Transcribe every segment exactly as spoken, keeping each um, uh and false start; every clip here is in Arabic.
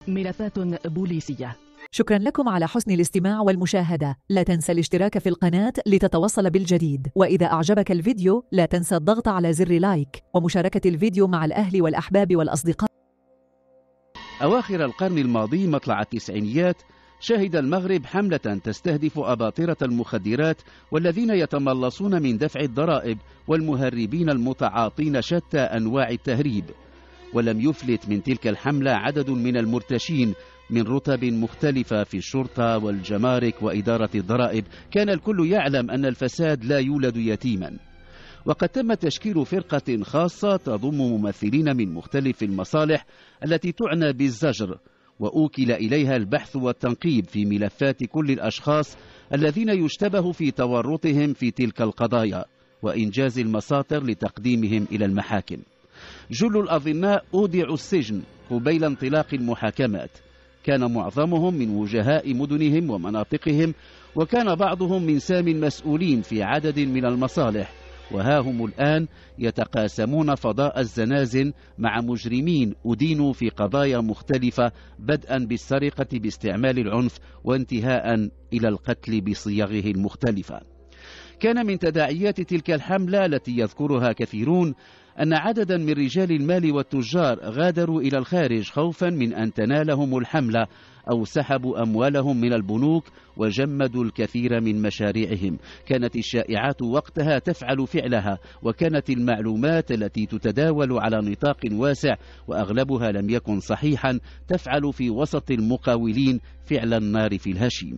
ملفات بوليسية. شكرا لكم على حسن الاستماع والمشاهدة. لا تنسى الاشتراك في القناة لتتوصل بالجديد، وإذا أعجبك الفيديو لا تنسى الضغط على زر لايك ومشاركة الفيديو مع الأهل والأحباب والأصدقاء. أواخر القرن الماضي مطلع التسعينيات شهد المغرب حملة تستهدف أباطرة المخدرات والذين يتملصون من دفع الضرائب والمهربين المتعاطين شتى أنواع التهريب. ولم يفلت من تلك الحملة عدد من المرتشين من رتب مختلفة في الشرطة والجمارك وإدارة الضرائب. كان الكل يعلم أن الفساد لا يولد يتيما، وقد تم تشكيل فرقة خاصة تضم ممثلين من مختلف المصالح التي تعنى بالزجر، وأوكل إليها البحث والتنقيب في ملفات كل الأشخاص الذين يشتبه في تورطهم في تلك القضايا وإنجاز المساطر لتقديمهم إلى المحاكم. جل الأظناء أودعوا السجن قبيل انطلاق المحاكمات، كان معظمهم من وجهاء مدنهم ومناطقهم، وكان بعضهم من سامي المسؤولين في عدد من المصالح، وها هم الآن يتقاسمون فضاء الزنازن مع مجرمين أدينوا في قضايا مختلفة، بدءا بالسرقة باستعمال العنف وانتهاء إلى القتل بصيغه المختلفة. كان من تداعيات تلك الحملة التي يذكرها كثيرون أن عددا من رجال المال والتجار غادروا إلى الخارج خوفا من أن تنالهم الحملة، أو سحبوا أموالهم من البنوك وجمدوا الكثير من مشاريعهم. كانت الشائعات وقتها تفعل فعلها، وكانت المعلومات التي تتداول على نطاق واسع وأغلبها لم يكن صحيحا تفعل في وسط المقاولين فعل النار في الهشيم.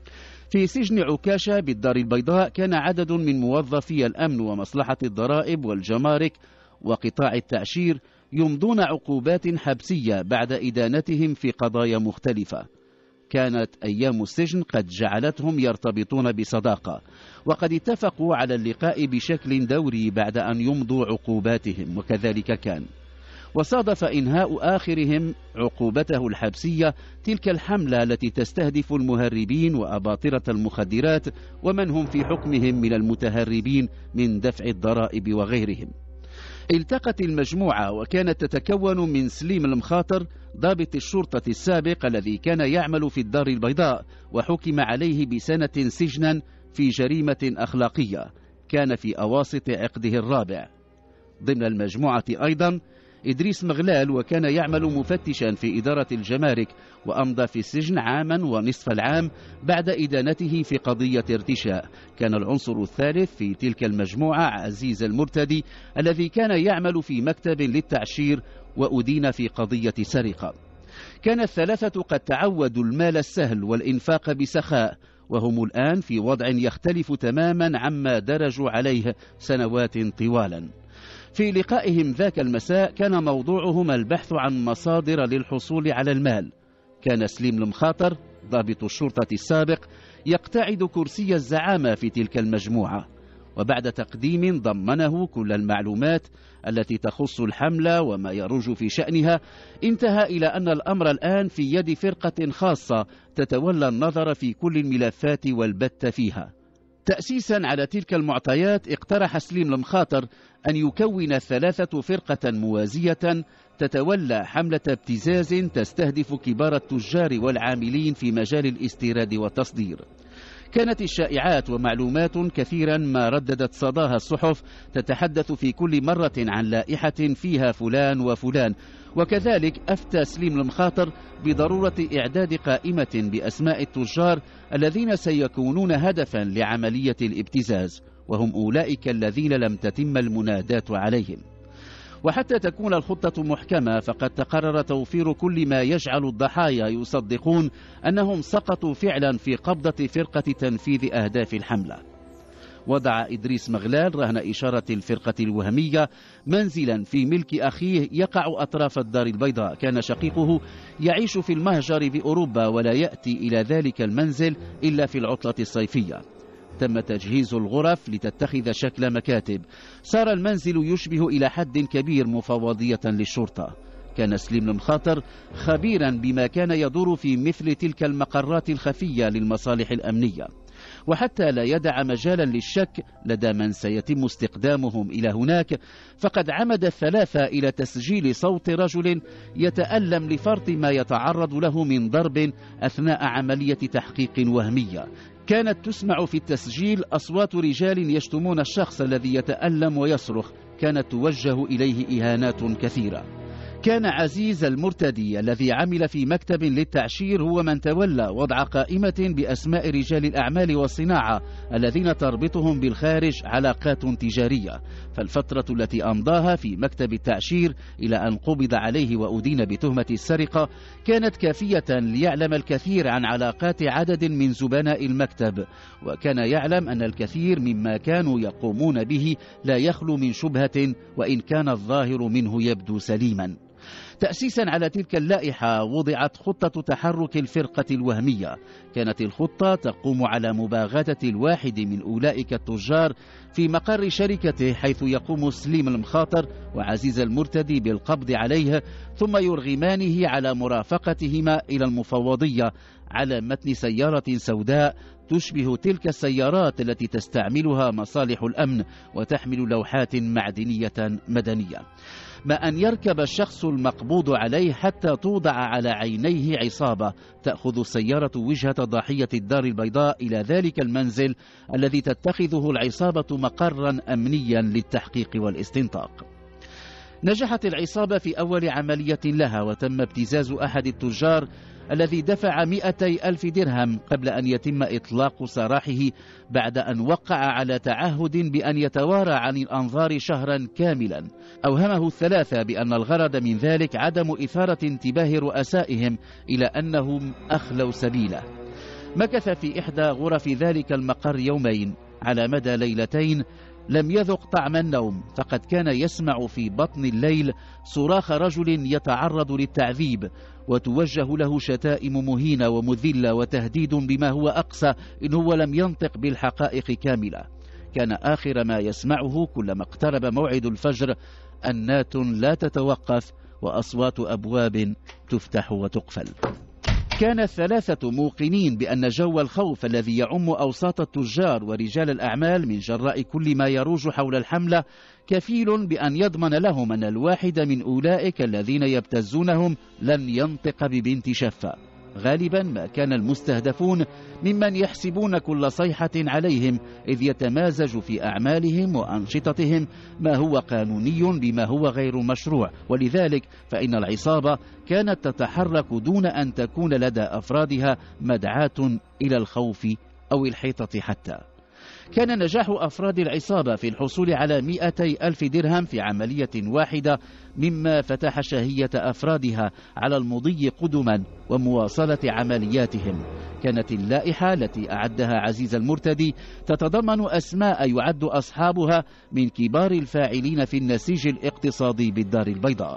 في سجن عكاشة بالدار البيضاء كان عدد من موظفي الأمن ومصلحة الضرائب والجمارك وقطاع التعشير يمضون عقوبات حبسية بعد إدانتهم في قضايا مختلفة. كانت أيام السجن قد جعلتهم يرتبطون بصداقة، وقد اتفقوا على اللقاء بشكل دوري بعد أن يمضوا عقوباتهم، وكذلك كان. وصادف إنهاء آخرهم عقوبته الحبسية تلك الحملة التي تستهدف المهربين وأباطرة المخدرات ومن هم في حكمهم من المتهربين من دفع الضرائب وغيرهم. التقت المجموعة وكانت تتكون من سليم المخاطر ضابط الشرطة السابق الذي كان يعمل في الدار البيضاء وحكم عليه بسنة سجنا في جريمة أخلاقية كان في أواسط عقده الرابع. ضمن المجموعة أيضا إدريس مغلال، وكان يعمل مفتشا في إدارة الجمارك وأمضى في السجن عاما ونصف العام بعد إدانته في قضية ارتشاء. كان العنصر الثالث في تلك المجموعة عزيز المرتدي الذي كان يعمل في مكتب للتعشير وأدين في قضية سرقة. كان الثلاثة قد تعودوا المال السهل والإنفاق بسخاء، وهم الآن في وضع يختلف تماما عما درجوا عليه سنوات طوالا. في لقائهم ذاك المساء كان موضوعهم البحث عن مصادر للحصول على المال. كان سليم المخاطر ضابط الشرطة السابق يقتعد كرسي الزعامة في تلك المجموعة، وبعد تقديم ضمنه كل المعلومات التي تخص الحملة وما يروج في شأنها، انتهى إلى أن الأمر الآن في يد فرقة خاصة تتولى النظر في كل الملفات والبت فيها. تأسيسا على تلك المعطيات اقترح سليم المخاطر أن يكون الثلاثة فرقة موازية تتولى حملة ابتزاز تستهدف كبار التجار والعاملين في مجال الاستيراد والتصدير. كانت الشائعات ومعلومات كثيرا ما رددت صداها الصحف تتحدث في كل مرة عن لائحة فيها فلان وفلان، وكذلك أفتى سليم المخاطر بضرورة إعداد قائمة بأسماء التجار الذين سيكونون هدفا لعملية الابتزاز، وهم أولئك الذين لم تتم المنادات عليهم. وحتى تكون الخطة محكمة فقد تقرر توفير كل ما يجعل الضحايا يصدقون أنهم سقطوا فعلا في قبضة فرقة تنفيذ أهداف الحملة. وضع إدريس مغلال رهن إشارة الفرقة الوهمية منزلا في ملك أخيه يقع أطراف الدار البيضاء. كان شقيقه يعيش في المهجر بأوروبا ولا يأتي إلى ذلك المنزل إلا في العطلة الصيفية. تم تجهيز الغرف لتتخذ شكل مكاتب. صار المنزل يشبه إلى حد كبير مفوضية للشرطة. كان سليم المخاطر خبيرا بما كان يدور في مثل تلك المقرات الخفية للمصالح الأمنية، وحتى لا يدع مجالا للشك لدى من سيتم استقدامهم إلى هناك، فقد عمد الثلاثة إلى تسجيل صوت رجل يتألم لفرط ما يتعرض له من ضرب أثناء عملية تحقيق وهمية. كانت تسمع في التسجيل أصوات رجال يشتمون الشخص الذي يتألم ويصرخ، كانت توجه إليه إهانات كثيرة. كان عزيز المرتدي الذي عمل في مكتب للتعشير هو من تولى وضع قائمة بأسماء رجال الأعمال والصناعة الذين تربطهم بالخارج علاقات تجارية، فالفترة التي أمضاها في مكتب التعشير إلى أن قبض عليه وأدين بتهمة السرقة كانت كافية ليعلم الكثير عن علاقات عدد من زبناء المكتب، وكان يعلم أن الكثير مما كانوا يقومون به لا يخلو من شبهة وإن كان الظاهر منه يبدو سليما. تأسيسا على تلك اللائحة وضعت خطة تحرك الفرقة الوهمية. كانت الخطة تقوم على مباغتة الواحد من أولئك التجار في مقر شركته، حيث يقوم سليم المخاطر وعزيز المرتدي بالقبض عليه ثم يرغمانه على مرافقتهما إلى المفوضية على متن سيارة سوداء تشبه تلك السيارات التي تستعملها مصالح الأمن وتحمل لوحات معدنية مدنية، ما أن يركب الشخص المقبوض عليه حتى توضع على عينيه عصابة تأخذ السيارة وجهة ضحية الدار البيضاء إلى ذلك المنزل الذي تتخذه العصابة مقرا أمنيا للتحقيق والاستنطاق. نجحت العصابة في أول عملية لها، وتم ابتزاز أحد التجار الذي دفع مئتي ألف درهم قبل أن يتم إطلاق سراحه بعد أن وقع على تعهد بأن يتوارى عن الأنظار شهرا كاملا. أوهمه الثلاثة بأن الغرض من ذلك عدم إثارة انتباه رؤسائهم إلى أنهم أخلوا سبيله. مكث في إحدى غرف ذلك المقر يومين، على مدى ليلتين لم يذق طعم النوم، فقد كان يسمع في بطن الليل صراخ رجل يتعرض للتعذيب وتوجه له شتائم مهينة ومذلة وتهديد بما هو أقسى إن هو لم ينطق بالحقائق كاملة. كان آخر ما يسمعه كلما اقترب موعد الفجر أنات لا تتوقف وأصوات أبواب تفتح وتقفل. كان الثلاثة موقنين بأن جو الخوف الذي يعم أوساط التجار ورجال الأعمال من جراء كل ما يروج حول الحملة كفيل بأن يضمن لهم أن الواحد من أولئك الذين يبتزونهم لن ينطق ببنت شفة. غالبا ما كان المستهدفون ممن يحسبون كل صيحة عليهم، إذ يتمازج في أعمالهم وأنشطتهم ما هو قانوني بما هو غير مشروع، ولذلك فإن العصابة كانت تتحرك دون أن تكون لدى أفرادها مدعاة إلى الخوف أو الحيطة حتى. كان نجاح أفراد العصابة في الحصول على مئتي ألف درهم في عملية واحدة مما فتح شهية أفرادها على المضي قدما ومواصلة عملياتهم. كانت اللائحة التي أعدها عزيز المرتدي تتضمن أسماء يعد أصحابها من كبار الفاعلين في النسيج الاقتصادي بالدار البيضاء.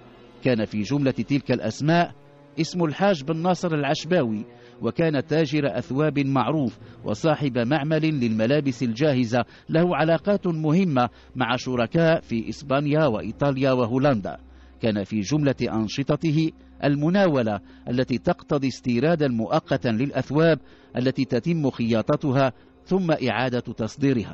كان في جملة تلك الأسماء اسم الحاج بن ناصر العشباوي، وكان تاجر أثواب معروف وصاحب معمل للملابس الجاهزة له علاقات مهمة مع شركاء في إسبانيا وإيطاليا وهولندا. كان في جملة أنشطته المناولة التي تقتضي استيرادا مؤقتا للأثواب التي تتم خياطتها ثم إعادة تصديرها.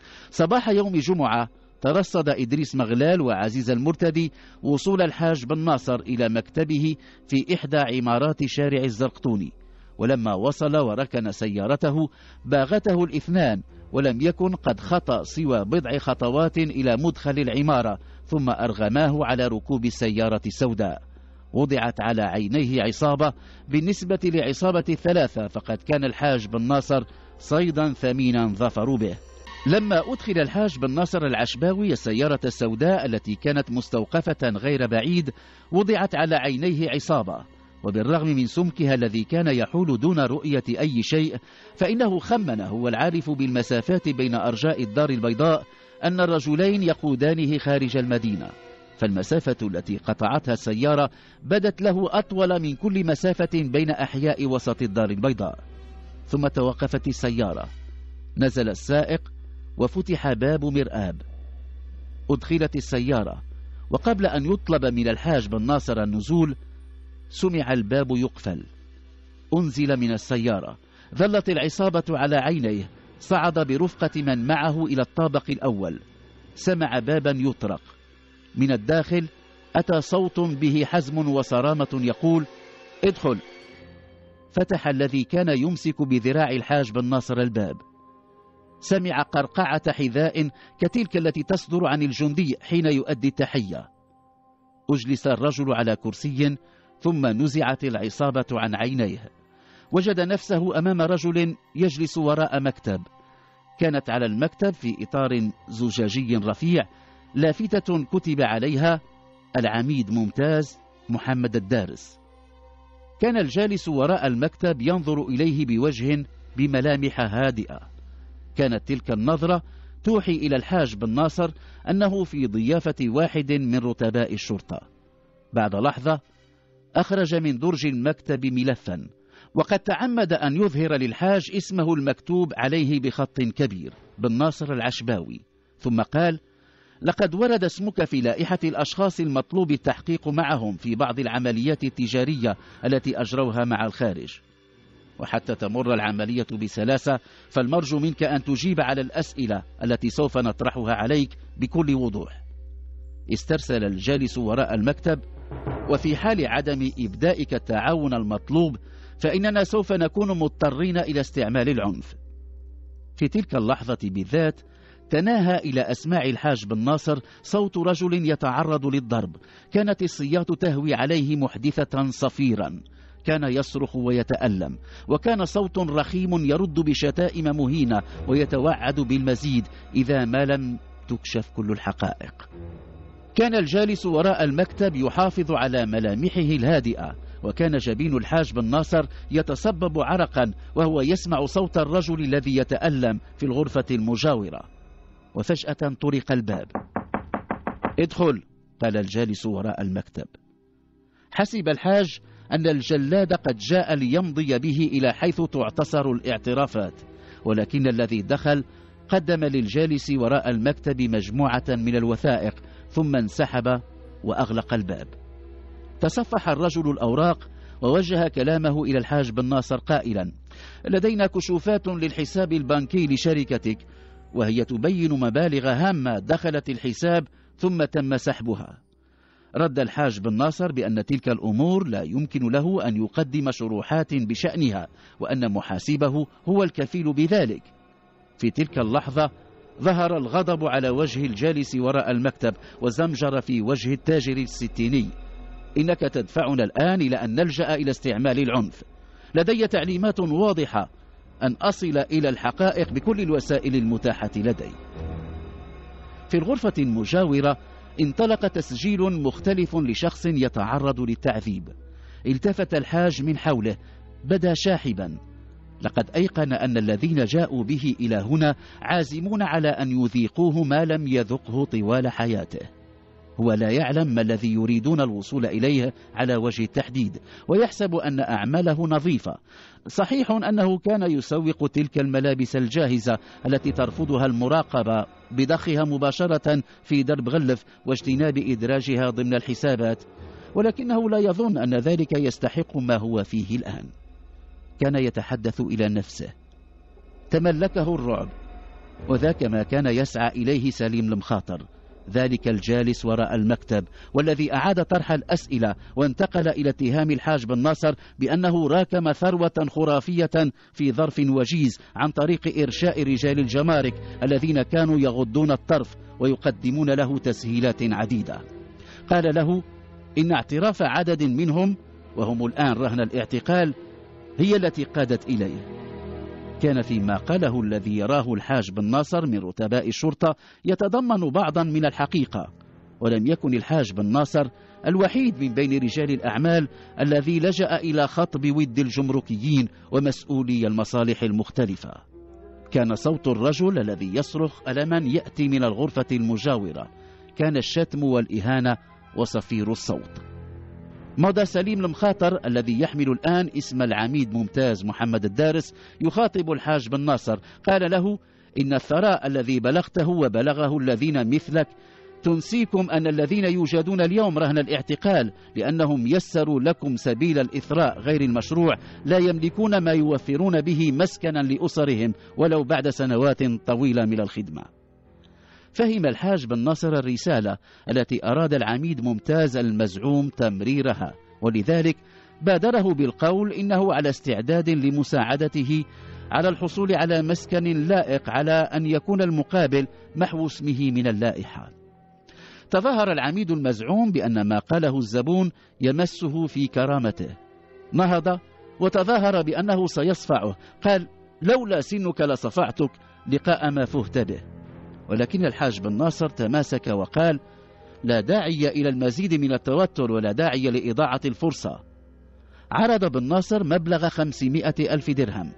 صباح يوم جمعة ترصد إدريس مغلال وعزيز المرتدي وصول الحاج بن ناصر إلى مكتبه في إحدى عمارات شارع الزرقطوني، ولما وصل وركن سيارته باغته الاثنان، ولم يكن قد خطأ سوى بضع خطوات إلى مدخل العمارة، ثم أرغماه على ركوب السيارة السوداء. وضعت على عينيه عصابة بالنسبة لعصابة الثلاثة، فقد كان الحاج بن ناصر صيدا ثمينا ظفروا به. لما أدخل الحاج بن ناصر العشباوي السيارة السوداء التي كانت مستوقفة غير بعيد وضعت على عينيه عصابة، وبالرغم من سمكها الذي كان يحول دون رؤية أي شيء، فإنه خمن هو العارف بالمسافات بين أرجاء الدار البيضاء أن الرجلين يقودانه خارج المدينة، فالمسافة التي قطعتها السيارة بدت له أطول من كل مسافة بين أحياء وسط الدار البيضاء. ثم توقفت السيارة، نزل السائق وفتح باب مرآب، أدخلت السيارة، وقبل أن يطلب من الحاج بن ناصر النزول سمع الباب يقفل. أنزل من السيارة، ظلت العصابة على عينيه. صعد برفقة من معه إلى الطابق الأول. سمع بابا يطرق من الداخل. أتى صوت به حزم وصرامة يقول: ادخل. فتح الذي كان يمسك بذراع الحاج بن ناصر الباب. سمع قرقعة حذاء كتلك التي تصدر عن الجندي حين يؤدي التحية. أجلس الرجل على كرسي ثم نزعت العصابة عن عينيه. وجد نفسه أمام رجل يجلس وراء مكتب. كانت على المكتب في إطار زجاجي رفيع لافتة كتب عليها: العميد ممتاز محمد الدارس. كان الجالس وراء المكتب ينظر إليه بوجه بملامح هادئة. كانت تلك النظرة توحي إلى الحاج بن ناصر أنه في ضيافة واحد من رتباء الشرطة. بعد لحظة أخرج من درج المكتب ملفا، وقد تعمد أن يظهر للحاج اسمه المكتوب عليه بخط كبير: بن ناصر العشباوي. ثم قال: لقد ورد اسمك في لائحة الأشخاص المطلوب التحقيق معهم في بعض العمليات التجارية التي أجروها مع الخارج. وحتى تمر العملية بسلاسة فالمرجو منك أن تجيب على الأسئلة التي سوف نطرحها عليك بكل وضوح. استرسل الجالس وراء المكتب: وفي حال عدم إبدائك التعاون المطلوب فإننا سوف نكون مضطرين إلى استعمال العنف. في تلك اللحظة بالذات تناهى إلى أسماع الحاج بن ناصر صوت رجل يتعرض للضرب. كانت الصياط تهوي عليه محدثة صفيرا. كان يصرخ ويتألم، وكان صوت رخيم يرد بشتائم مهينة ويتوعد بالمزيد إذا ما لم تكشف كل الحقائق. كان الجالس وراء المكتب يحافظ على ملامحه الهادئة، وكان جبين الحاج بن ناصر يتصبب عرقا وهو يسمع صوت الرجل الذي يتألم في الغرفة المجاورة. وفجأة طرق الباب. ادخل، قال الجالس وراء المكتب. حسب الحاج أن الجلاد قد جاء ليمضي به إلى حيث تعتصر الاعترافات، ولكن الذي دخل قدم للجالس وراء المكتب مجموعة من الوثائق ثم انسحب وأغلق الباب. تصفح الرجل الأوراق ووجه كلامه إلى الحاج بن ناصر قائلا: لدينا كشوفات للحساب البنكي لشركتك، وهي تبين مبالغ هامة دخلت الحساب ثم تم سحبها. رد الحاج بن ناصر بأن تلك الأمور لا يمكن له أن يقدم شروحات بشأنها، وأن محاسبه هو الكفيل بذلك. في تلك اللحظة ظهر الغضب على وجه الجالس وراء المكتب وزمجر في وجه التاجر الستيني: إنك تدفعنا الآن إلى أن نلجأ إلى استعمال العنف. لدي تعليمات واضحة أن أصل إلى الحقائق بكل الوسائل المتاحة لدي. في الغرفة المجاورة انطلق تسجيل مختلف لشخص يتعرض للتعذيب. التفت الحاج من حوله، بدا شاحبا. لقد أيقن أن الذين جاءوا به إلى هنا عازمون على أن يذيقوه ما لم يذقه طوال حياته. هو لا يعلم ما الذي يريدون الوصول إليه على وجه التحديد، ويحسب أن أعماله نظيفة. صحيح أنه كان يسوق تلك الملابس الجاهزة التي ترفضها المراقبة بضخها مباشرة في درب غلف واجتناب إدراجها ضمن الحسابات، ولكنه لا يظن أن ذلك يستحق ما هو فيه الآن. كان يتحدث إلى نفسه: تملكه الرعب، وذاك ما كان يسعى إليه سليم المخاطر، ذلك الجالس وراء المكتب والذي أعاد طرح الأسئلة وانتقل إلى اتهام الحاج بن ناصر بأنه راكم ثروة خرافية في ظرف وجيز عن طريق إرشاء رجال الجمارك الذين كانوا يغضون الطرف ويقدمون له تسهيلات عديدة. قال له إن اعتراف عدد منهم وهم الآن رهن الاعتقال هي التي قادت إليه. كان فيما قاله الذي يراه الحاج بن ناصر من رتباء الشرطة يتضمن بعضا من الحقيقة، ولم يكن الحاج بن ناصر الوحيد من بين رجال الأعمال الذي لجأ إلى خطب ود الجمركيين ومسؤولي المصالح المختلفة. كان صوت الرجل الذي يصرخ ألما يأتي من الغرفة المجاورة، كان الشتم والإهانة وصفير الصوت. مضى سليم المخاطر الذي يحمل الآن اسم العميد ممتاز محمد الدارس يخاطب الحاج بن ناصر. قال له إن الثراء الذي بلغته وبلغه الذين مثلك تنسيكم أن الذين يوجدون اليوم رهن الاعتقال لأنهم يسروا لكم سبيل الإثراء غير المشروع لا يملكون ما يوفرون به مسكنا لأسرهم ولو بعد سنوات طويلة من الخدمة. فهم الحاج بن ناصر الرسالة التي أراد العميد ممتاز المزعوم تمريرها، ولذلك بادره بالقول إنه على استعداد لمساعدته على الحصول على مسكن لائق على أن يكون المقابل محو اسمه من اللائحة. تظاهر العميد المزعوم بأن ما قاله الزبون يمسه في كرامته، نهض وتظاهر بأنه سيصفعه، قال: لولا سنك لصفعتك لقاء ما فهت به. ولكن الحاج بن ناصر تماسك وقال: لا داعي إلى المزيد من التوتر ولا داعي لإضاعة الفرصة. عرض بن ناصر مبلغ خمسمائة ألف درهم.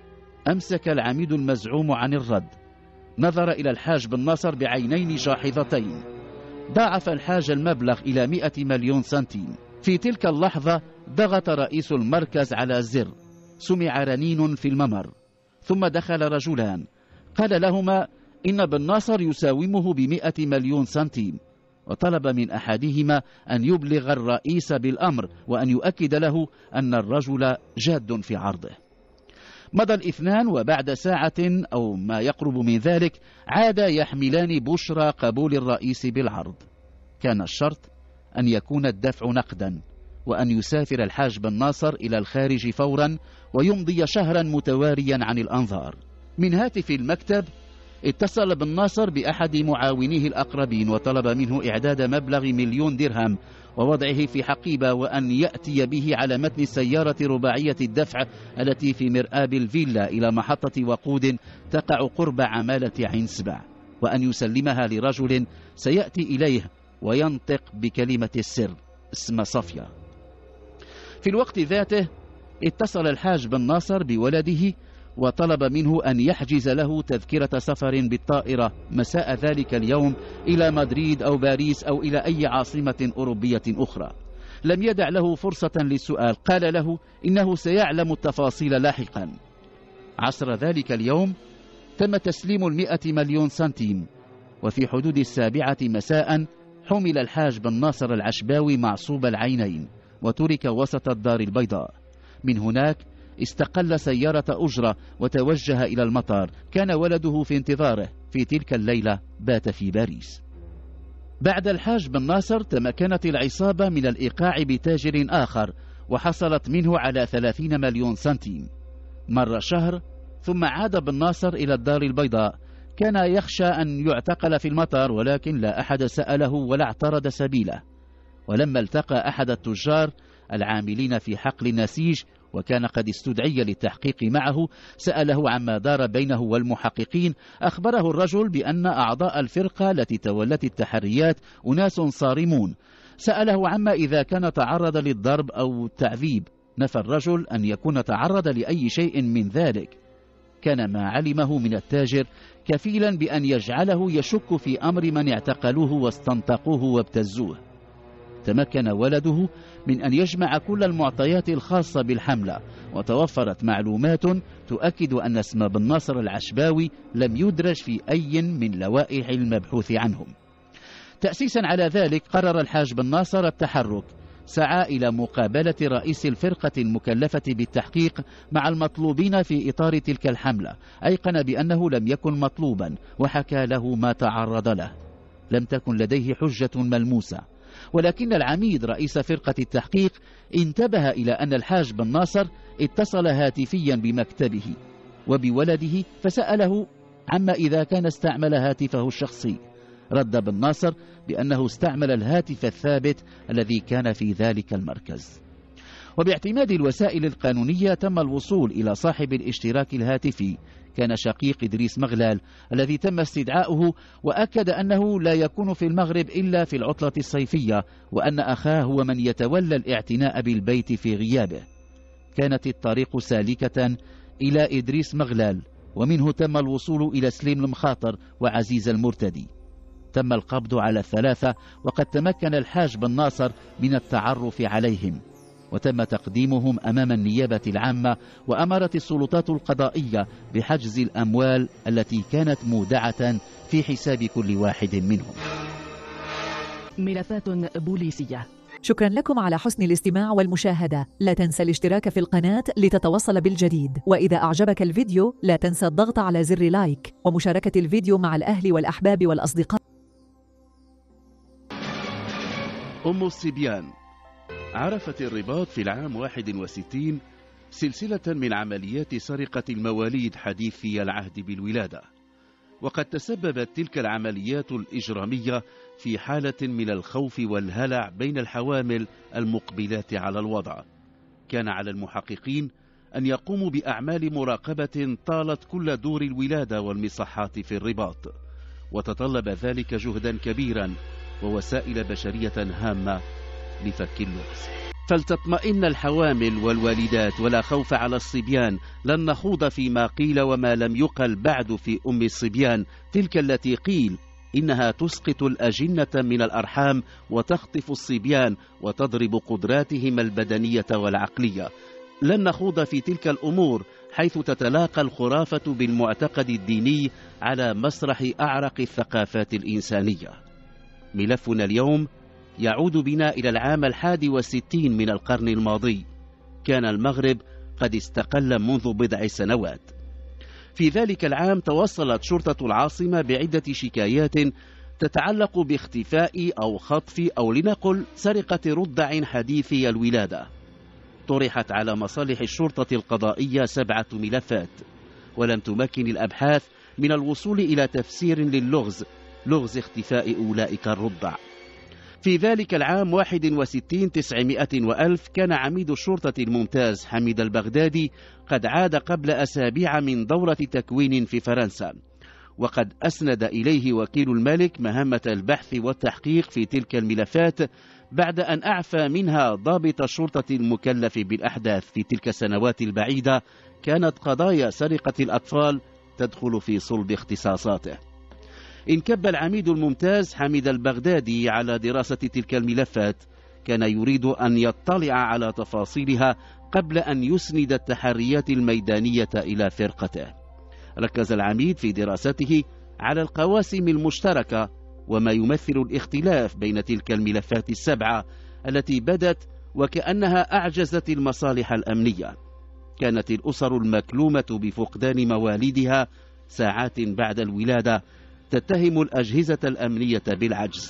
أمسك العميد المزعوم عن الرد، نظر إلى الحاج بن ناصر بعينين شاحظتين. ضاعف الحاج المبلغ إلى مئة مليون سنتيم. في تلك اللحظة ضغط رئيس المركز على زر، سمع رنين في الممر، ثم دخل رجلان قال لهما إن بن ناصر يساومه بمئة مليون سنتيم، وطلب من أحدهما أن يبلغ الرئيس بالأمر وأن يؤكد له أن الرجل جاد في عرضه. مضى الاثنان، وبعد ساعة أو ما يقرب من ذلك عادا يحملان بشرى قبول الرئيس بالعرض. كان الشرط أن يكون الدفع نقدا، وأن يسافر الحاج بن ناصر إلى الخارج فورا ويمضي شهرا متواريا عن الأنظار. من هاتف المكتب اتصل بن ناصر بأحد معاونيه الأقربين وطلب منه إعداد مبلغ مليون درهم ووضعه في حقيبة، وأن يأتي به على متن السيارة رباعية الدفع التي في مرآب الفيلا إلى محطة وقود تقع قرب عمالة عين سبع، وأن يسلمها لرجل سيأتي إليه وينطق بكلمة السر اسم صفية. في الوقت ذاته اتصل الحاج بن ناصر بولده وطلب منه أن يحجز له تذكرة سفر بالطائرة مساء ذلك اليوم إلى مدريد أو باريس أو إلى أي عاصمة أوروبية أخرى. لم يدع له فرصة للسؤال، قال له إنه سيعلم التفاصيل لاحقا. عصر ذلك اليوم تم تسليم المئة مليون سنتيم، وفي حدود السابعة مساء حمل الحاج بن ناصر العشباوي معصوب العينين وترك وسط الدار البيضاء. من هناك استقل سيارة أجرة وتوجه إلى المطار. كان ولده في انتظاره. في تلك الليلة بات في باريس. بعد الحاج بن ناصر تمكنت العصابة من الإيقاع بتاجر آخر وحصلت منه على ثلاثين مليون سنتيم. مر شهر ثم عاد بن ناصر إلى الدار البيضاء. كان يخشى أن يعتقل في المطار، ولكن لا أحد سأله ولا اعترض سبيله. ولما التقى أحد التجار العاملين في حقل النسيج وكان قد استدعي للتحقيق معه، سأله عما دار بينه والمحققين. أخبره الرجل بأن أعضاء الفرقة التي تولت التحريات أناس صارمون. سأله عما إذا كان تعرض للضرب أو التعذيب. نفى الرجل أن يكون تعرض لأي شيء من ذلك. كان ما علمه من التاجر كفيلا بأن يجعله يشك في أمر من اعتقلوه واستنطقوه وابتزوه. تمكن ولده من أن يجمع كل المعطيات الخاصة بالحملة، وتوفرت معلومات تؤكد أن اسم بن ناصر العشباوي لم يدرج في أي من لوائح المبحوث عنهم. تأسيسا على ذلك قرر الحاج بن ناصر التحرك. سعى إلى مقابلة رئيس الفرقة المكلفة بالتحقيق مع المطلوبين في إطار تلك الحملة. أيقن بأنه لم يكن مطلوبا وحكى له ما تعرض له. لم تكن لديه حجة ملموسة، ولكن العميد رئيس فرقة التحقيق انتبه إلى أن الحاج بن ناصر اتصل هاتفيا بمكتبه وبولده فسأله عما إذا كان استعمل هاتفه الشخصي. رد بن ناصر بأنه استعمل الهاتف الثابت الذي كان في ذلك المركز. وباعتماد الوسائل القانونية تم الوصول إلى صاحب الاشتراك الهاتفي. كان شقيق إدريس مغلال الذي تم استدعاؤه، وأكد أنه لا يكون في المغرب إلا في العطلة الصيفية، وأن أخاه هو من يتولى الاعتناء بالبيت في غيابه. كانت الطريق سالكة إلى إدريس مغلال، ومنه تم الوصول إلى سليم المخاطر وعزيز المرتدي. تم القبض على الثلاثة، وقد تمكن الحاج بن ناصر من التعرف عليهم، وتم تقديمهم أمام النيابة العامة. وأمرت السلطات القضائية بحجز الأموال التي كانت مودعة في حساب كل واحد منهم. ملفات بوليسية. شكرا لكم على حسن الاستماع والمشاهدة. لا تنسى الاشتراك في القناة لتتوصل بالجديد، وإذا أعجبك الفيديو لا تنسى الضغط على زر لايك ومشاركة الفيديو مع الأهل والأحباب والأصدقاء. أم الصبيان عرفت الرباط في العام واحد وستين سلسلة من عمليات سرقة المواليد حديثي العهد بالولادة، وقد تسببت تلك العمليات الإجرامية في حالة من الخوف والهلع بين الحوامل المقبلات على الوضع. كان على المحققين أن يقوموا بأعمال مراقبة طالت كل دور الولادة والمصحات في الرباط، وتطلب ذلك جهدا كبيرا ووسائل بشرية هامة لفك اللغز. فلتطمئن الحوامل والوالدات ولا خوف على الصبيان. لن نخوض فيما قيل وما لم يقل بعد في أم الصبيان، تلك التي قيل إنها تسقط الأجنة من الأرحام وتخطف الصبيان وتضرب قدراتهم البدنية والعقلية. لن نخوض في تلك الأمور حيث تتلاقى الخرافة بالمعتقد الديني على مسرح أعرق الثقافات الإنسانية. ملفنا اليوم يعود بنا إلى العام الحادي والستين من القرن الماضي. كان المغرب قد استقل منذ بضع سنوات. في ذلك العام توصلت شرطة العاصمة بعدة شكايات تتعلق باختفاء أو خطف أو لنقل سرقة رضع حديثي الولادة. طرحت على مصالح الشرطة القضائية سبعة ملفات، ولم تمكن الأبحاث من الوصول إلى تفسير للغز لغز اختفاء أولئك الرضع. في ذلك العام واحد وستين تسعمائة وألف كان عميد الشرطة الممتاز حميد البغدادي قد عاد قبل أسابيع من دورة تكوين في فرنسا، وقد أسند إليه وكيل الملك مهمة البحث والتحقيق في تلك الملفات بعد أن أعفى منها ضابط الشرطة المكلف بالأحداث. في تلك السنوات البعيدة كانت قضايا سرقة الأطفال تدخل في صلب اختصاصاته. انكب العميد الممتاز حميد البغدادي على دراسة تلك الملفات. كان يريد أن يطلع على تفاصيلها قبل أن يسند التحريات الميدانية إلى فرقته. ركز العميد في دراسته على القواسم المشتركة وما يمثل الاختلاف بين تلك الملفات السبعة التي بدت وكأنها أعجزت المصالح الأمنية. كانت الأسر المكلومة بفقدان مواليدها ساعات بعد الولادة تتهم الأجهزة الأمنية بالعجز.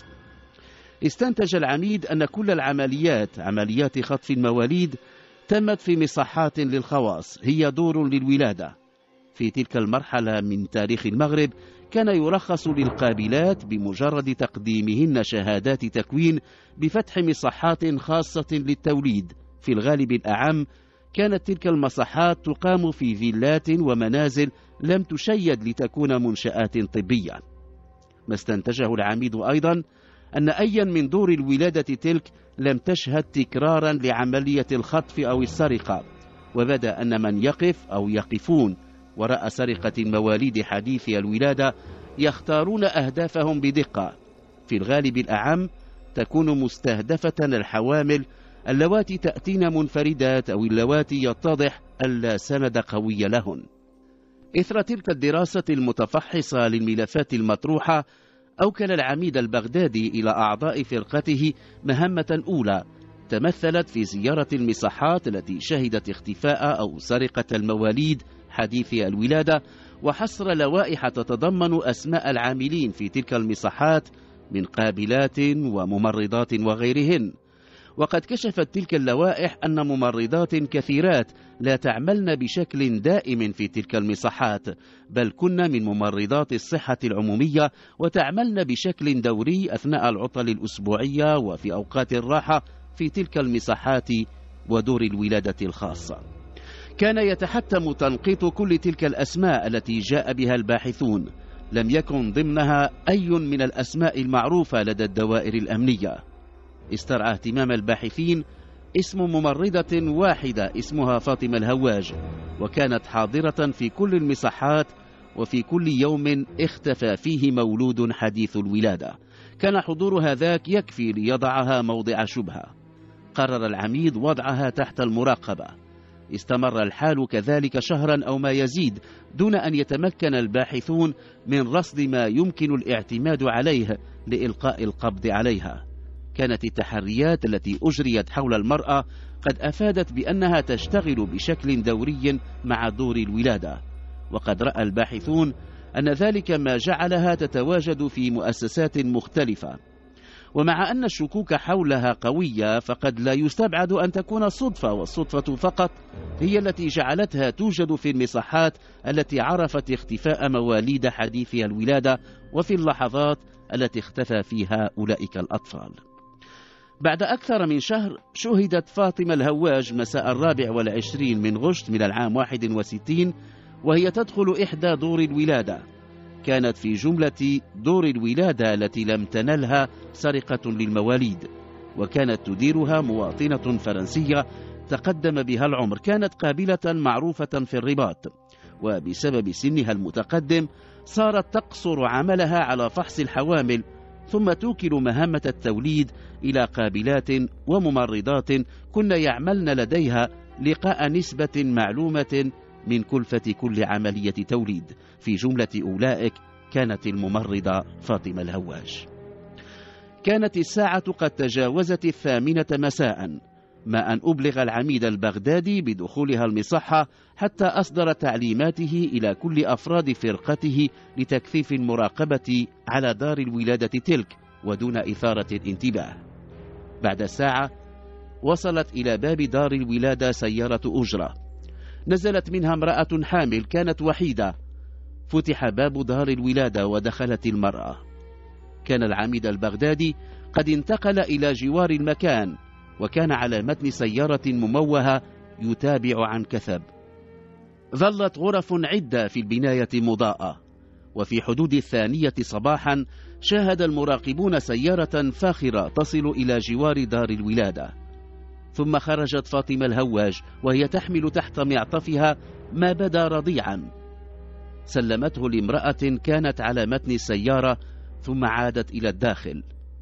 استنتج العميد أن كل العمليات عمليات خطف المواليد تمت في مصحات للخواص هي دور للولادة. في تلك المرحلة من تاريخ المغرب كان يرخص للقابلات بمجرد تقديمهن شهادات تكوين بفتح مصحات خاصة للتوليد. في الغالب الأعم كانت تلك المصحات تقام في فيلات ومنازل لم تشيد لتكون منشآت طبية. ما استنتجه العميد أيضا أن أيا من دور الولادة تلك لم تشهد تكرارا لعملية الخطف أو السرقة، وبدا أن من يقف أو يقفون وراء سرقة المواليد حديثي الولادة يختارون أهدافهم بدقة. في الغالب الأعم تكون مستهدفة الحوامل اللواتي تأتين منفردات أو اللواتي يتضح ألا سند قوي لهن. إثر تلك الدراسة المتفحصة للملفات المطروحة أوكل العميد البغدادي إلى أعضاء فرقته مهمة أولى تمثلت في زيارة المصحات التي شهدت اختفاء أو سرقة المواليد حديثي الولادة، وحصر لوائح تتضمن أسماء العاملين في تلك المصحات من قابلات وممرضات وغيرهن. وقد كشفت تلك اللوائح أن ممرضات كثيرات لا تعملن بشكل دائم في تلك المصحات، بل كن من ممرضات الصحة العمومية وتعملن بشكل دوري أثناء العطل الأسبوعية وفي أوقات الراحة في تلك المصحات ودور الولادة الخاصة. كان يتحتم تنقيط كل تلك الأسماء التي جاء بها الباحثون. لم يكن ضمنها أي من الأسماء المعروفة لدى الدوائر الأمنية. استرعى اهتمام الباحثين اسم ممرضة واحدة اسمها فاطمة الهواج، وكانت حاضرة في كل المصحات وفي كل يوم اختفى فيه مولود حديث الولادة. كان حضور هذاك يكفي ليضعها موضع شبهة. قرر العميد وضعها تحت المراقبة. استمر الحال كذلك شهرا أو ما يزيد دون أن يتمكن الباحثون من رصد ما يمكن الاعتماد عليه لإلقاء القبض عليها. كانت التحريات التي أجريت حول المرأة قد أفادت بأنها تشتغل بشكل دوري مع دور الولادة، وقد رأى الباحثون أن ذلك ما جعلها تتواجد في مؤسسات مختلفة. ومع أن الشكوك حولها قوية، فقد لا يستبعد أن تكون صدفة، والصدفة فقط هي التي جعلتها توجد في المصحات التي عرفت اختفاء مواليد حديثي الولادة وفي اللحظات التي اختفى فيها أولئك الأطفال. بعد أكثر من شهر شهدت فاطمة الهواج مساء الرابع والعشرين من غشت من العام واحد وستين وهي تدخل إحدى دور الولادة. كانت في جملة دور الولادة التي لم تنلها سرقة للمواليد، وكانت تديرها مواطنة فرنسية تقدم بها العمر، كانت قابلة معروفة في الرباط، وبسبب سنها المتقدم صارت تقصر عملها على فحص الحوامل، ثم توكل مهمة التوليد إلى قابلات وممرضات كن يعملن لديها لقاء نسبة معلومة من كلفة كل عملية توليد. في جملة أولئك كانت الممرضة فاطمة الهواج. كانت الساعة قد تجاوزت الثامنة مساء، ما أن أبلغ العميد البغدادي بدخولها المصحة حتى أصدر تعليماته إلى كل أفراد فرقته لتكثيف المراقبة على دار الولادة تلك ودون إثارة الانتباه. بعد ساعة وصلت إلى باب دار الولادة سيارة أجرة، نزلت منها امرأة حامل كانت وحيدة. فتح باب دار الولادة ودخلت المرأة. كان العميد البغدادي قد انتقل إلى جوار المكان، وكان على متن سيارة مموهة يتابع عن كثب. ظلت غرف عدة في البناية مضاءة، وفي حدود الثانية صباحا شاهد المراقبون سيارة فاخرة تصل إلى جوار دار الولادة. ثم خرجت فاطمة الهواج وهي تحمل تحت معطفها ما بدا رضيعا، سلمته لامرأة كانت على متن السيارة، ثم عادت إلى الداخل.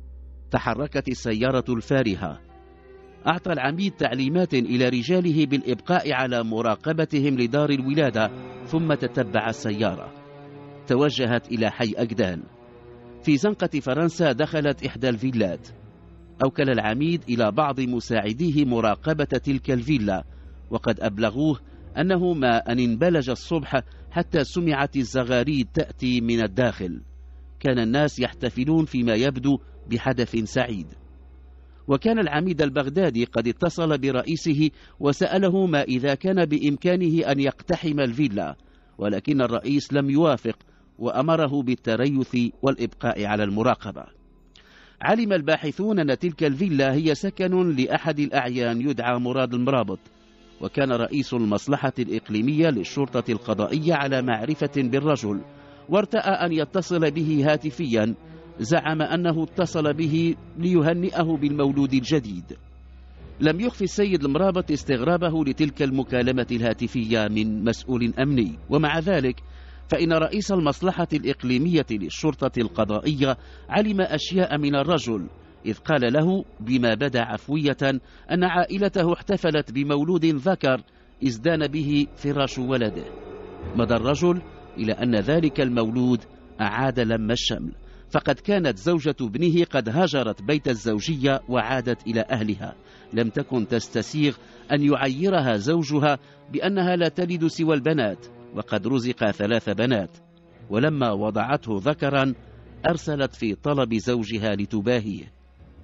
تحركت السيارة الفارهة. أعطى العميد تعليمات إلى رجاله بالإبقاء على مراقبتهم لدار الولادة، ثم تتبع السيارة. توجهت إلى حي أجدال. في زنقة فرنسا دخلت إحدى الفيلات. أوكل العميد إلى بعض مساعديه مراقبة تلك الفيلا، وقد أبلغوه أنه ما أن انبلج الصبح حتى سمعت الزغاريد تأتي من الداخل. كان الناس يحتفلون فيما يبدو بحدث سعيد. وكان العميد البغدادي قد اتصل برئيسه وسأله ما إذا كان بإمكانه أن يقتحم الفيلا، ولكن الرئيس لم يوافق وأمره بالتريث والإبقاء على المراقبة. علم الباحثون أن تلك الفيلا هي سكن لأحد الأعيان يدعى مراد المرابط، وكان رئيس المصلحة الإقليمية للشرطة القضائية على معرفة بالرجل، وارتأى أن يتصل به هاتفيا. زعم أنه اتصل به ليهنئه بالمولود الجديد. لم يخفي السيد المرابط استغرابه لتلك المكالمة الهاتفية من مسؤول أمني، ومع ذلك فإن رئيس المصلحة الإقليمية للشرطة القضائية علم أشياء من الرجل، إذ قال له بما بدا عفوية أن عائلته احتفلت بمولود ذكر ازدان به فراش ولده. مضى الرجل إلى أن ذلك المولود أعاد لم الشمل، فقد كانت زوجة ابنه قد هاجرت بيت الزوجية وعادت إلى أهلها. لم تكن تستسيغ أن يعيرها زوجها بأنها لا تلد سوى البنات، وقد رزق ثلاث بنات. ولما وضعته ذكرا أرسلت في طلب زوجها لتباهيه.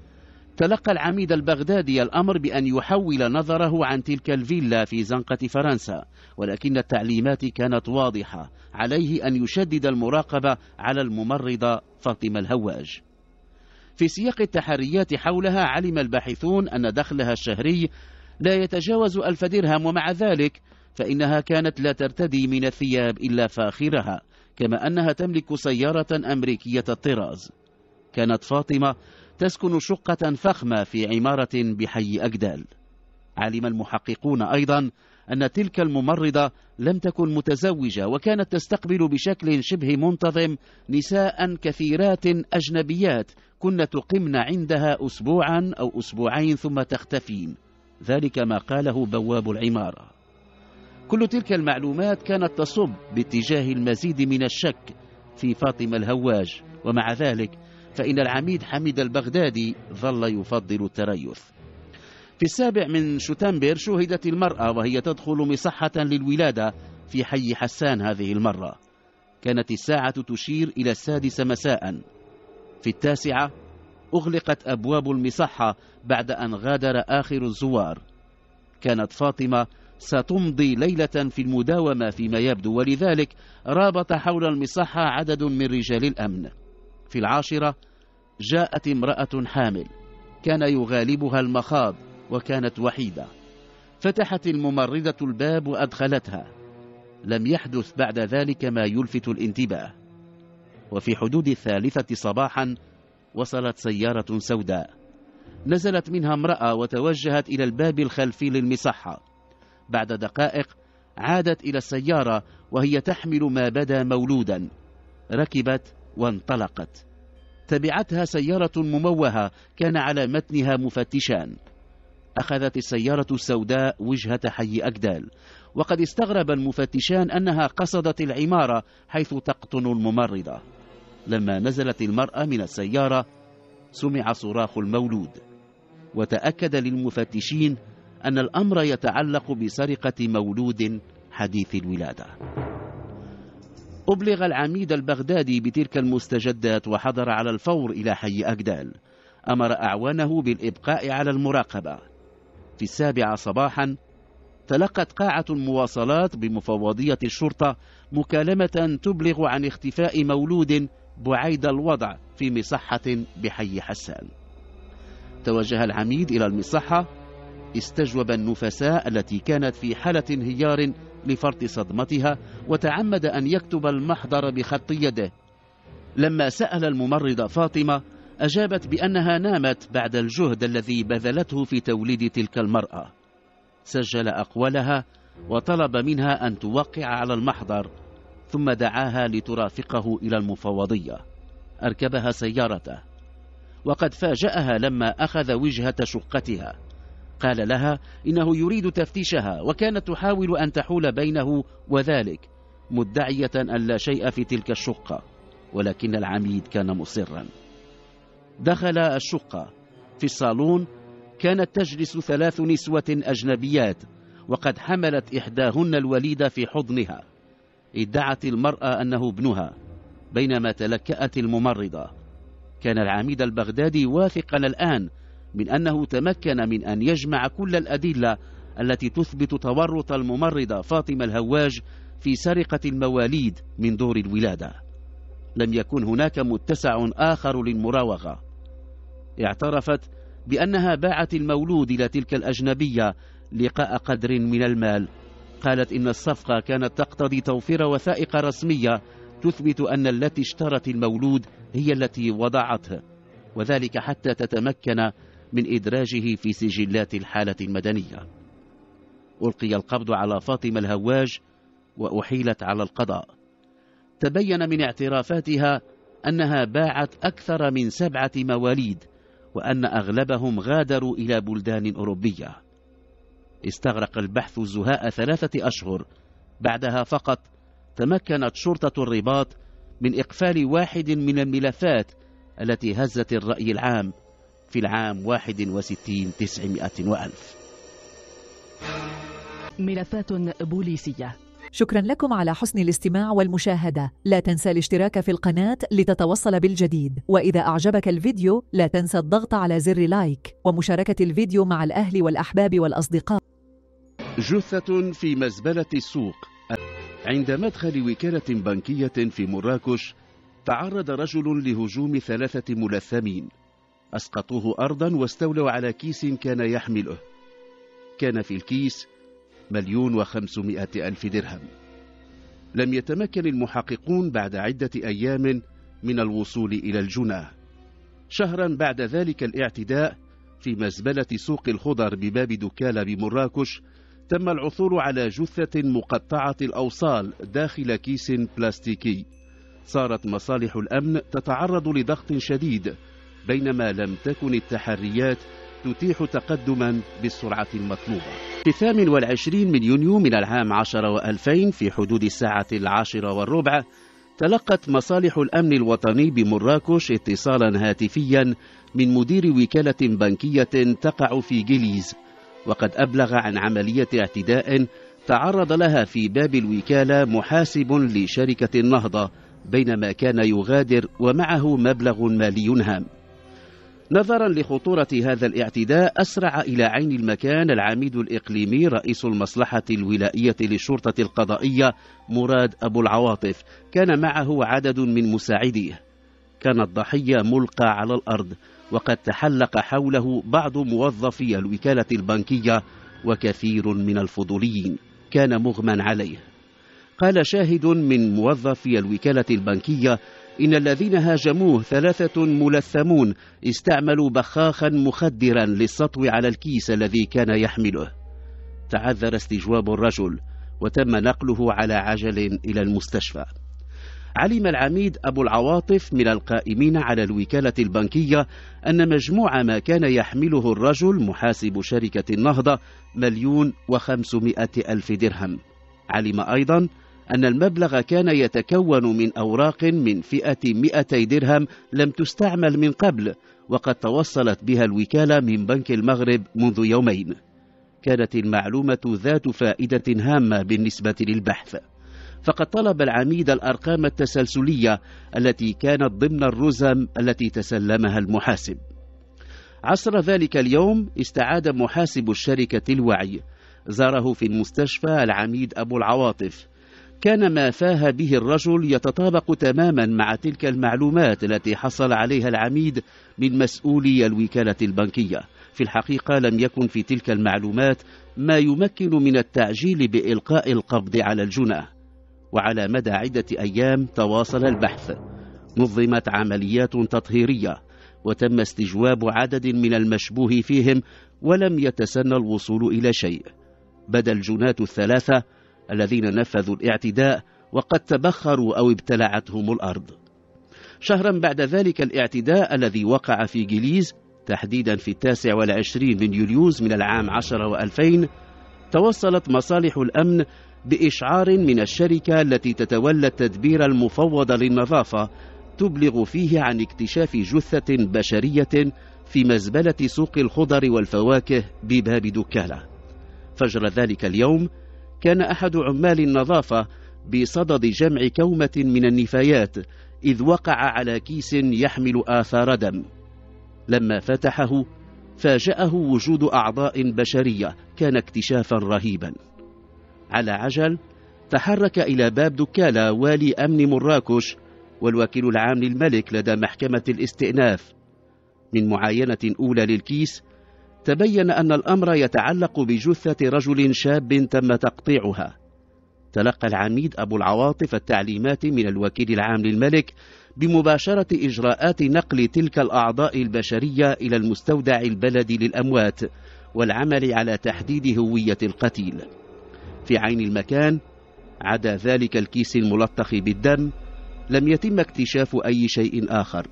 تلقى العميد البغدادي الأمر بأن يحول نظره عن تلك الفيلا في زنقة فرنسا، ولكن التعليمات كانت واضحة، عليه أن يشدد المراقبة على الممرضة فاطمة الهواج. في سياق التحريات حولها علم الباحثون أن دخلها الشهري لا يتجاوز ألف درهم، ومع ذلك فإنها كانت لا ترتدي من الثياب إلا فاخرها، كما أنها تملك سيارة أمريكية الطراز. كانت فاطمة تسكن شقة فخمة في عمارة بحي أجدال. علم المحققون أيضا أن تلك الممرضة لم تكن متزوجة، وكانت تستقبل بشكل شبه منتظم نساء كثيرات أجنبيات كن تقمن عندها أسبوعا أو أسبوعين ثم تختفين. ذلك ما قاله بواب العمارة. كل تلك المعلومات كانت تصب باتجاه المزيد من الشك في فاطمة الهواج، ومع ذلك فإن العميد حميد البغدادي ظل يفضل التريث. في السابع من شتنبر شوهدت المرأة وهي تدخل مصحة للولادة في حي حسان. هذه المرة كانت الساعة تشير إلى السادسة مساء. في التاسعة أغلقت أبواب المصحة بعد أن غادر آخر الزوار. كانت فاطمة ستمضي ليلة في المداومة فيما يبدو، ولذلك رابط حول المصحة عدد من رجال الأمن. في العاشرة جاءت امرأة حامل كان يغالبها المخاض وكانت وحيدة. فتحت الممرضة الباب وأدخلتها. لم يحدث بعد ذلك ما يلفت الانتباه. وفي حدود الثالثة صباحا وصلت سيارة سوداء، نزلت منها امرأة وتوجهت إلى الباب الخلفي للمصحة. بعد دقائق عادت إلى السيارة وهي تحمل ما بدا مولودا. ركبت وانطلقت. تبعتها سيارة مموهة كان على متنها مفتشان. أخذت السيارة السوداء وجهة حي أجدال، وقد استغرب المفتشان أنها قصدت العمارة حيث تقطن الممرضة. لما نزلت المرأة من السيارة سمع صراخ المولود، وتأكد للمفتشين أن الأمر يتعلق بسرقة مولود حديث الولادة. أبلغ العميد البغدادي بتلك المستجدات وحضر على الفور إلى حي أجدال. أمر أعوانه بالإبقاء على المراقبة. في السابعة صباحا تلقت قاعة المواصلات بمفوضية الشرطة مكالمة تبلغ عن اختفاء مولود بعيد الوضع في مصحة بحي حسان. توجه العميد إلى المصحة، استجوب النفساء التي كانت في حالة انهيار لفرط صدمتها، وتعمد أن يكتب المحضر بخط يده. لما سأل الممرضة فاطمة أجابت بأنها نامت بعد الجهد الذي بذلته في توليد تلك المرأة. سجل أقوالها وطلب منها أن توقع على المحضر، ثم دعاها لترافقه إلى المفوضية. أركبها سيارته، وقد فاجأها لما أخذ وجهة شقتها. قال لها إنه يريد تفتيشها، وكانت تحاول أن تحول بينه وذلك مدعية أن لا شيء في تلك الشقة، ولكن العميد كان مصرا. دخل الشقة. في الصالون كانت تجلس ثلاث نسوة أجنبيات، وقد حملت إحداهن الوليد في حضنها. ادعت المرأة أنه ابنها بينما تلكأت الممرضة. كان العميد البغدادي واثقا الآن من أنه تمكن من أن يجمع كل الأدلة التي تثبت تورط الممرضة فاطمة الهواج في سرقة المواليد من دور الولادة. لم يكن هناك متسع آخر للمراوغة. اعترفت بأنها باعت المولود إلى تلك الأجنبية لقاء قدر من المال. قالت إن الصفقة كانت تقتضي توفير وثائق رسمية تثبت أن التي اشترت المولود هي التي وضعته، وذلك حتى تتمكن من إدراجه في سجلات الحالة المدنية. ألقي القبض على فاطمة الهواج وأحيلت على القضاء. تبين من اعترافاتها أنها باعت أكثر من سبعة مواليد، وأن أغلبهم غادروا إلى بلدان أوروبية. استغرق البحث زهاء ثلاثة أشهر. بعدها فقط تمكنت شرطة الرباط من إقفال واحد من الملفات التي هزت الرأي العام في العام واحد وستين تسعمائة وألف. ملفات بوليسية. شكرا لكم على حسن الاستماع والمشاهدة. لا تنسى الاشتراك في القناة لتتوصل بالجديد، وإذا أعجبك الفيديو لا تنسى الضغط على زر لايك ومشاركة الفيديو مع الأهل والأحباب والأصدقاء. جثة في مزبلة السوق. عند مدخل وكالة بنكية في مراكش تعرض رجل لهجوم ثلاثة ملثمين، أسقطوه أرضا واستولوا على كيس كان يحمله. كان في الكيس مليون وخمسمائة ألف درهم. لم يتمكن المحققون بعد عدة أيام من الوصول إلى الجناه. شهرا بعد ذلك الاعتداء في مزبلة سوق الخضر بباب دكالة بمراكش تم العثور على جثة مقطعة الأوصال داخل كيس بلاستيكي. صارت مصالح الأمن تتعرض لضغط شديد، بينما لم تكن التحريات تتيح تقدما بالسرعة المطلوبة. في الثامن والعشرين من يونيو من العام عشر وألفين في حدود الساعة العاشرة والربع تلقت مصالح الأمن الوطني بمراكش اتصالا هاتفيا من مدير وكالة بنكية تقع في جليز، وقد أبلغ عن عملية اعتداء تعرض لها في باب الوكالة محاسب لشركة النهضة بينما كان يغادر ومعه مبلغ مالي هام. نظرا لخطورة هذا الاعتداء أسرع إلى عين المكان العميد الإقليمي رئيس المصلحة الولائية للشرطة القضائية مراد أبو العواطف، كان معه عدد من مساعديه. كان الضحية ملقى على الأرض وقد تحلق حوله بعض موظفي الوكالة البنكية وكثير من الفضوليين، كان مغمى عليه. قال شاهد من موظفي الوكالة البنكية إن الذين هاجموه ثلاثة ملثمون استعملوا بخاخا مخدرا للسطو على الكيس الذي كان يحمله. تعذر استجواب الرجل وتم نقله على عجل إلى المستشفى. علم العميد أبو العواطف من القائمين على الوكالة البنكية أن مجموع ما كان يحمله الرجل محاسب شركة النهضة مليون وخمسمائة ألف درهم. علم أيضا أن المبلغ كان يتكون من أوراق من فئة مئتي درهم لم تستعمل من قبل، وقد توصلت بها الوكالة من بنك المغرب منذ يومين. كانت المعلومة ذات فائدة هامة بالنسبة للبحث، فقد طلب العميد الأرقام التسلسلية التي كانت ضمن الرزم التي تسلمها المحاسب. عصر ذلك اليوم استعاد محاسب الشركة الوعي، زاره في المستشفى العميد أبو العواطف. كان ما فاه به الرجل يتطابق تماما مع تلك المعلومات التي حصل عليها العميد من مسؤولي الوكالة البنكية. في الحقيقة لم يكن في تلك المعلومات ما يمكن من التعجيل بإلقاء القبض على الجناه. وعلى مدى عدة أيام تواصل البحث، نظمت عمليات تطهيرية وتم استجواب عدد من المشبوه فيهم، ولم يتسنى الوصول إلى شيء. بدا الجناة الثلاثة الذين نفذوا الاعتداء وقد تبخروا أو ابتلعتهم الأرض. شهرا بعد ذلك الاعتداء الذي وقع في جليز تحديدا في التاسع والعشرين من يوليوز من العام عشرة وألفين، توصلت مصالح الأمن بإشعار من الشركة التي تتولى التدبير المفوض للنظافة تبلغ فيه عن اكتشاف جثة بشرية في مزبلة سوق الخضر والفواكه بباب دكالة. فجر ذلك اليوم كان أحد عمال النظافة بصدد جمع كومة من النفايات إذ وقع على كيس يحمل آثار دم. لما فتحه فاجأه وجود أعضاء بشرية، كان اكتشافا رهيبا. على عجل تحرك إلى باب دكالة والي أمن مراكش والوكيل العام للملك لدى محكمة الاستئناف. من معاينة أولى للكيس تبين أن الأمر يتعلق بجثة رجل شاب تم تقطيعها. تلقى العميد أبو العواطف التعليمات من الوكيل العام للملك بمباشرة إجراءات نقل تلك الأعضاء البشرية إلى المستودع البلدي للأموات والعمل على تحديد هوية القتيل. في عين المكان عدا ذلك الكيس الملطخ بالدم لم يتم اكتشاف أي شيء آخر.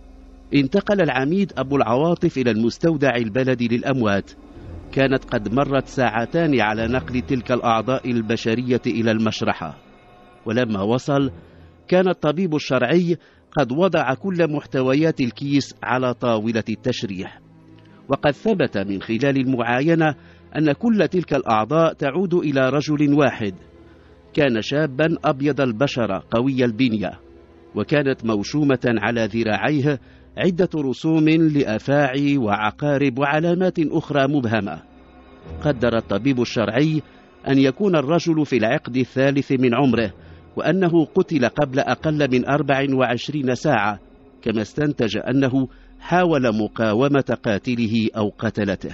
انتقل العميد أبو العواطف إلى المستودع البلدي للأموات. كانت قد مرت ساعتان على نقل تلك الأعضاء البشرية إلى المشرحة، ولما وصل كان الطبيب الشرعي قد وضع كل محتويات الكيس على طاولة التشريح. وقد ثبت من خلال المعاينة أن كل تلك الأعضاء تعود إلى رجل واحد. كان شابا أبيض البشرة قوي البنية، وكانت موشومة على ذراعيه عدة رسوم لأفاعي وعقارب وعلامات أخرى مبهمة. قدر الطبيب الشرعي أن يكون الرجل في العقد الثالث من عمره، وأنه قتل قبل أقل من أربع وعشرين ساعة، كما استنتج أنه حاول مقاومة قاتله أو قتلته.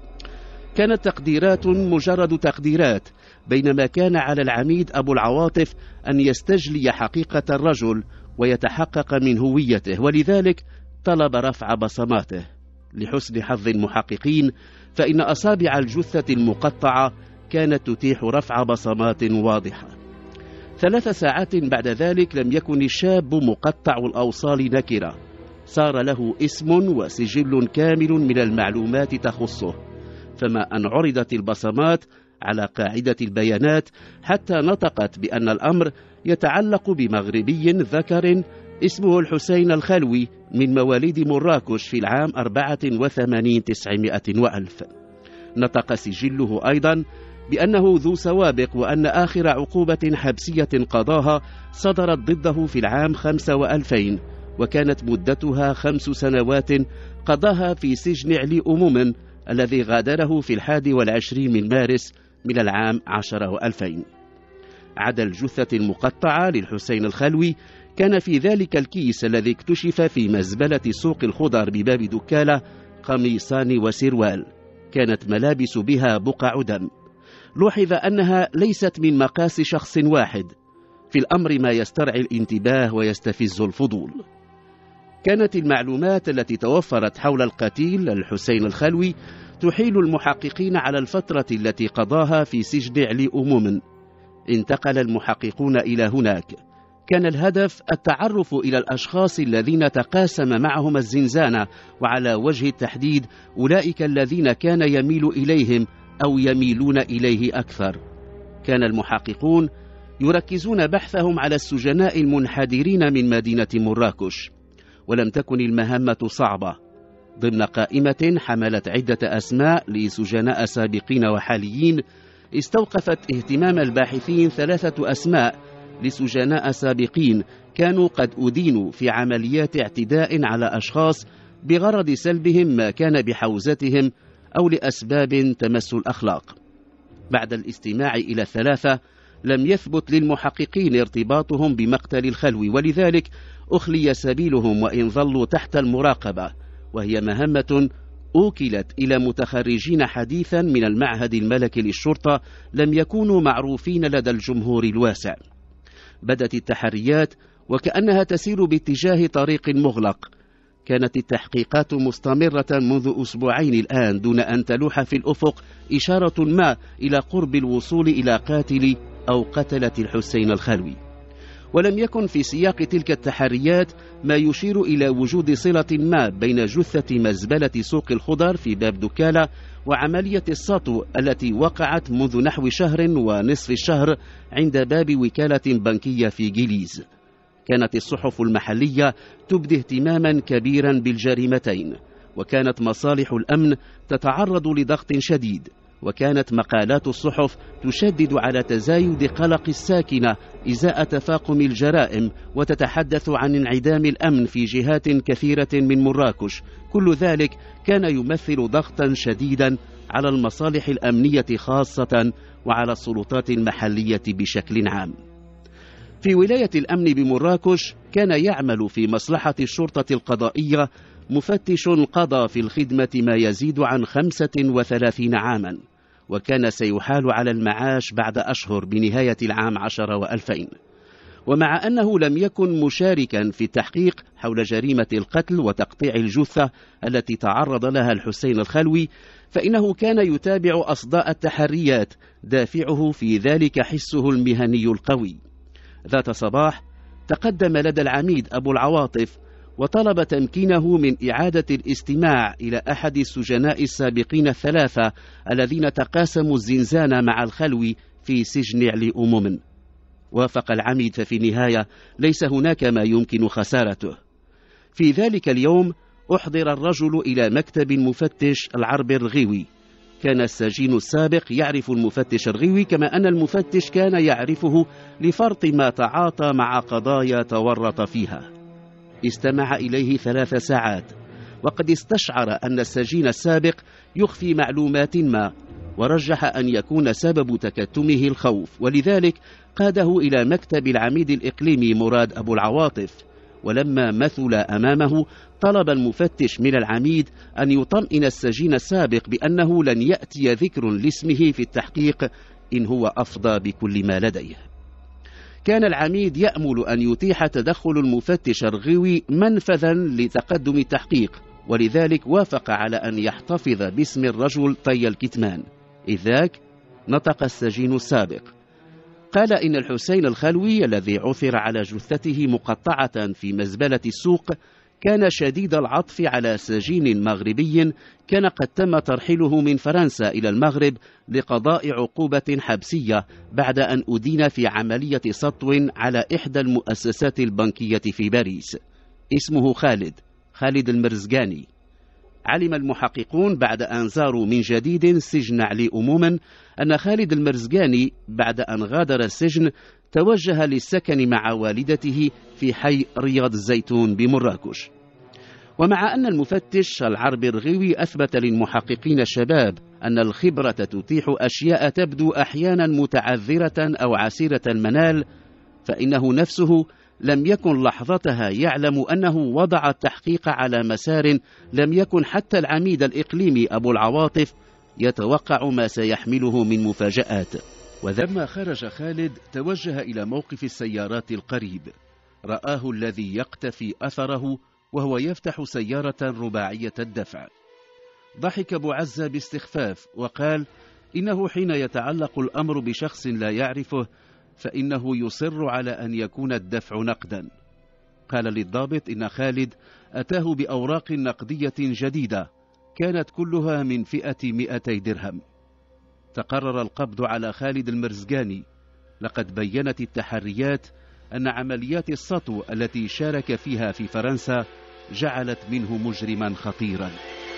كانت تقديرات مجرد تقديرات، بينما كان على العميد أبو العواطف أن يستجلي حقيقة الرجل ويتحقق من هويته، ولذلك طلب رفع بصماته. لحسن حظ المحققين فإن أصابع الجثة المقطعة كانت تتيح رفع بصمات واضحة. ثلاث ساعات بعد ذلك لم يكن الشاب مقطع الأوصال نكرة، صار له اسم وسجل كامل من المعلومات تخصه. فما أن عرضت البصمات على قاعدة البيانات حتى نطقت بأن الأمر يتعلق بمغربي ذكر اسمه الحسين الخلوي من مواليد مراكش في العام أربعة وثمانين تسعمائة وألف. نطق سجله أيضا بأنه ذو سوابق، وأن آخر عقوبة حبسية قضاها صدرت ضده في العام خمسة وألفين، وكانت مدتها خمس سنوات قضاها في سجن علي أمومن الذي غادره في الحادي والعشرين من مارس من العام عشرة وألفين. عدا الجثة المقطعة للحسين الخلوي، كان في ذلك الكيس الذي اكتشف في مزبلة سوق الخضر بباب دكالة قميصان وسروال، كانت ملابس بها بقع دم. لوحظ أنها ليست من مقاس شخص واحد، في الأمر ما يسترعي الانتباه ويستفز الفضول. كانت المعلومات التي توفرت حول القتيل الحسين الخلوي تحيل المحققين على الفترة التي قضاها في سجن علي أمومن. انتقل المحققون إلى هناك، كان الهدف التعرف إلى الأشخاص الذين تقاسم معهم الزنزانة، وعلى وجه التحديد أولئك الذين كان يميل إليهم أو يميلون إليه أكثر. كان المحققون يركزون بحثهم على السجناء المنحدرين من مدينة مراكش، ولم تكن المهمة صعبة. ضمن قائمة حملت عدة أسماء لسجناء سابقين وحاليين، استوقفت اهتمام الباحثين ثلاثة أسماء لسجناء سابقين كانوا قد أدينوا في عمليات اعتداء على أشخاص بغرض سلبهم ما كان بحوزتهم أو لأسباب تمس الأخلاق. بعد الاستماع إلى الثلاثة لم يثبت للمحققين ارتباطهم بمقتل الخلوي، ولذلك أخلي سبيلهم وإن ظلوا تحت المراقبة، وهي مهمة أوكلت إلى متخرجين حديثا من المعهد الملكي للشرطة لم يكونوا معروفين لدى الجمهور الواسع. بدت التحريات وكأنها تسير باتجاه طريق مغلق. كانت التحقيقات مستمرة منذ أسبوعين الآن دون أن تلوح في الأفق إشارة ما إلى قرب الوصول إلى قاتل أو قتلة الحسين الخلوي. ولم يكن في سياق تلك التحريات ما يشير إلى وجود صلة ما بين جثة مزبلة سوق الخضر في باب دكالة وعملية السطو التي وقعت منذ نحو شهر ونصف الشهر عند باب وكالة بنكية في جيليز. كانت الصحف المحلية تبدي اهتماما كبيرا بالجريمتين، وكانت مصالح الأمن تتعرض لضغط شديد، وكانت مقالات الصحف تشدد على تزايد قلق الساكنة إزاء تفاقم الجرائم، وتتحدث عن انعدام الأمن في جهات كثيرة من مراكش. كل ذلك كان يمثل ضغطا شديدا على المصالح الأمنية خاصة وعلى السلطات المحلية بشكل عام. في ولاية الأمن بمراكش كان يعمل في مصلحة الشرطة القضائية مفتش قضى في الخدمة ما يزيد عن خمسة وثلاثين عاما، وكان سيحال على المعاش بعد أشهر بنهاية العام عشر وألفين. ومع أنه لم يكن مشاركا في التحقيق حول جريمة القتل وتقطيع الجثة التي تعرض لها الحسين الخلوي، فإنه كان يتابع أصداء التحريات، دافعه في ذلك حسه المهني القوي. ذات صباح تقدم لدى العميد أبو العواطف وطلب تمكينه من إعادة الاستماع إلى أحد السجناء السابقين الثلاثة الذين تقاسموا الزنزان مع الخلوي في سجن علي أمومن. وافق العميد، ففي النهاية ليس هناك ما يمكن خسارته. في ذلك اليوم أحضر الرجل إلى مكتب المفتش العربي الرغيوي. كان السجين السابق يعرف المفتش الرغيوي كما أن المفتش كان يعرفه لفرط ما تعاطى مع قضايا تورط فيها. استمع إليه ثلاث ساعات، وقد استشعر أن السجين السابق يخفي معلومات ما، ورجح أن يكون سبب تكتمه الخوف، ولذلك قاده إلى مكتب العميد الإقليمي مراد أبو العواطف. ولما مثل أمامه طلب المفتش من العميد أن يطمئن السجين السابق بأنه لن يأتي ذكر لاسمه في التحقيق إن هو أفضى بكل ما لديه. كان العميد يأمل أن يتيح تدخل المفتش الرغيوي منفذا لتقدم التحقيق، ولذلك وافق على أن يحتفظ باسم الرجل طي الكتمان. إذ ذاك نطق السجين السابق، قال إن الحسين الخلوي الذي عثر على جثته مقطعة في مزبلة السوق كان شديد العطف على سجين مغربي كان قد تم ترحيله من فرنسا إلى المغرب لقضاء عقوبة حبسية بعد أن أدين في عملية سطو على إحدى المؤسسات البنكية في باريس. اسمه خالد خالد المرزقاني. علم المحققون بعد أن زاروا من جديد سجن علي أموما أن خالد المرزقاني بعد أن غادر السجن توجه للسكن مع والدته في حي رياض الزيتون بمراكش. ومع أن المفتش العربي الرغيوي أثبت للمحققين الشباب أن الخبرة تتيح أشياء تبدو أحيانا متعذرة أو عسيرة المنال، فإنه نفسه لم يكن لحظتها يعلم أنه وضع التحقيق على مسار لم يكن حتى العميد الإقليمي أبو العواطف يتوقع ما سيحمله من مفاجآت. ولما خرج خالد توجه إلى موقف السيارات القريب، رآه الذي يقتفي أثره وهو يفتح سيارة رباعية الدفع. ضحك أبو عزة باستخفاف وقال إنه حين يتعلق الأمر بشخص لا يعرفه فإنه يصر على أن يكون الدفع نقدا. قال للضابط إن خالد أتاه بأوراق نقدية جديدة كانت كلها من فئة مئتي درهم. تقرر القبض على خالد المرزقاني. لقد بيّنت التحريات أن عمليات السطو التي شارك فيها في فرنسا جعلت منه مجرما خطيرا.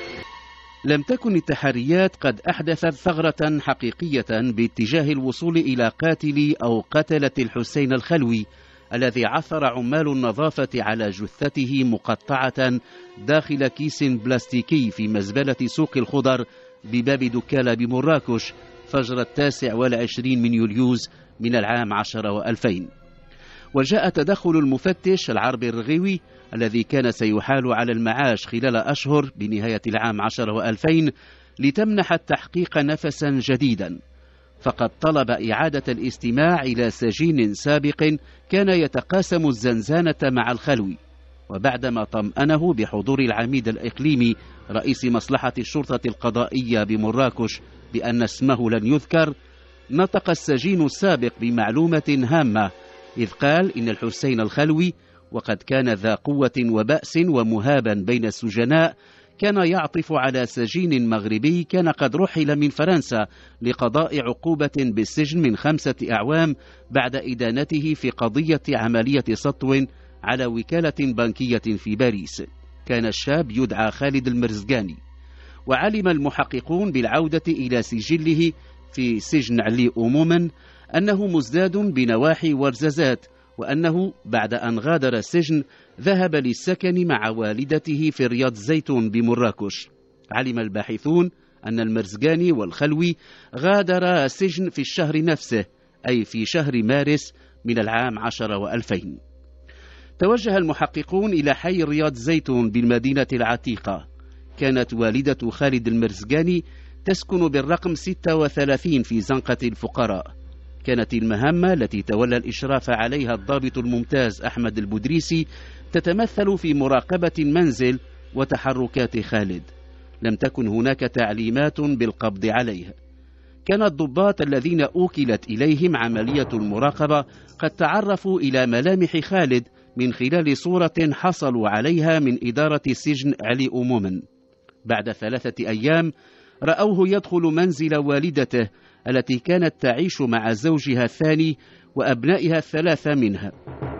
لم تكن التحريات قد أحدثت ثغرة حقيقية باتجاه الوصول إلى قاتل أو قتلة الحسين الخلوي الذي عثر عمال النظافة على جثته مقطعة داخل كيس بلاستيكي في مزبلة سوق الخضر بباب دكالة بمراكش فجر التاسع والعشرين من يوليوز من العام عشر وألفين. وجاء تدخل المفتش العربي الرغيوي الذي كان سيحال على المعاش خلال أشهر بنهاية العام عشر وألفين لتمنح التحقيق نفسا جديدا، فقد طلب إعادة الاستماع إلى سجين سابق كان يتقاسم الزنزانة مع الخلوي. وبعدما طمأنه بحضور العميد الإقليمي رئيس مصلحة الشرطة القضائية بمراكش بأن اسمه لن يذكر، نطق السجين السابق بمعلومة هامة، إذ قال إن الحسين الخلوي وقد كان ذا قوة وبأس ومهابا بين السجناء كان يعطف على سجين مغربي كان قد رحل من فرنسا لقضاء عقوبة بالسجن من خمسة أعوام بعد إدانته في قضية عملية سطو على وكالة بنكية في باريس. كان الشاب يدعى خالد المرزقاني. وعلم المحققون بالعودة إلى سجله في سجن علي أموما أنه مزداد بنواحي ورزازات، وأنه بعد أن غادر السجن ذهب للسكن مع والدته في رياض الزيتون بمراكش. علم الباحثون أن المرزقاني والخلوي غادر السجن في الشهر نفسه، أي في شهر مارس من العام عشر وألفين. توجه المحققون إلى حي رياض الزيتون بالمدينة العتيقة. كانت والدة خالد المرزقاني تسكن بالرقم ستة وثلاثين في زنقة الفقراء. كانت المهمة التي تولى الإشراف عليها الضابط الممتاز أحمد البدريسي تتمثل في مراقبة المنزل وتحركات خالد. لم تكن هناك تعليمات بالقبض عليه. كان الضباط الذين أوكلت إليهم عملية المراقبة قد تعرفوا إلى ملامح خالد من خلال صورة حصلوا عليها من إدارة سجن علي أموما. بعد ثلاثة أيام رأوه يدخل منزل والدته التي كانت تعيش مع زوجها الثاني وأبنائها الثلاثة منها.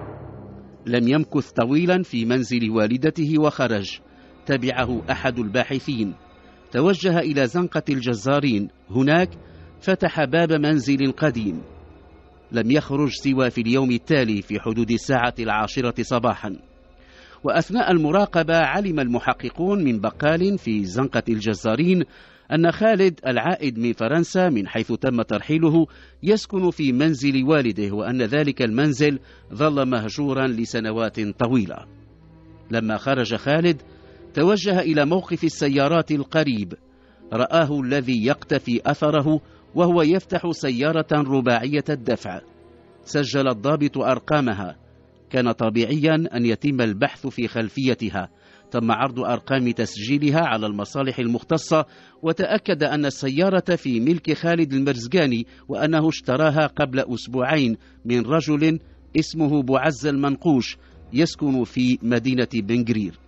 لم يمكث طويلا في منزل والدته وخرج. تبعه أحد الباحثين. توجه إلى زنقة الجزارين. هناك فتح باب منزل قديم. لم يخرج سوى في اليوم التالي في حدود الساعة العاشرة صباحا. وأثناء المراقبة علم المحققون من بقال في زنقة الجزارين أن خالد العائد من فرنسا من حيث تم ترحيله يسكن في منزل والده، وأن ذلك المنزل ظل مهجورا لسنوات طويلة. لما خرج خالد توجه إلى موقف السيارات القريب. رآه الذي يقتفي أثره وهو يفتح سيارة رباعية الدفع. سجل الضابط أرقامها. كان طبيعيا أن يتم البحث في خلفيتها. تم عرض أرقام تسجيلها على المصالح المختصة، وتأكد أن السيارة في ملك خالد المرزقاني، وأنه اشتراها قبل أسبوعين من رجل اسمه بوعز المنقوش يسكن في مدينة بنغرير.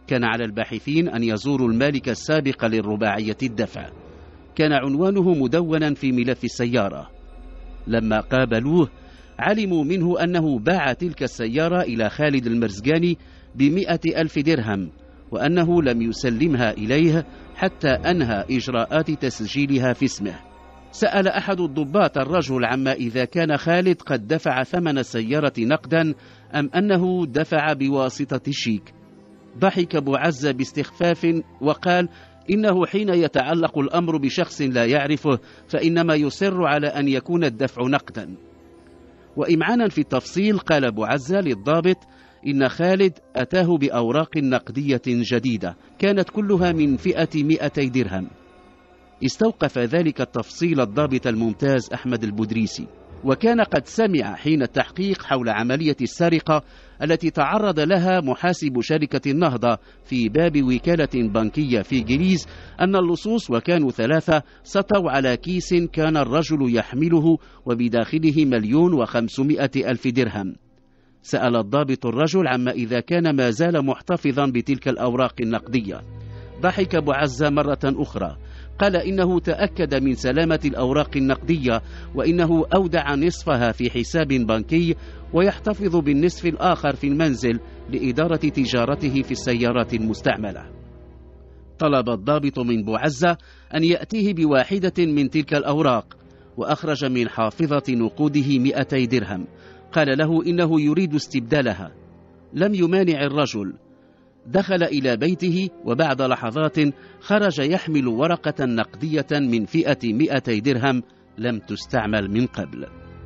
كان على الباحثين أن يزوروا المالك السابق للرباعية الدفع. كان عنوانه مدونا في ملف السيارة. لما قابلوه علموا منه أنه باع تلك السيارة إلى خالد المرزقاني بمئة ألف درهم، وأنه لم يسلمها إليه حتى أنهى إجراءات تسجيلها في اسمه. سأل أحد الضباط الرجل عما إذا كان خالد قد دفع ثمن السيارة نقدا أم أنه دفع بواسطة الشيك. ضحك أبو عزة باستخفاف وقال إنه حين يتعلق الأمر بشخص لا يعرفه فإنما يصر على أن يكون الدفع نقدا. وإمعانا في التفصيل قال أبو عزة للضابط إن خالد أتاه بأوراق نقدية جديدة كانت كلها من فئة مئتي درهم. استوقف ذلك التفصيل الضابط الممتاز أحمد البدريسي، وكان قد سمع حين التحقيق حول عملية السرقة التي تعرض لها محاسب شركة النهضة في باب وكالة بنكية في جليز أن اللصوص وكانوا ثلاثة سطوا على كيس كان الرجل يحمله وبداخله مليون وخمسمائة ألف درهم. سأل الضابط الرجل عما إذا كان ما زال محتفظا بتلك الأوراق النقدية. ضحك أبو عزة مرة أخرى قال إنه تأكد من سلامة الأوراق النقدية وإنه أودع نصفها في حساب بنكي ويحتفظ بالنصف الآخر في المنزل لإدارة تجارته في السيارات المستعملة. طلب الضابط من أبو عزة أن يأتيه بواحدة من تلك الأوراق، وأخرج من حافظة نقوده مئتي درهم. قال له إنه يريد استبدالها. لم يمانع الرجل. دخل إلى بيته وبعد لحظات خرج يحمل ورقة نقدية من فئة مئتي درهم لم تستعمل من قبل.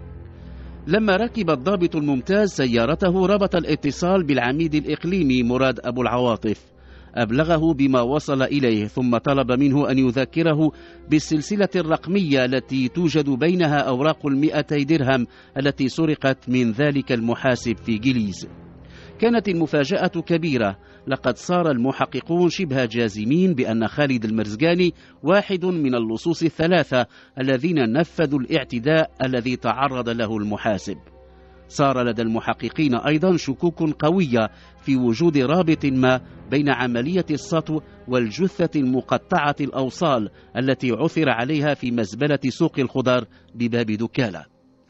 لما ركب الضابط الممتاز سيارته ربط الاتصال بالعميد الإقليمي مراد أبو العواطف، أبلغه بما وصل إليه ثم طلب منه أن يذكره بالسلسلة الرقمية التي توجد بينها أوراق المئتي درهم التي سرقت من ذلك المحاسب في جليز. كانت المفاجأة كبيرة، لقد صار المحققون شبه جازمين بأن خالد المرزقاني واحد من اللصوص الثلاثة الذين نفذوا الاعتداء الذي تعرض له المحاسب. صار لدى المحققين أيضا شكوك قوية في وجود رابط ما بين عملية السطو والجثة المقطعة الأوصال التي عثر عليها في مزبلة سوق الخضر بباب دكالة.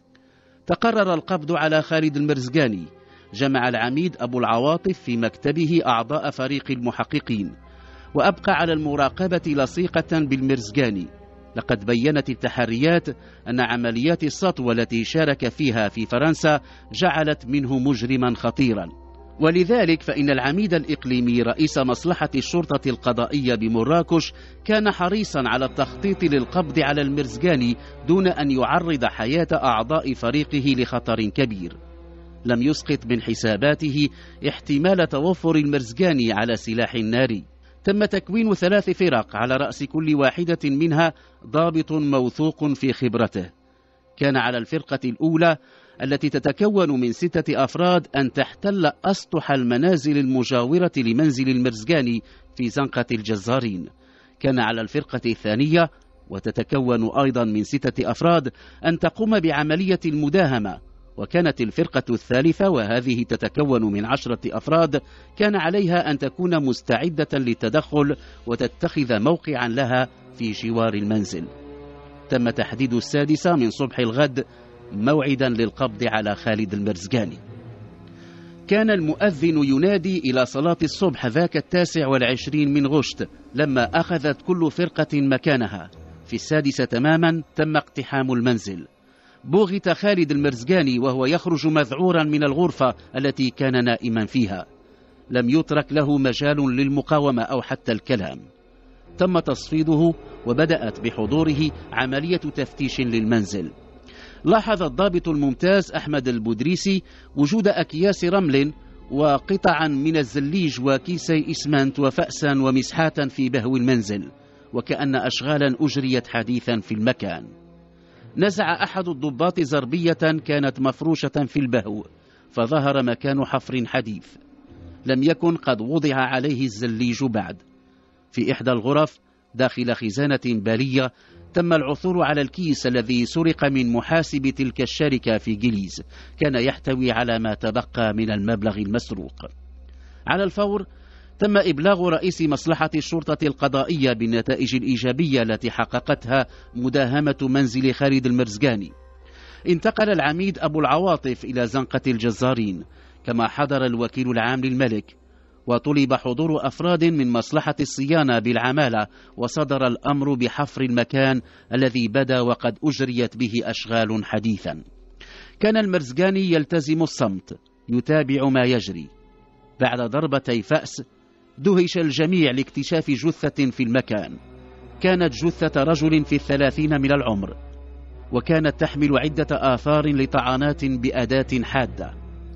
تقرر القبض على خالد المرزقاني. جمع العميد أبو العواطف في مكتبه أعضاء فريق المحققين، وأبقى على المراقبة لصيقة بالمرزقاني. لقد بيّنت التحريات أن عمليات السطو التي شارك فيها في فرنسا جعلت منه مجرما خطيرا، ولذلك فإن العميد الإقليمي رئيس مصلحة الشرطة القضائية بمراكش كان حريصا على التخطيط للقبض على المرزقاني دون أن يعرض حياة أعضاء فريقه لخطر كبير. لم يسقط من حساباته احتمال توفر المرزقاني على سلاح ناري. تم تكوين ثلاث فرق على رأس كل واحدة منها ضابط موثوق في خبرته. كان على الفرقة الأولى التي تتكون من ستة أفراد أن تحتل أسطح المنازل المجاورة لمنزل المرزقاني في زنقة الجزارين. كان على الفرقة الثانية وتتكون أيضا من ستة أفراد أن تقوم بعملية المداهمة. وكانت الفرقة الثالثة وهذه تتكون من عشرة أفراد كان عليها أن تكون مستعدة للتدخل وتتخذ موقعا لها في جوار المنزل. تم تحديد السادسة من صبح الغد موعدا للقبض على خالد المرزقاني. كان المؤذن ينادي إلى صلاة الصبح ذاك التاسع والعشرين من غشت لما أخذت كل فرقة مكانها. في السادسة تماما تم اقتحام المنزل. بوغت خالد المرزقاني وهو يخرج مذعورا من الغرفة التي كان نائما فيها. لم يترك له مجال للمقاومة أو حتى الكلام. تم تصفيده وبدأت بحضوره عملية تفتيش للمنزل. لاحظ الضابط الممتاز أحمد البدريسي وجود أكياس رمل وقطعا من الزليج وكيسي إسمنت وفأسا ومسحات في بهو المنزل، وكأن أشغالا أجريت حديثا في المكان. نزع أحد الضباط زربية كانت مفروشة في البهو، فظهر مكان حفر حديث لم يكن قد وضع عليه الزليج بعد. في إحدى الغرف داخل خزانة بالية تم العثور على الكيس الذي سرق من محاسب تلك الشركة في جليز، كان يحتوي على ما تبقى من المبلغ المسروق. على الفور تم إبلاغ رئيس مصلحة الشرطة القضائية بالنتائج الإيجابية التي حققتها مداهمة منزل خالد المرزقاني. انتقل العميد أبو العواطف إلى زنقة الجزارين، كما حضر الوكيل العام للملك، وطلب حضور أفراد من مصلحة الصيانة بالعمالة، وصدر الأمر بحفر المكان الذي بدا وقد أجريت به أشغال حديثا. كان المرزقاني يلتزم الصمت، يتابع ما يجري. بعد ضربتي فأس دهش الجميع لاكتشاف جثة في المكان. كانت جثة رجل في الثلاثين من العمر، وكانت تحمل عدة آثار لطعنات بأداة حادة.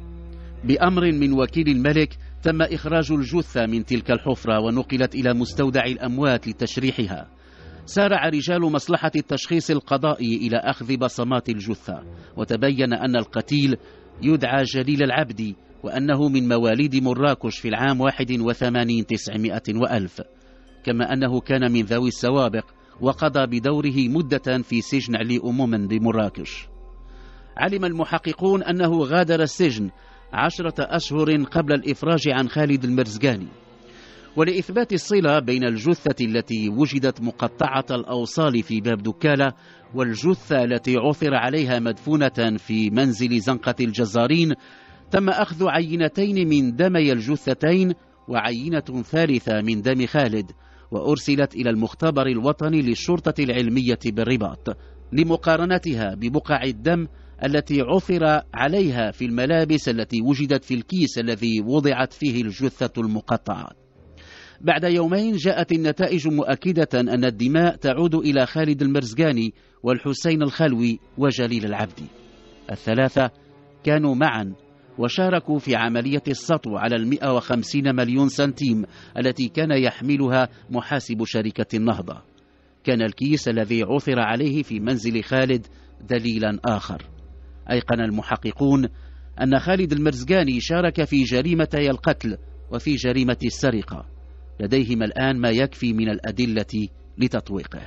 بأمر من وكيل الملك تم إخراج الجثة من تلك الحفرة ونقلت إلى مستودع الأموات لتشريحها. سارع رجال مصلحة التشخيص القضائي إلى أخذ بصمات الجثة، وتبين أن القتيل يدعى جليل العبدي، وأنه من مواليد مراكش في العام واحد وثمانين تسعمائة وألف، كما أنه كان من ذوي السوابق وقضى بدوره مدة في سجن علي أمومن بمراكش. علم المحققون أنه غادر السجن عشرة أشهر قبل الإفراج عن خالد المرزقاني. ولإثبات الصلة بين الجثة التي وجدت مقطعة الأوصال في باب دكالة والجثة التي عثر عليها مدفونة في منزل زنقة الجزارين، تم أخذ عينتين من دمي الجثتين وعينة ثالثة من دم خالد، وأرسلت إلى المختبر الوطني للشرطة العلمية بالرباط لمقارنتها ببقع الدم التي عثر عليها في الملابس التي وجدت في الكيس الذي وضعت فيه الجثة المقطعة. بعد يومين جاءت النتائج مؤكدة أن الدماء تعود إلى خالد المرزقاني والحسين الخلوي وجليل العبدي. الثلاثة كانوا معا وشاركوا في عملية السطو على المئة وخمسين مليون سنتيم التي كان يحملها محاسب شركة النهضة. كان الكيس الذي عثر عليه في منزل خالد دليلا آخر. أيقن المحققون أن خالد المرزقاني شارك في جريمتي القتل وفي جريمة السرقة. لديهم الآن ما يكفي من الأدلة لتطويقه.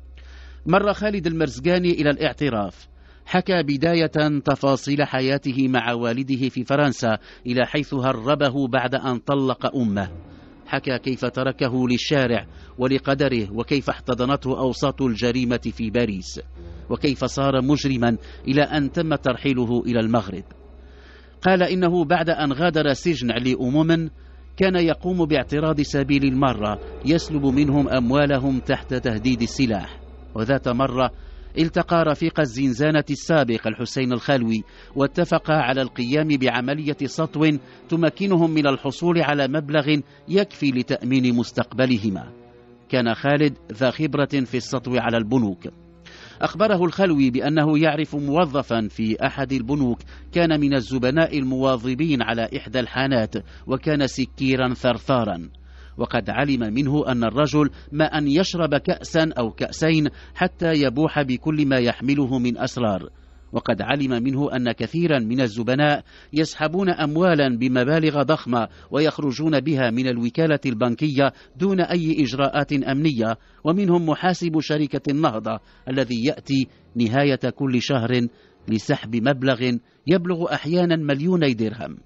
مر خالد المرزقاني إلى الاعتراف، حكى بداية تفاصيل حياته مع والده في فرنسا إلى حيث هربه بعد أن طلق أمه. حكى كيف تركه للشارع ولقدره، وكيف احتضنته أوساط الجريمة في باريس، وكيف صار مجرما إلى أن تم ترحيله إلى المغرب. قال إنه بعد أن غادر سجن علي أمومن كان يقوم باعتراض سبيل المرة، يسلب منهم أموالهم تحت تهديد السلاح. وذات مرة التقى رفيق الزنزانة السابق الحسين الخلوي، واتفقا على القيام بعملية سطو تمكنهم من الحصول على مبلغ يكفي لتأمين مستقبلهما. كان خالد ذا خبرة في السطو على البنوك. أخبره الخلوي بأنه يعرف موظفا في أحد البنوك كان من الزبناء المواظبين على إحدى الحانات، وكان سكيرا ثرثارا، وقد علم منه أن الرجل ما أن يشرب كأسا أو كأسين حتى يبوح بكل ما يحمله من أسرار. وقد علم منه أن كثيرا من الزبناء يسحبون أموالا بمبالغ ضخمة ويخرجون بها من الوكالة البنكية دون أي إجراءات أمنية، ومنهم محاسب شركة النهضة الذي يأتي نهاية كل شهر لسحب مبلغ يبلغ أحيانا مليوني درهم.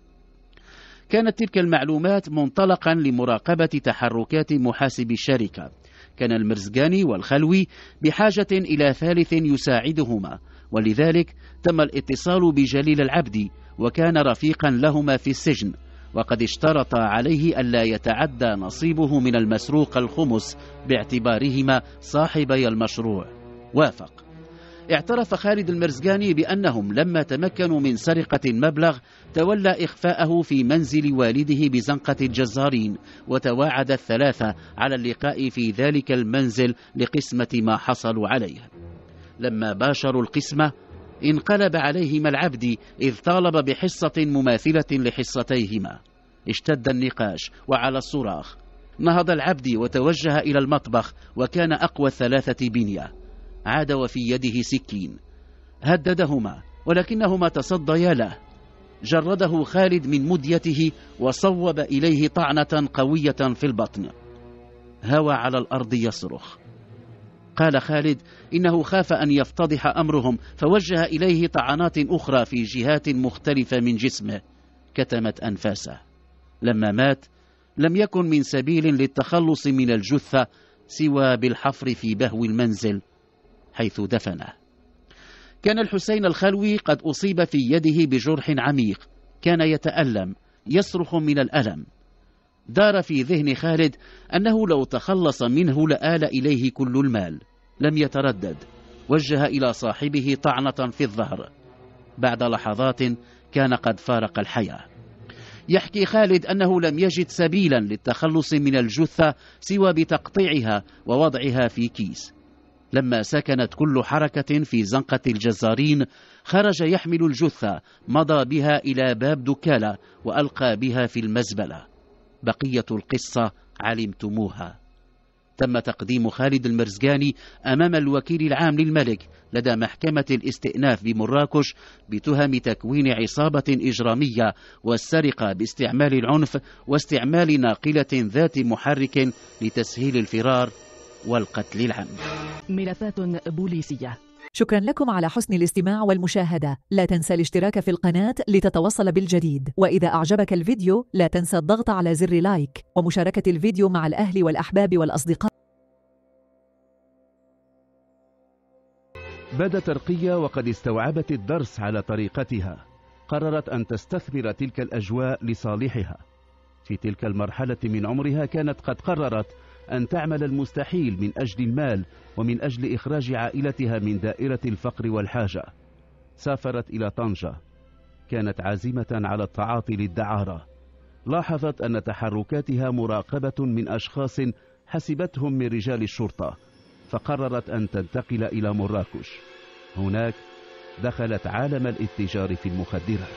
كانت تلك المعلومات منطلقا لمراقبة تحركات محاسب الشركة. كان المرزقاني والخلوي بحاجة إلى ثالث يساعدهما، ولذلك تم الاتصال بجليل العبدي، وكان رفيقا لهما في السجن، وقد اشترط عليه ألا يتعدى نصيبه من المسروق الخمس باعتبارهما صاحبي المشروع. وافق. اعترف خالد المرزقاني بأنهم لما تمكنوا من سرقة المبلغ تولى إخفاءه في منزل والده بزنقة الجزارين، وتواعد الثلاثة على اللقاء في ذلك المنزل لقسمة ما حصلوا عليه. لما باشروا القسمة انقلب عليهما العبدي إذ طالب بحصة مماثلة لحصتيهما. اشتد النقاش وعلى الصراخ. نهض العبدي وتوجه إلى المطبخ، وكان أقوى الثلاثة بنية. عاد وفي يده سكين. هددهما ولكنهما تصديا له. جرده خالد من مديته وصوب إليه طعنة قوية في البطن. هوى على الأرض يصرخ. قال خالد إنه خاف أن يفتضح أمرهم، فوجه إليه طعنات أخرى في جهات مختلفة من جسمه، كتمت أنفاسه. لما مات لم يكن من سبيل للتخلص من الجثة سوى بالحفر في بهو المنزل حيث دفنه. كان الحسين الخلوي قد أصيب في يده بجرح عميق، كان يتألم يصرخ من الألم. دار في ذهن خالد أنه لو تخلص منه لآل إليه كل المال. لم يتردد، وجه إلى صاحبه طعنة في الظهر. بعد لحظات كان قد فارق الحياة. يحكي خالد أنه لم يجد سبيلا للتخلص من الجثة سوى بتقطيعها ووضعها في كيس. لما سكنت كل حركة في زنقة الجزارين خرج يحمل الجثة، مضى بها إلى باب دكالة وألقى بها في المزبلة. بقية القصة علمتموها. تم تقديم خالد المرزقاني أمام الوكيل العام للملك لدى محكمة الاستئناف بمراكش بتهم تكوين عصابة إجرامية والسرقة باستعمال العنف واستعمال ناقلة ذات محرك لتسهيل الفرار والقتل العمد. ملفات بوليسية. شكرا لكم على حسن الاستماع والمشاهدة. لا تنسى الاشتراك في القناة لتتوصل بالجديد، وإذا أعجبك الفيديو لا تنسى الضغط على زر لايك ومشاركة الفيديو مع الأهل والأحباب والأصدقاء. بدت رقية وقد استوعبت الدرس على طريقتها. قررت أن تستثمر تلك الأجواء لصالحها. في تلك المرحلة من عمرها كانت قد قررت أن تعمل المستحيل من أجل المال ومن أجل إخراج عائلتها من دائرة الفقر والحاجة. سافرت إلى طنجة. كانت عازمة على التعاطي للدعارة. لاحظت أن تحركاتها مراقبة من أشخاص حسبتهم من رجال الشرطة، فقررت أن تنتقل إلى مراكش. هناك دخلت عالم الاتجار في المخدرات.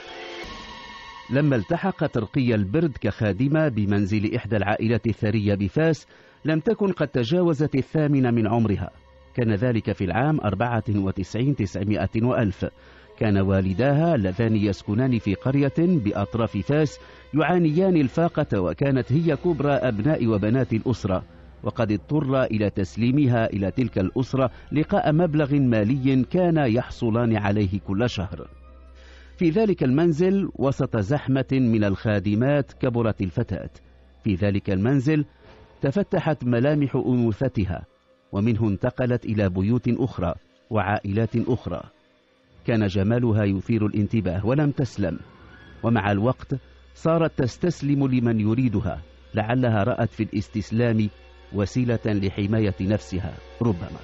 لما التحقت رقية البرد كخادمة بمنزل إحدى العائلات الثرية بفاس، لم تكن قد تجاوزت الثامنة من عمرها. كان ذلك في العام أربعة وتسعين تسعمائة وألف. كان والداها اللذان يسكنان في قرية بأطراف فاس يعانيان الفاقة، وكانت هي كبرى أبناء وبنات الأسرة، وقد اضطر إلى تسليمها إلى تلك الأسرة لقاء مبلغ مالي كان يحصلان عليه كل شهر. في ذلك المنزل وسط زحمة من الخادمات كبرت الفتاة. في ذلك المنزل تفتحت ملامح أنوثتها، ومنه انتقلت إلى بيوت أخرى وعائلات أخرى. كان جمالها يثير الانتباه ولم تسلم، ومع الوقت صارت تستسلم لمن يريدها، لعلها رأت في الاستسلام وسيلة لحماية نفسها ربما.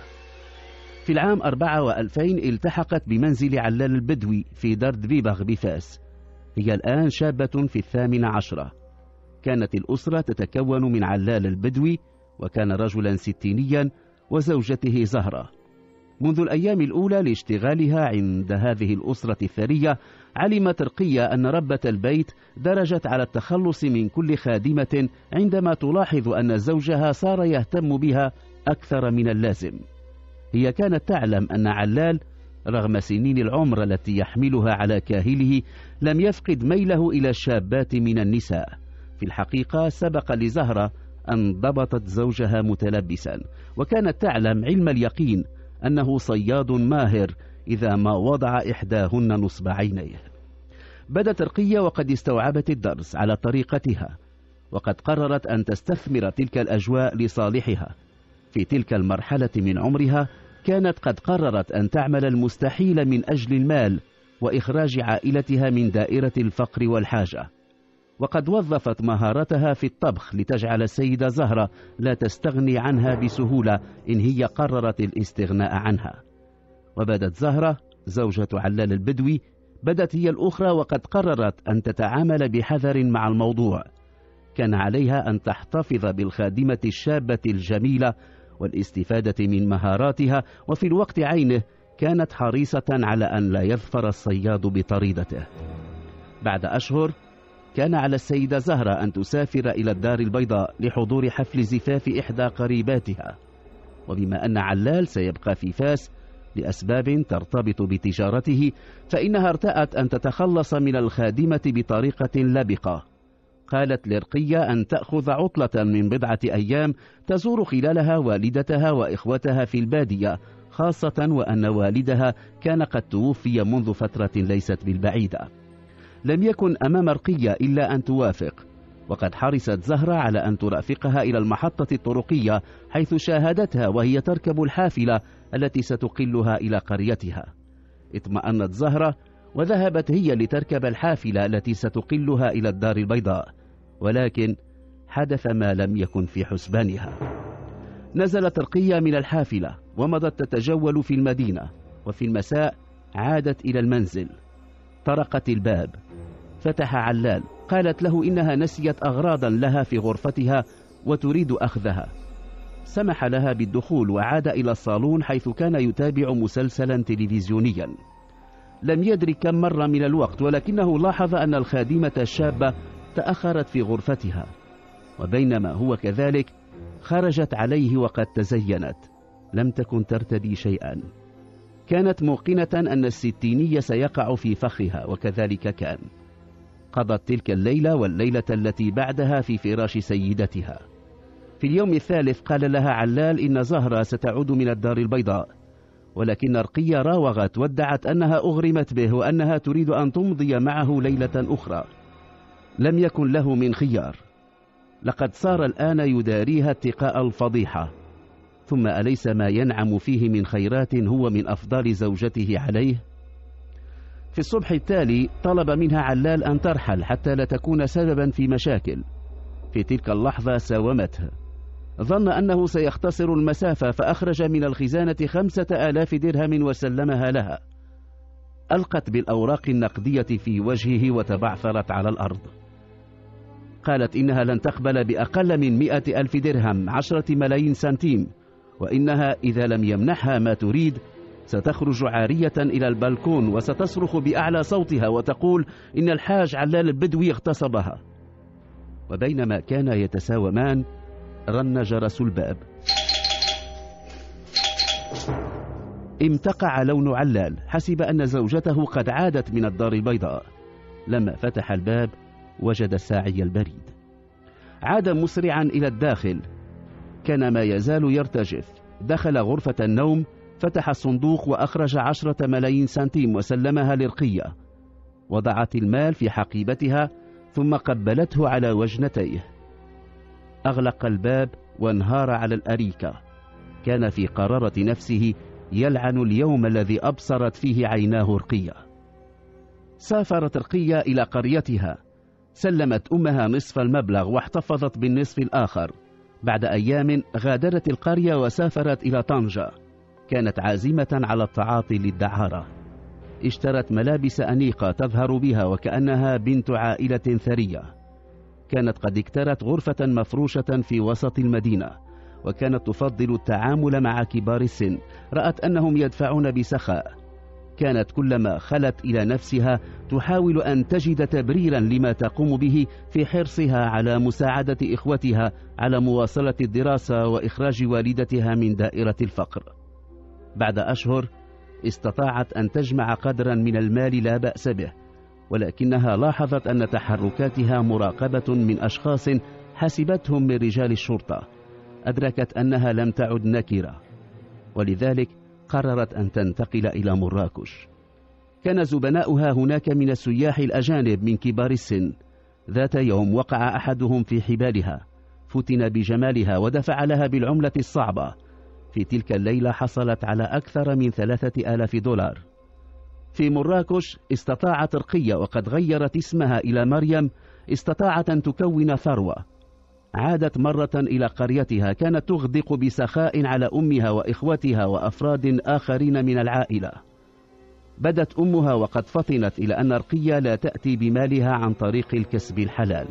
في العام أربعة وألفين التحقت بمنزل علال البدوي في درد بيبغ بفاس. هي الآن شابة في الثامنة عشرة. كانت الأسرة تتكون من علال البدوي، وكان رجلا ستينيا، وزوجته زهرة. منذ الأيام الأولى لاشتغالها عند هذه الأسرة الثرية، علمت رقية أن ربة البيت درجت على التخلص من كل خادمة عندما تلاحظ أن زوجها صار يهتم بها أكثر من اللازم. هي كانت تعلم أن علال رغم سنين العمر التي يحملها على كاهله لم يفقد ميله إلى الشابات من النساء. في الحقيقة سبق لزهرة أن ضبطت زوجها متلبسا، وكانت تعلم علم اليقين أنه صياد ماهر إذا ما وضع إحداهن نصب عينيه. بدت رقية وقد استوعبت الدرس على طريقتها، وقد قررت أن تستثمر تلك الأجواء لصالحها. في تلك المرحلة من عمرها كانت قد قررت أن تعمل المستحيل من أجل المال وإخراج عائلتها من دائرة الفقر والحاجة، وقد وظفت مهارتها في الطبخ لتجعل السيدة زهرة لا تستغني عنها بسهولة إن هي قررت الاستغناء عنها. وبدت زهرة زوجة علال البدوي بدت هي الأخرى، وقد قررت أن تتعامل بحذر مع الموضوع. كان عليها أن تحتفظ بالخادمة الشابة الجميلة والاستفادة من مهاراتها، وفي الوقت عينه كانت حريصة على أن لا يظفر الصياد بطريدته. بعد أشهر كان على السيدة زهرة أن تسافر إلى الدار البيضاء لحضور حفل زفاف إحدى قريباتها، وبما أن علال سيبقى في فاس لأسباب ترتبط بتجارته، فإنها ارتأت أن تتخلص من الخادمة بطريقة لبقة. قالت لرقية أن تأخذ عطلة من بضعة أيام تزور خلالها والدتها وإخوتها في البادية، خاصة وأن والدها كان قد توفي منذ فترة ليست بالبعيدة. لم يكن أمام رقية إلا أن توافق، وقد حرصت زهرة على أن ترافقها إلى المحطة الطرقية، حيث شاهدتها وهي تركب الحافلة التي ستقلها إلى قريتها. اطمأنت زهرة وذهبت هي لتركب الحافلة التي ستقلها إلى الدار البيضاء، ولكن حدث ما لم يكن في حسبانها. نزلت رقية من الحافلة ومضت تتجول في المدينة، وفي المساء عادت إلى المنزل. طرقت الباب، فتح علال، قالت له إنها نسيت أغراضا لها في غرفتها وتريد أخذها. سمح لها بالدخول وعاد إلى الصالون حيث كان يتابع مسلسلا تلفزيونيا. لم يدرك كم مر من الوقت، ولكنه لاحظ أن الخادمة الشابة تأخرت في غرفتها، وبينما هو كذلك خرجت عليه وقد تزينت. لم تكن ترتدي شيئا. كانت موقنة أن الستيني سيقع في فخها، وكذلك كان. قضت تلك الليلة والليلة التي بعدها في فراش سيدتها. في اليوم الثالث قال لها علال إن زهرة ستعود من الدار البيضاء، ولكن رقية راوغت وادعت أنها أغرمت به وأنها تريد أن تمضي معه ليلة أخرى. لم يكن له من خيار، لقد صار الآن يداريها اتقاء الفضيحة. ثم أليس ما ينعم فيه من خيرات هو من أفضال زوجته عليه؟ في الصبح التالي طلب منها علال أن ترحل حتى لا تكون سببا في مشاكل. في تلك اللحظة ساومته، ظن أنه سيختصر المسافة فأخرج من الخزانة خمسة آلاف درهم وسلمها لها. ألقت بالأوراق النقدية في وجهه وتبعثرت على الأرض. قالت إنها لن تقبل بأقل من مئة ألف درهم، عشرة ملايين سنتيم، وإنها إذا لم يمنحها ما تريد ستخرج عارية إلى البلكون وستصرخ بأعلى صوتها وتقول إن الحاج علال البدوي اغتصبها. وبينما كان يتساومان رن جرس الباب. امتقع لون علال، حسب أن زوجته قد عادت من الدار البيضاء. لما فتح الباب وجد الساعي البريد. عاد مسرعا إلى الداخل، كان ما يزال يرتجف. دخل غرفة النوم، فتح الصندوق وأخرج عشرة ملايين سنتيم وسلمها لرقية. وضعت المال في حقيبتها ثم قبلته على وجنتيه. أغلق الباب وانهار على الأريكة. كان في قرارة نفسه يلعن اليوم الذي أبصرت فيه عيناه رقية. سافرت رقية إلى قريتها، سلمت أمها نصف المبلغ واحتفظت بالنصف الآخر. بعد أيام غادرت القرية وسافرت إلى طنجة. كانت عازمة على التعاطي للدعارة. اشترت ملابس أنيقة تظهر بها وكأنها بنت عائلة ثرية. كانت قد اكترت غرفة مفروشة في وسط المدينة، وكانت تفضل التعامل مع كبار السن. رأت أنهم يدفعون بسخاء. كانت كلما خلت إلى نفسها تحاول أن تجد تبريرا لما تقوم به في حرصها على مساعدة إخوتها على مواصلة الدراسة وإخراج والدتها من دائرة الفقر. بعد أشهر استطاعت أن تجمع قدرا من المال لا بأس به، ولكنها لاحظت أن تحركاتها مراقبة من أشخاص حسبتهم من رجال الشرطة. أدركت أنها لم تعد نكرة، ولذلك قررت أن تنتقل إلى مراكش. كان زبناؤها هناك من السياح الأجانب من كبار السن. ذات يوم وقع أحدهم في حبالها، فتن بجمالها ودفع لها بالعملة الصعبة. في تلك الليلة حصلت على أكثر من ثلاثة آلاف دولار. في مراكش استطاعت رقية، وقد غيرت اسمها إلى مريم، استطاعت أن تكون ثروة. عادت مرة إلى قريتها، كانت تغدق بسخاء على أمها وإخوتها وأفراد آخرين من العائلة. بدت أمها وقد فطنت إلى أن رقية لا تأتي بمالها عن طريق الكسب الحلال.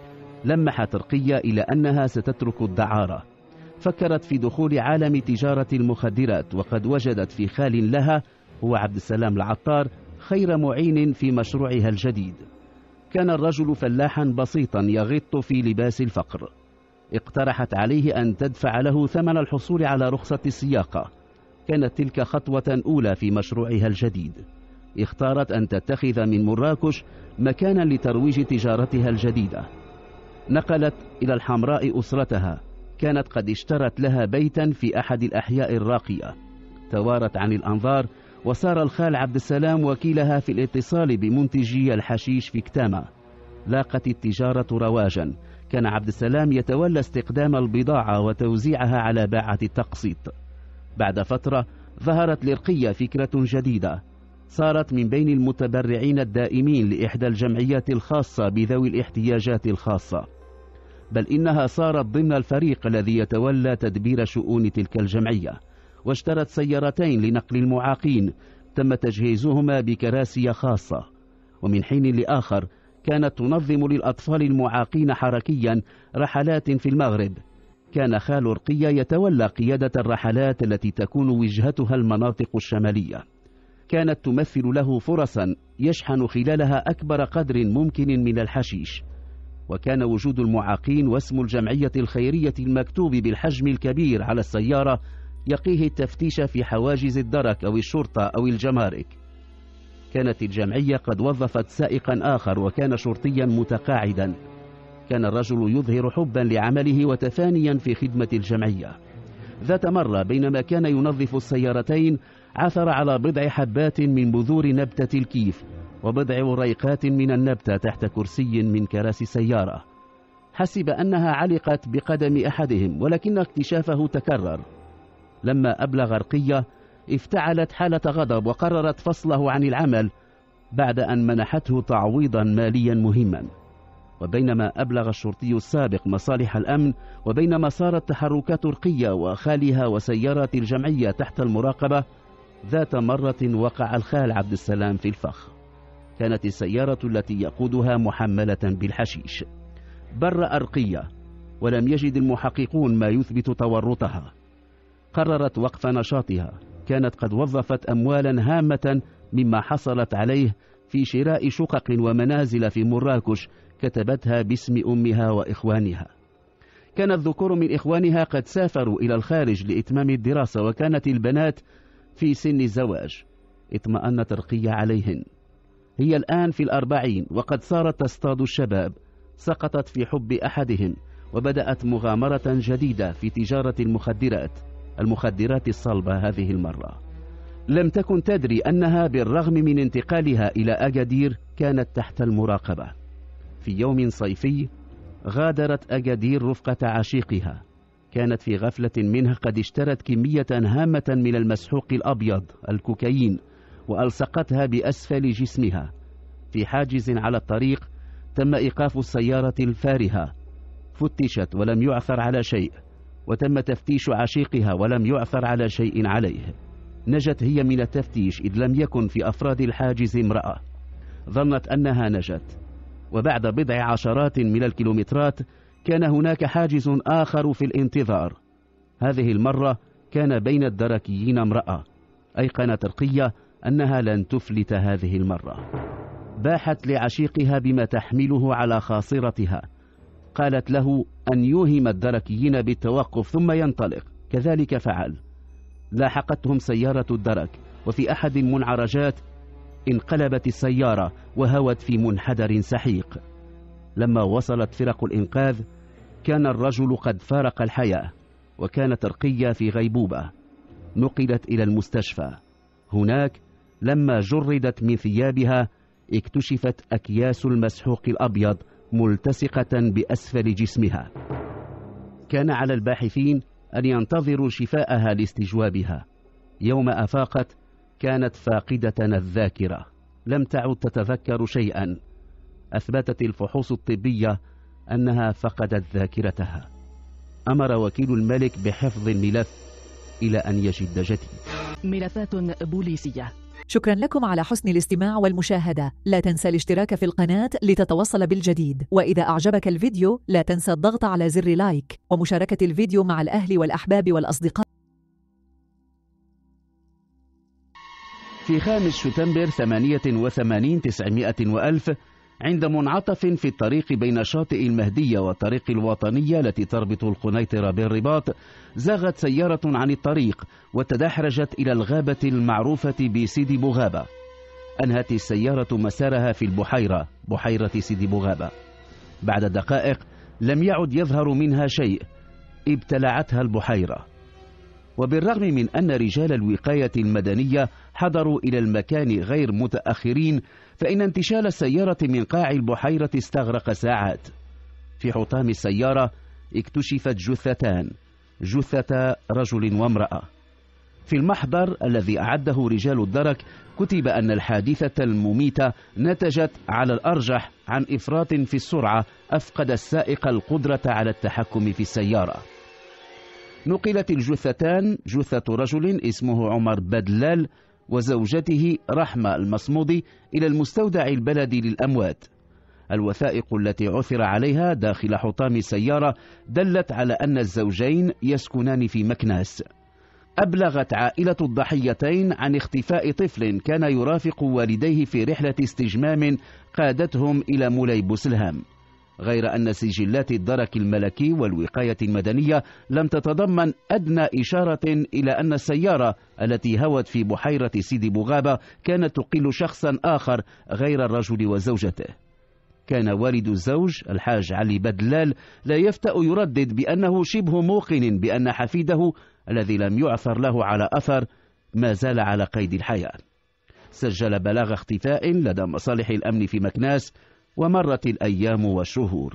لمحت رقية إلى أنها ستترك الدعارة. فكرت في دخول عالم تجارة المخدرات، وقد وجدت في خال لها هو عبد السلام العطار خير معين في مشروعها الجديد. كان الرجل فلاحا بسيطا يغط في لباس الفقر. اقترحت عليه أن تدفع له ثمن الحصول على رخصة السياقة. كانت تلك خطوة أولى في مشروعها الجديد. اختارت أن تتخذ من مراكش مكانا لترويج تجارتها الجديدة. نقلت إلى الحمراء أسرتها. كانت قد اشترت لها بيتا في أحد الأحياء الراقية. توارت عن الأنظار، وصار الخال عبد السلام وكيلها في الاتصال بمنتجي الحشيش في كتامة. لاقت التجارة رواجا. كان عبد السلام يتولى استقدام البضاعة وتوزيعها على باعة التقسيط. بعد فترة ظهرت لرقية فكرة جديدة، صارت من بين المتبرعين الدائمين لإحدى الجمعيات الخاصة بذوي الاحتياجات الخاصة، بل إنها صارت ضمن الفريق الذي يتولى تدبير شؤون تلك الجمعية، واشترت سيارتين لنقل المعاقين تم تجهيزهما بكراسي خاصة. ومن حين لآخر كانت تنظم للأطفال المعاقين حركيا رحلات في المغرب. كان خال رقية يتولى قيادة الرحلات التي تكون وجهتها المناطق الشمالية. كانت تمثل له فرصا يشحن خلالها أكبر قدر ممكن من الحشيش. وكان وجود المعاقين واسم الجمعية الخيرية المكتوب بالحجم الكبير على السيارة يقيه التفتيش في حواجز الدرك أو الشرطة أو الجمارك. كانت الجمعية قد وظفت سائقا آخر وكان شرطيا متقاعدا. كان الرجل يظهر حبا لعمله وتفانيا في خدمة الجمعية. ذات مرة بينما كان ينظف السيارتين عثر على بضع حبات من بذور نبتة الكيف وبضع وريقات من النبتة تحت كرسي من كراسي السيارة. حسب أنها علقت بقدم أحدهم، ولكن اكتشافه تكرر. لما أبلغ رقية افتعلت حالة غضب وقررت فصله عن العمل بعد أن منحته تعويضا ماليا مهما. وبينما أبلغ الشرطي السابق مصالح الأمن، وبينما صارت تحركات رقية وخالها وسيارات الجمعية تحت المراقبة، ذات مرة وقع الخال عبد السلام في الفخ. كانت السيارة التي يقودها محملة بالحشيش. برأ رقية ولم يجد المحققون ما يثبت تورطها. قررت وقف نشاطها. كانت قد وظفت أموالا هامة مما حصلت عليه في شراء شقق ومنازل في مراكش كتبتها باسم أمها وإخوانها. كان الذكور من إخوانها قد سافروا إلى الخارج لإتمام الدراسة، وكانت البنات في سن الزواج. اطمأنت رقية عليهن. هي الآن في الأربعين وقد صارت تصطاد الشباب. سقطت في حب أحدهم وبدأت مغامرة جديدة في تجارة المخدرات المخدرات الصلبة. هذه المرة لم تكن تدري أنها بالرغم من انتقالها إلى أجادير كانت تحت المراقبة. في يوم صيفي غادرت أجادير رفقة عشيقها. كانت في غفلة منه قد اشترت كمية هامة من المسحوق الأبيض الكوكايين وألصقتها بأسفل جسمها. في حاجز على الطريق تم إيقاف السيارة الفارهة. فتشت ولم يعثر على شيء، وتم تفتيش عشيقها ولم يعثر على شيء عليه. نجت هي من التفتيش إذ لم يكن في أفراد الحاجز امرأة. ظنت أنها نجت. وبعد بضع عشرات من الكيلومترات كان هناك حاجز آخر في الانتظار. هذه المرة كان بين الدركيين امرأة. أيقنت رقية أنها لن تفلت هذه المرة. باحت لعشيقها بما تحمله على خاصرتها. قالت له أن يوهم الدركيين بالتوقف ثم ينطلق. كذلك فعل. لاحقتهم سيارة الدرك، وفي أحد المنعرجات انقلبت السيارة وهوت في منحدر سحيق. لما وصلت فرق الإنقاذ كان الرجل قد فارق الحياة، وكانت رقية في غيبوبة. نقلت إلى المستشفى. هناك لما جردت من ثيابها اكتشفت أكياس المسحوق الأبيض ملتصقة بأسفل جسمها. كان على الباحثين أن ينتظروا شفاءها لاستجوابها. يوم أفاقت كانت فاقدة الذاكرة، لم تعد تتذكر شيئا. أثبتت الفحوص الطبية أنها فقدت ذاكرتها. أمر وكيل الملك بحفظ الملف إلى أن يجد جديد. ملفات بوليسية. شكرا لكم على حسن الاستماع والمشاهدة. لا تنسى الاشتراك في القناة لتتوصل بالجديد، وإذا أعجبك الفيديو لا تنسى الضغط على زر لايك ومشاركة الفيديو مع الأهل والأحباب والأصدقاء. في خامس شتنبر ثمانية وثمانين تسعمائة وألف، عند منعطف في الطريق بين شاطئ المهدية والطريق الوطنية التي تربط القنيطرة بالرباط، زاغت سيارة عن الطريق وتدحرجت إلى الغابة المعروفة بسيدي بوغابة. أنهت السيارة مسارها في البحيرة، بحيرة سيدي بوغابة. بعد دقائق لم يعد يظهر منها شيء. ابتلعتها البحيرة. وبالرغم من أن رجال الوقاية المدنية حضروا إلى المكان غير متأخرين، فإن انتشال السيارة من قاع البحيرة استغرق ساعات. في حطام السيارة اكتشفت جثتان، جثة رجل وامرأة. في المحضر الذي أعده رجال الدرك كتب أن الحادثة المميتة نتجت على الأرجح عن إفراط في السرعة أفقد السائق القدرة على التحكم في السيارة. نقلت الجثتان، جثة رجل اسمه عمر بدلال وزوجته رحمة المصمودي، إلى المستودع البلدي للأموات. الوثائق التي عثر عليها داخل حطام السيارة دلت على أن الزوجين يسكنان في مكناس. أبلغت عائلة الضحيتين عن اختفاء طفل كان يرافق والديه في رحلة استجمام قادتهم إلى مولاي بوسلهام، غير أن سجلات الدرك الملكي والوقاية المدنية لم تتضمن أدنى إشارة إلى أن السيارة التي هوت في بحيرة سيدي بوغابة كانت تقل شخصا آخر غير الرجل وزوجته. كان والد الزوج الحاج علي بدلال لا يفتأ يردد بأنه شبه موقن بأن حفيده الذي لم يعثر له على أثر ما زال على قيد الحياة. سجل بلاغ اختفاء لدى مصالح الأمن في مكناس، ومرت الأيام والشهور.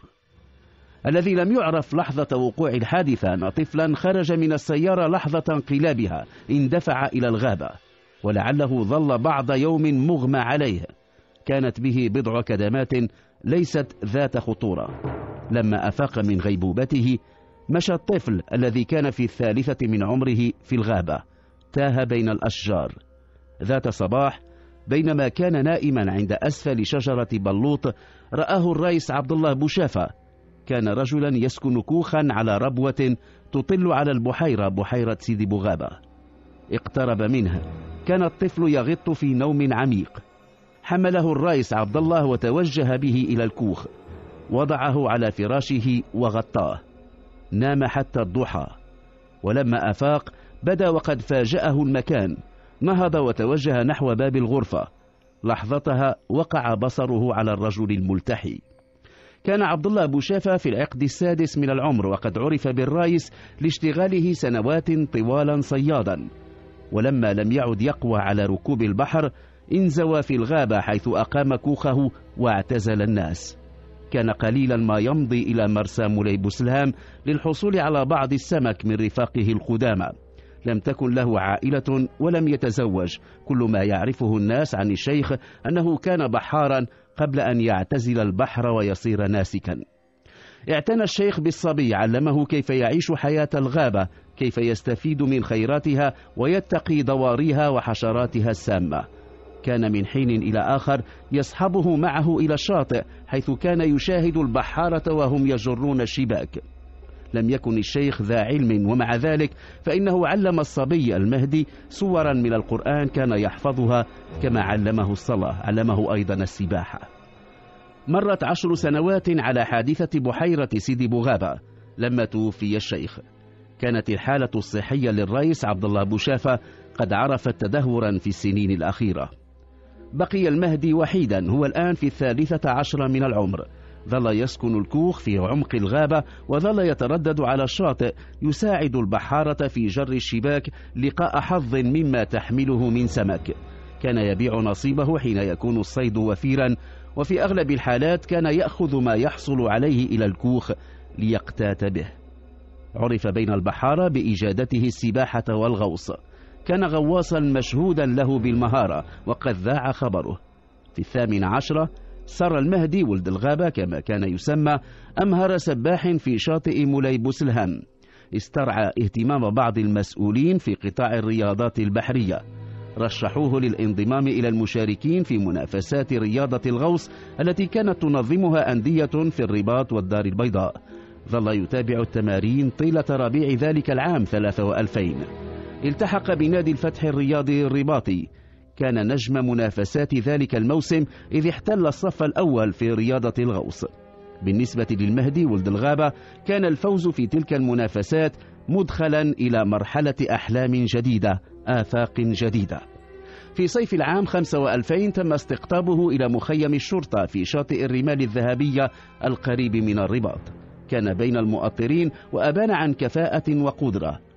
الذي لم يعرف لحظة وقوع الحادثة أن طفلا خرج من السيارة لحظة انقلابها، اندفع إلى الغابة، ولعله ظل بعض يوم مغمى عليه. كانت به بضع كدمات ليست ذات خطورة. لما أفاق من غيبوبته مشى الطفل الذي كان في الثالثة من عمره في الغابة، تاه بين الأشجار. ذات صباح بينما كان نائما عند أسفل شجرة بلوط رآه الرئيس عبد الله بوشافة. كان رجلا يسكن كوخا على ربوة تطل على البحيرة، بحيرة سيدي بوغابة. اقترب منها، كان الطفل يغط في نوم عميق. حمله الرئيس عبد الله وتوجه به إلى الكوخ، وضعه على فراشه وغطاه. نام حتى الضحى، ولما أفاق بدا وقد فاجأه المكان. نهض وتوجه نحو باب الغرفة. لحظتها وقع بصره على الرجل الملتحي. كان عبد الله بوشافة في العقد السادس من العمر، وقد عرف بالرايس لاشتغاله سنوات طوالا صيادا. ولما لم يعد يقوى على ركوب البحر انزوى في الغابة حيث أقام كوخه واعتزل الناس. كان قليلا ما يمضي إلى مرسى مولاي بوسلهام للحصول على بعض السمك من رفاقه القدامى. لم تكن له عائلة ولم يتزوج. كل ما يعرفه الناس عن الشيخ أنه كان بحارا قبل أن يعتزل البحر ويصير ناسكا. اعتنى الشيخ بالصبي، علمه كيف يعيش حياة الغابة، كيف يستفيد من خيراتها ويتقي ضواريها وحشراتها السامة. كان من حين إلى آخر يصحبه معه إلى الشاطئ حيث كان يشاهد البحارة وهم يجرون الشباك. لم يكن الشيخ ذا علم، ومع ذلك فإنه علم الصبي المهدي سورا من القرآن كان يحفظها، كما علمه الصلاة، علمه أيضا السباحة. مرت عشر سنوات على حادثة بحيرة سيدي بوغابة لما توفي الشيخ. كانت الحالة الصحية للرئيس عبد الله بوشافة قد عرفت تدهورا في السنين الأخيرة. بقي المهدي وحيدا، هو الآن في الثالثة عشر من العمر. ظل يسكن الكوخ في عمق الغابة، وظل يتردد على الشاطئ يساعد البحارة في جر الشباك لقاء حظ مما تحمله من سمك. كان يبيع نصيبه حين يكون الصيد وفيرا، وفي أغلب الحالات كان يأخذ ما يحصل عليه إلى الكوخ ليقتات به. عرف بين البحارة بإجادته السباحة والغوص. كان غواصا مشهودا له بالمهارة، وقد ذاع خبره. في الثامن عشر سر المهدي ولد الغابة كما كان يسمى أمهر سباح في شاطئ مولاي بوسلهام. استرعى اهتمام بعض المسؤولين في قطاع الرياضات البحرية، رشحوه للانضمام إلى المشاركين في منافسات رياضة الغوص التي كانت تنظمها أندية في الرباط والدار البيضاء. ظل يتابع التمارين طيلة ربيع ذلك العام ثلاثة وألفين. التحق بنادي الفتح الرياضي الرباطي. كان نجم منافسات ذلك الموسم إذ احتل الصف الأول في رياضة الغوص. بالنسبة للمهدي ولد الغابة كان الفوز في تلك المنافسات مدخلا إلى مرحلة أحلام جديدة، آفاق جديدة. في صيف العام خمسة وألفين تم استقطابه إلى مخيم الشرطة في شاطئ الرمال الذهبية القريب من الرباط. كان بين المؤطرين وأبان عن كفاءة وقدرة.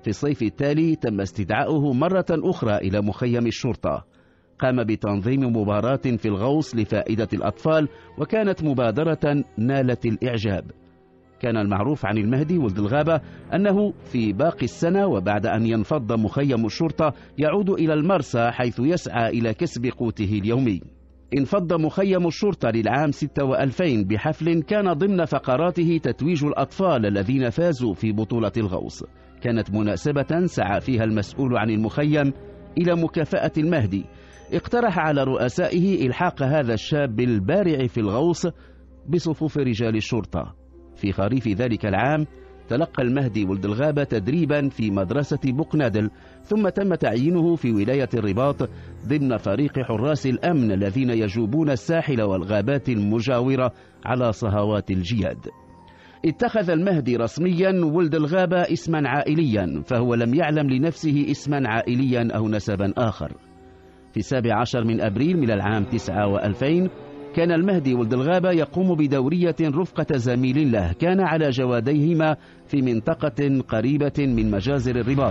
في الصيف التالي تم استدعاؤه مرة أخرى إلى مخيم الشرطة. قام بتنظيم مباراة في الغوص لفائدة الأطفال، وكانت مبادرة نالت الإعجاب. كان المعروف عن المهدي ولد الغابة أنه في باقي السنة وبعد أن ينفض مخيم الشرطة يعود إلى المرسى، حيث يسعى إلى كسب قوته اليومي. انفض مخيم الشرطة للعام ستة وألفين بحفل كان ضمن فقراته تتويج الأطفال الذين فازوا في بطولة الغوص. كانت مناسبة سعى فيها المسؤول عن المخيم إلى مكافأة المهدي. اقترح على رؤسائه إلحاق هذا الشاب البارع في الغوص بصفوف رجال الشرطة. في خريف ذلك العام تلقى المهدي ولد الغابة تدريبا في مدرسة بوقنادل، ثم تم تعيينه في ولاية الرباط ضمن فريق حراس الأمن الذين يجوبون الساحل والغابات المجاورة على صهوات الجياد. اتخذ المهدي رسميا ولد الغابة اسما عائليا، فهو لم يعلم لنفسه اسما عائليا أو نسبا آخر. في السابع عشر من أبريل من العام تسعة وألفين كان المهدي ولد الغابة يقوم بدورية رفقة زميل له كان على جواديهما في منطقة قريبة من مجازر الرباط.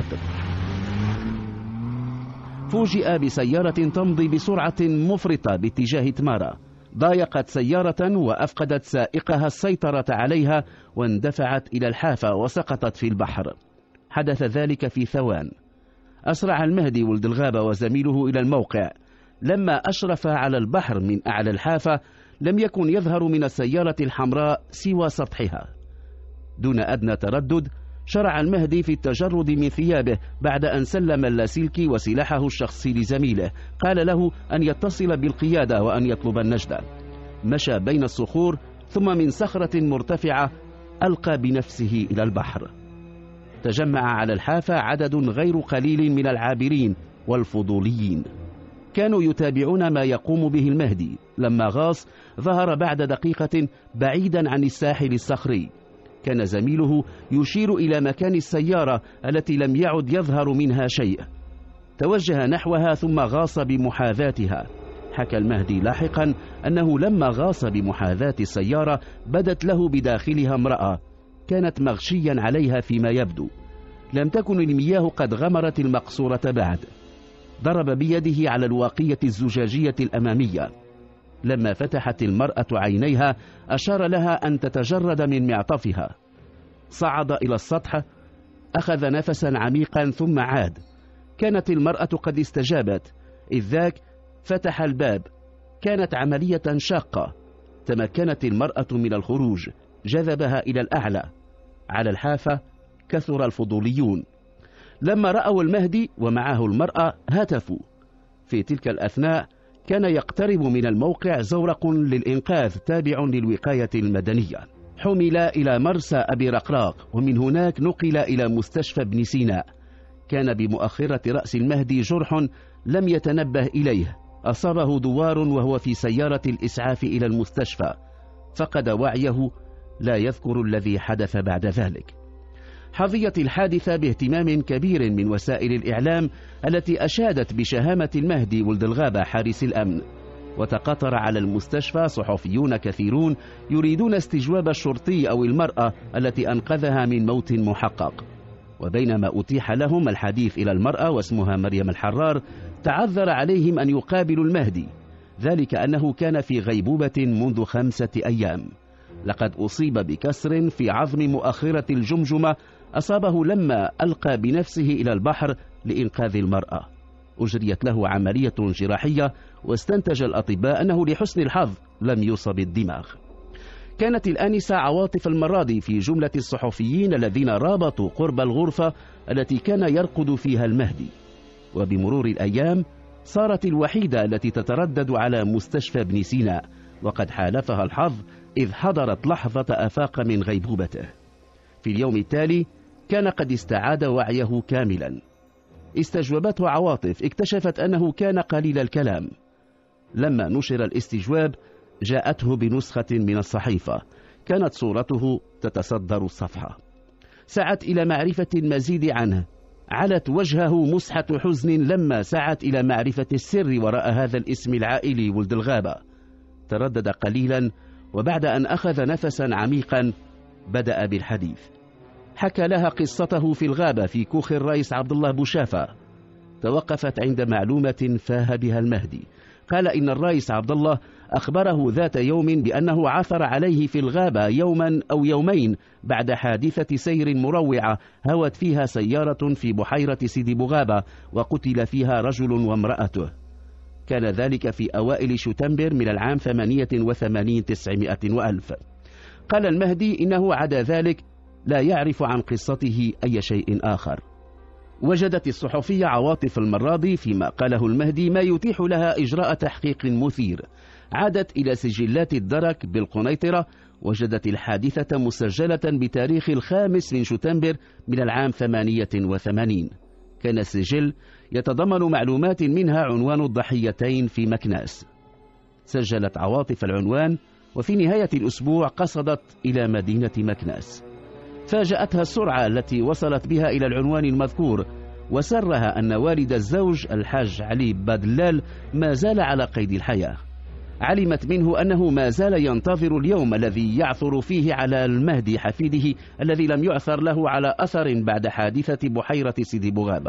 فوجئ بسيارة تمضي بسرعة مفرطة باتجاه تمارا. ضايقت سيارة وأفقدت سائقها السيطرة عليها واندفعت إلى الحافة وسقطت في البحر. حدث ذلك في ثوان. أسرع المهدي ولد الغابة وزميله إلى الموقع. لما أشرف على البحر من أعلى الحافة لم يكن يظهر من السيارة الحمراء سوى سطحها. دون أدنى تردد شرع المهدي في التجرد من ثيابه بعد أن سلم اللاسلكي وسلاحه الشخصي لزميله. قال له أن يتصل بالقيادة وأن يطلب النجدة. مشى بين الصخور ثم من صخرة مرتفعة ألقى بنفسه إلى البحر. تجمع على الحافة عدد غير قليل من العابرين والفضوليين، كانوا يتابعون ما يقوم به المهدي. لما غاص ظهر بعد دقيقة بعيدا عن الساحل الصخري. كان زميله يشير إلى مكان السيارة التي لم يعد يظهر منها شيء. توجه نحوها ثم غاص بمحاذاتها. حكى المهدي لاحقا أنه لما غاص بمحاذاة السيارة بدت له بداخلها امرأة كانت مغشيا عليها فيما يبدو. لم تكن المياه قد غمرت المقصورة بعد. ضرب بيده على الواقية الزجاجية الأمامية. لما فتحت المرأة عينيها أشار لها أن تتجرد من معطفها. صعد إلى السطح، أخذ نفسا عميقا ثم عاد. كانت المرأة قد استجابت، إذ ذاك فتح الباب. كانت عملية شاقة. تمكنت المرأة من الخروج، جذبها إلى الأعلى. على الحافة كثر الفضوليون. لما رأوا المهدي ومعه المرأة هتفوا. في تلك الأثناء كان يقترب من الموقع زورق للإنقاذ تابع للوقاية المدنية. حمل إلى مرسى أبي رقراق ومن هناك نقل إلى مستشفى ابن سيناء. كان بمؤخرة رأس المهدي جرح لم يتنبه إليه. أصابه دوار وهو في سيارة الإسعاف إلى المستشفى. فقد وعيه، لا يذكر الذي حدث بعد ذلك. حظيت الحادثة باهتمام كبير من وسائل الإعلام التي أشادت بشهامة المهدي ولد الغابة حارس الأمن. وتقاطر على المستشفى صحفيون كثيرون يريدون استجواب الشرطي أو المرأة التي أنقذها من موت محقق. وبينما أتيح لهم الحديث إلى المرأة واسمها مريم الحرار، تعذر عليهم أن يقابلوا المهدي، ذلك أنه كان في غيبوبة منذ خمسة أيام. لقد أصيب بكسر في عظم مؤخرة الجمجمة أصابه لما ألقى بنفسه إلى البحر لإنقاذ المرأة. أجريت له عملية جراحية، واستنتج الأطباء أنه لحسن الحظ لم يصب الدماغ. كانت الآنسة عواطف المراضي في جملة الصحفيين الذين رابطوا قرب الغرفة التي كان يرقد فيها المهدي. وبمرور الأيام صارت الوحيدة التي تتردد على مستشفى ابن سيناء، وقد حالفها الحظ إذ حضرت لحظة أفاق من غيبوبته. في اليوم التالي كان قد استعاد وعيه كاملا. استجوبته عواطف، اكتشفت أنه كان قليل الكلام. لما نشر الاستجواب جاءته بنسخة من الصحيفة، كانت صورته تتصدر الصفحة. سعت إلى معرفة المزيد عنه. علت وجهه مسحة حزن لما سعت إلى معرفة السر وراء هذا الاسم العائلي ولد الغابة. تردد قليلا، وبعد أن أخذ نفسا عميقا بدأ بالحديث. حكى لها قصته في الغابة في كوخ الرئيس عبد الله بوشافة. توقفت عند معلومة فاه بها المهدي. قال إن الرئيس عبد الله أخبره ذات يوم بأنه عثر عليه في الغابة يوما أو يومين بعد حادثة سير مروعة هوت فيها سيارة في بحيرة سيدي بوغابة وقتل فيها رجل وامرأته. كان ذلك في أوائل شتنبر من العام ثمانية وثمانين تسعمائة وألف. قال المهدي إنه عدا ذلك لا يعرف عن قصته أي شيء آخر. وجدت الصحفية عواطف المراضي فيما قاله المهدي ما يتيح لها إجراء تحقيق مثير. عادت إلى سجلات الدرك بالقنيطرة، وجدت الحادثة مسجلة بتاريخ الخامس من شتنبر من العام ثمانية وثمانين. كان السجل يتضمن معلومات منها عنوان الضحيتين في مكناس. سجلت عواطف العنوان، وفي نهاية الأسبوع قصدت إلى مدينة مكناس. فاجأتها السرعة التي وصلت بها إلى العنوان المذكور، وسرها أن والد الزوج الحاج علي بادلال ما زال على قيد الحياة. علمت منه أنه ما زال ينتظر اليوم الذي يعثر فيه على المهدي حفيده الذي لم يعثر له على أثر بعد حادثة بحيرة سيدي بوغابة.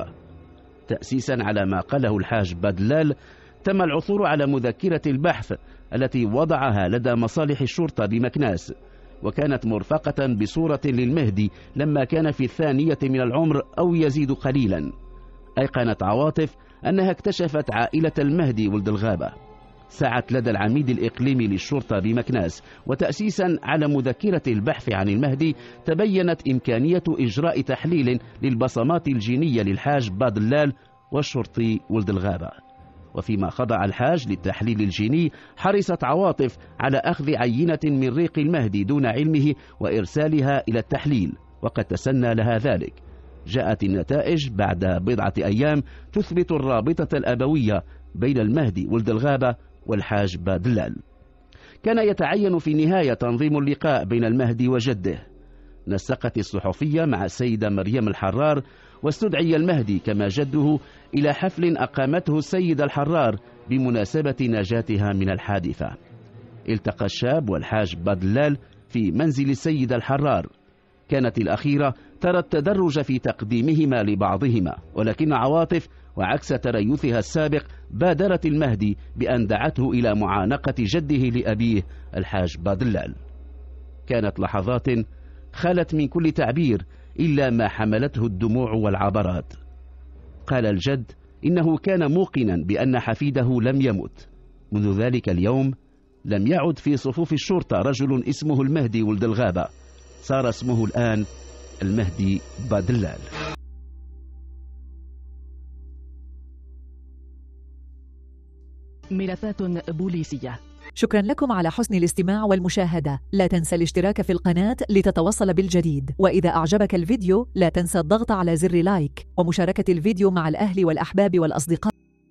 تأسيسا على ما قاله الحاج بادلال، تم العثور على مذكرة البحث التي وضعها لدى مصالح الشرطة بمكناس، وكانت مرفقة بصورة للمهدي لما كان في الثانية من العمر أو يزيد قليلا. أيقنت عواطف أنها اكتشفت عائلة المهدي ولد الغابة. سعت لدى العميد الإقليمي للشرطة بمكناس، وتأسيسا على مذكرة البحث عن المهدي تبينت إمكانية إجراء تحليل للبصمات الجينية للحاج بادلال والشرطي ولد الغابة. وفيما خضع الحاج للتحليل الجيني، حرصت عواطف على أخذ عينة من ريق المهدي دون علمه وإرسالها إلى التحليل، وقد تسنى لها ذلك. جاءت النتائج بعد بضعة أيام تثبت الرابطة الأبوية بين المهدي ولد الغابة والحاج بادلال. كان يتعين في النهاية تنظيم اللقاء بين المهدي وجده. نسقت الصحفية مع السيدة مريم الحرار، واستدعي المهدي كما جده إلى حفل أقامته السيدة الحرار بمناسبة نجاتها من الحادثة. التقى الشاب والحاج بادلال في منزل السيدة الحرار. كانت الأخيرة ترى التدرج في تقديمهما لبعضهما، ولكن عواطف وعكس تريثها السابق بادرت المهدي بأن دعته إلى معانقة جده لأبيه الحاج بادلال. كانت لحظات خالت من كل تعبير إلا ما حملته الدموع والعبرات. قال الجد إنه كان موقنا بأن حفيده لم يمت. منذ ذلك اليوم لم يعد في صفوف الشرطة رجل اسمه المهدي ولد الغابة، صار اسمه الآن المهدي بادلال. ملفات بوليسية. شكرا لكم على حسن الاستماع والمشاهدة. لا تنسى الاشتراك في القناة لتتوصل بالجديد، وإذا أعجبك الفيديو لا تنسى الضغط على زر لايك ومشاركة الفيديو مع الأهل والأحباب والأصدقاء.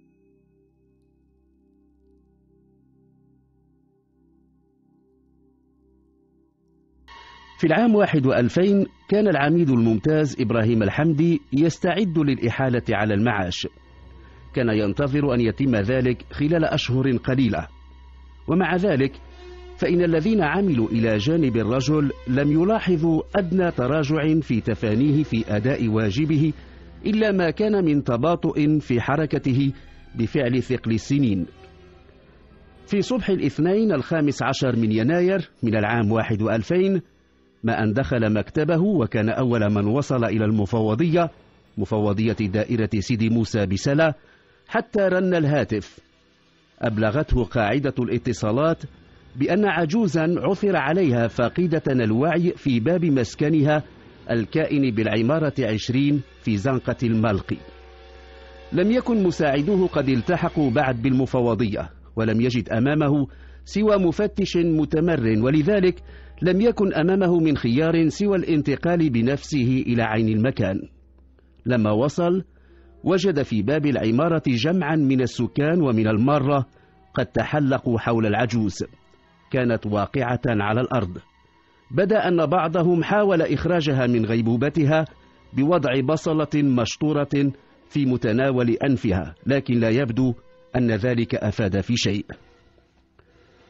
في العام واحد وألفين كان العميد الممتاز إبراهيم الحمدي يستعد للإحالة على المعاش. كان ينتظر أن يتم ذلك خلال أشهر قليلة، ومع ذلك فإن الذين عملوا إلى جانب الرجل لم يلاحظوا أدنى تراجع في تفانيه في أداء واجبه، إلا ما كان من تباطؤ في حركته بفعل ثقل السنين. في صبح الاثنين الخامس عشر من يناير من العام واحد وألفين، ما أن دخل مكتبه وكان أول من وصل إلى المفوضية، مفوضية دائرة سيدي موسى بسلا، حتى رن الهاتف. أبلغته قاعدة الاتصالات بأن عجوزا عثر عليها فاقدة الوعي في باب مسكنها الكائن بالعمارة عشرين في زنقة الملقي. لم يكن مساعدوه قد التحقوا بعد بالمفوضية، ولم يجد أمامه سوى مفتش متمر، ولذلك لم يكن أمامه من خيار سوى الانتقال بنفسه إلى عين المكان. لما وصل وجد في باب العمارة جمعا من السكان ومن المارة قد تحلقوا حول العجوز. كانت واقعة على الأرض. بدا أن بعضهم حاول إخراجها من غيبوبتها بوضع بصلة مشطورة في متناول أنفها، لكن لا يبدو أن ذلك أفاد في شيء.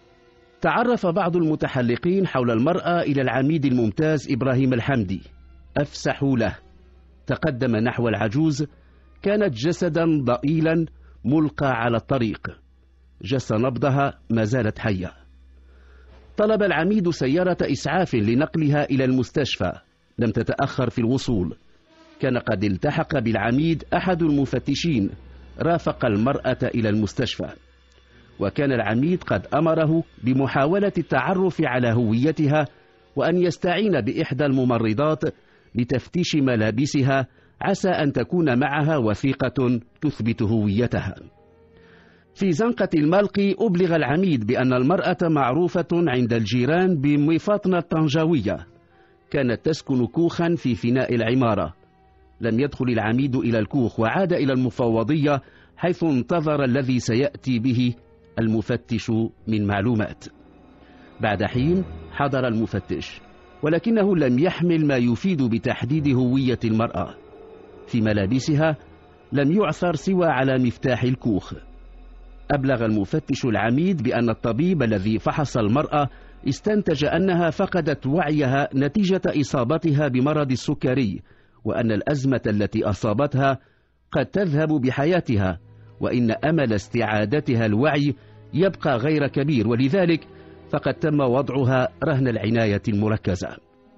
تعرف بعض المتحلقين حول المرأة إلى العميد الممتاز إبراهيم الحمدي. أفسحوا له. تقدم نحو العجوز، كانت جسدا ضئيلا ملقى على الطريق، جس نبضها ما زالت حية. طلب العميد سيارة إسعاف لنقلها إلى المستشفى، لم تتأخر في الوصول. كان قد التحق بالعميد أحد المفتشين رافق المرأة إلى المستشفى، وكان العميد قد أمره بمحاولة التعرف على هويتها وأن يستعين بإحدى الممرضات لتفتيش ملابسها، عسى أن تكون معها وثيقة تثبت هويتها. في زنقة الملقي أبلغ العميد بأن المرأة معروفة عند الجيران بمفاطنة طنجاوية، كانت تسكن كوخا في فناء العمارة. لم يدخل العميد إلى الكوخ وعاد إلى المفوضية، حيث انتظر الذي سيأتي به المفتش من معلومات. بعد حين حضر المفتش، ولكنه لم يحمل ما يفيد بتحديد هوية المرأة. في ملابسها لم يعثر سوى على مفتاح الكوخ. أبلغ المفتش العميد بأن الطبيب الذي فحص المرأة استنتج أنها فقدت وعيها نتيجة إصابتها بمرض السكري، وأن الأزمة التي أصابتها قد تذهب بحياتها، وإن أمل استعادتها الوعي يبقى غير كبير، ولذلك فقد تم وضعها رهن العناية المركزة.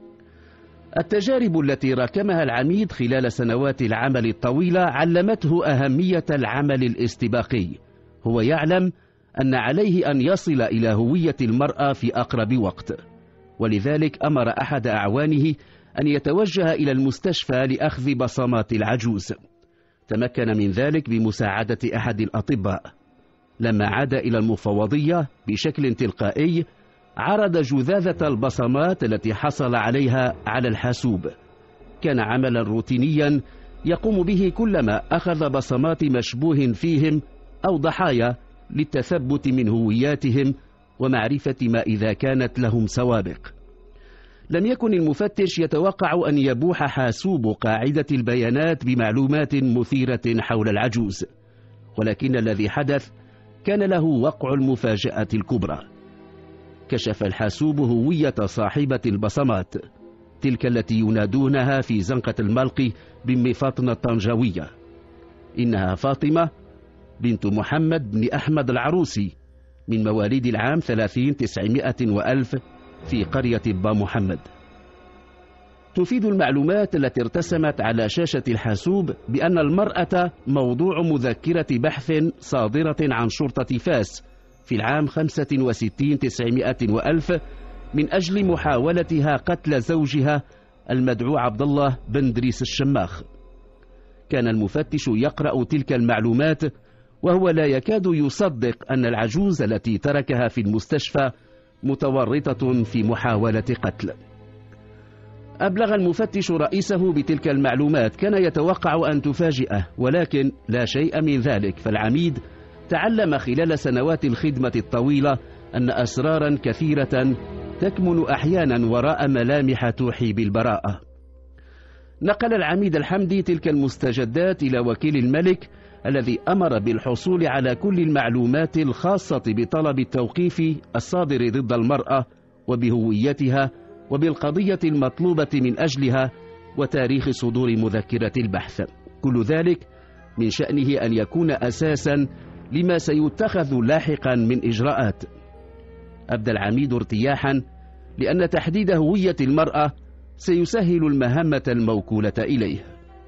التجارب التي راكمها العميد خلال سنوات العمل الطويلة علمته أهمية العمل الاستباقي. هو يعلم أن عليه أن يصل إلى هوية المرأة في أقرب وقت، ولذلك أمر أحد أعوانه أن يتوجه إلى المستشفى لأخذ بصمات العجوز. تمكن من ذلك بمساعدة أحد الأطباء. لما عاد إلى المفوضية بشكل تلقائي، عرض جذاذة البصمات التي حصل عليها على الحاسوب. كان عملا روتينيا يقوم به كلما أخذ بصمات مشبوه فيهم أو ضحايا للتثبت من هوياتهم ومعرفة ما إذا كانت لهم سوابق. لم يكن المفتش يتوقع أن يبوح حاسوب قاعدة البيانات بمعلومات مثيرة حول العجوز، ولكن الذي حدث كان له وقع المفاجأة الكبرى. كشف الحاسوب هوية صاحبة البصمات، تلك التي ينادونها في زنقة الملقي بمفاطنة طنجاوية. إنها فاطمة بنت محمد بن أحمد العروسي، من مواليد العام ثلاثين تسعمائة وألف في قرية با محمد. تفيد المعلومات التي ارتسمت على شاشة الحاسوب بأن المرأة موضوع مذكرة بحث صادرة عن شرطة فاس في العام خمسة وستين تسعمائة وألف من أجل محاولتها قتل زوجها المدعو عبد الله بن دريس الشماخ. كان المفتش يقرأ تلك المعلومات وهو لا يكاد يصدق أن العجوز التي تركها في المستشفى متورطة في محاولة قتل. أبلغ المفتش رئيسه بتلك المعلومات، كان يتوقع أن تفاجئه، ولكن لا شيء من ذلك، فالعميد تعلم خلال سنوات الخدمة الطويلة أن أسرارا كثيرة تكمن أحيانا وراء ملامح توحي بالبراءة. نقل العميد الحمدي تلك المستجدات إلى وكيل الملك الذي أمر بالحصول على كل المعلومات الخاصة بطلب التوقيف الصادر ضد المرأة وبهويتها وبالقضية المطلوبة من أجلها وتاريخ صدور مذكرة البحث. كل ذلك من شأنه أن يكون أساسا لما سيتخذ لاحقا من إجراءات. أبدى العميد ارتياحا لأن تحديد هوية المرأة سيسهل المهمة الموكولة إليه.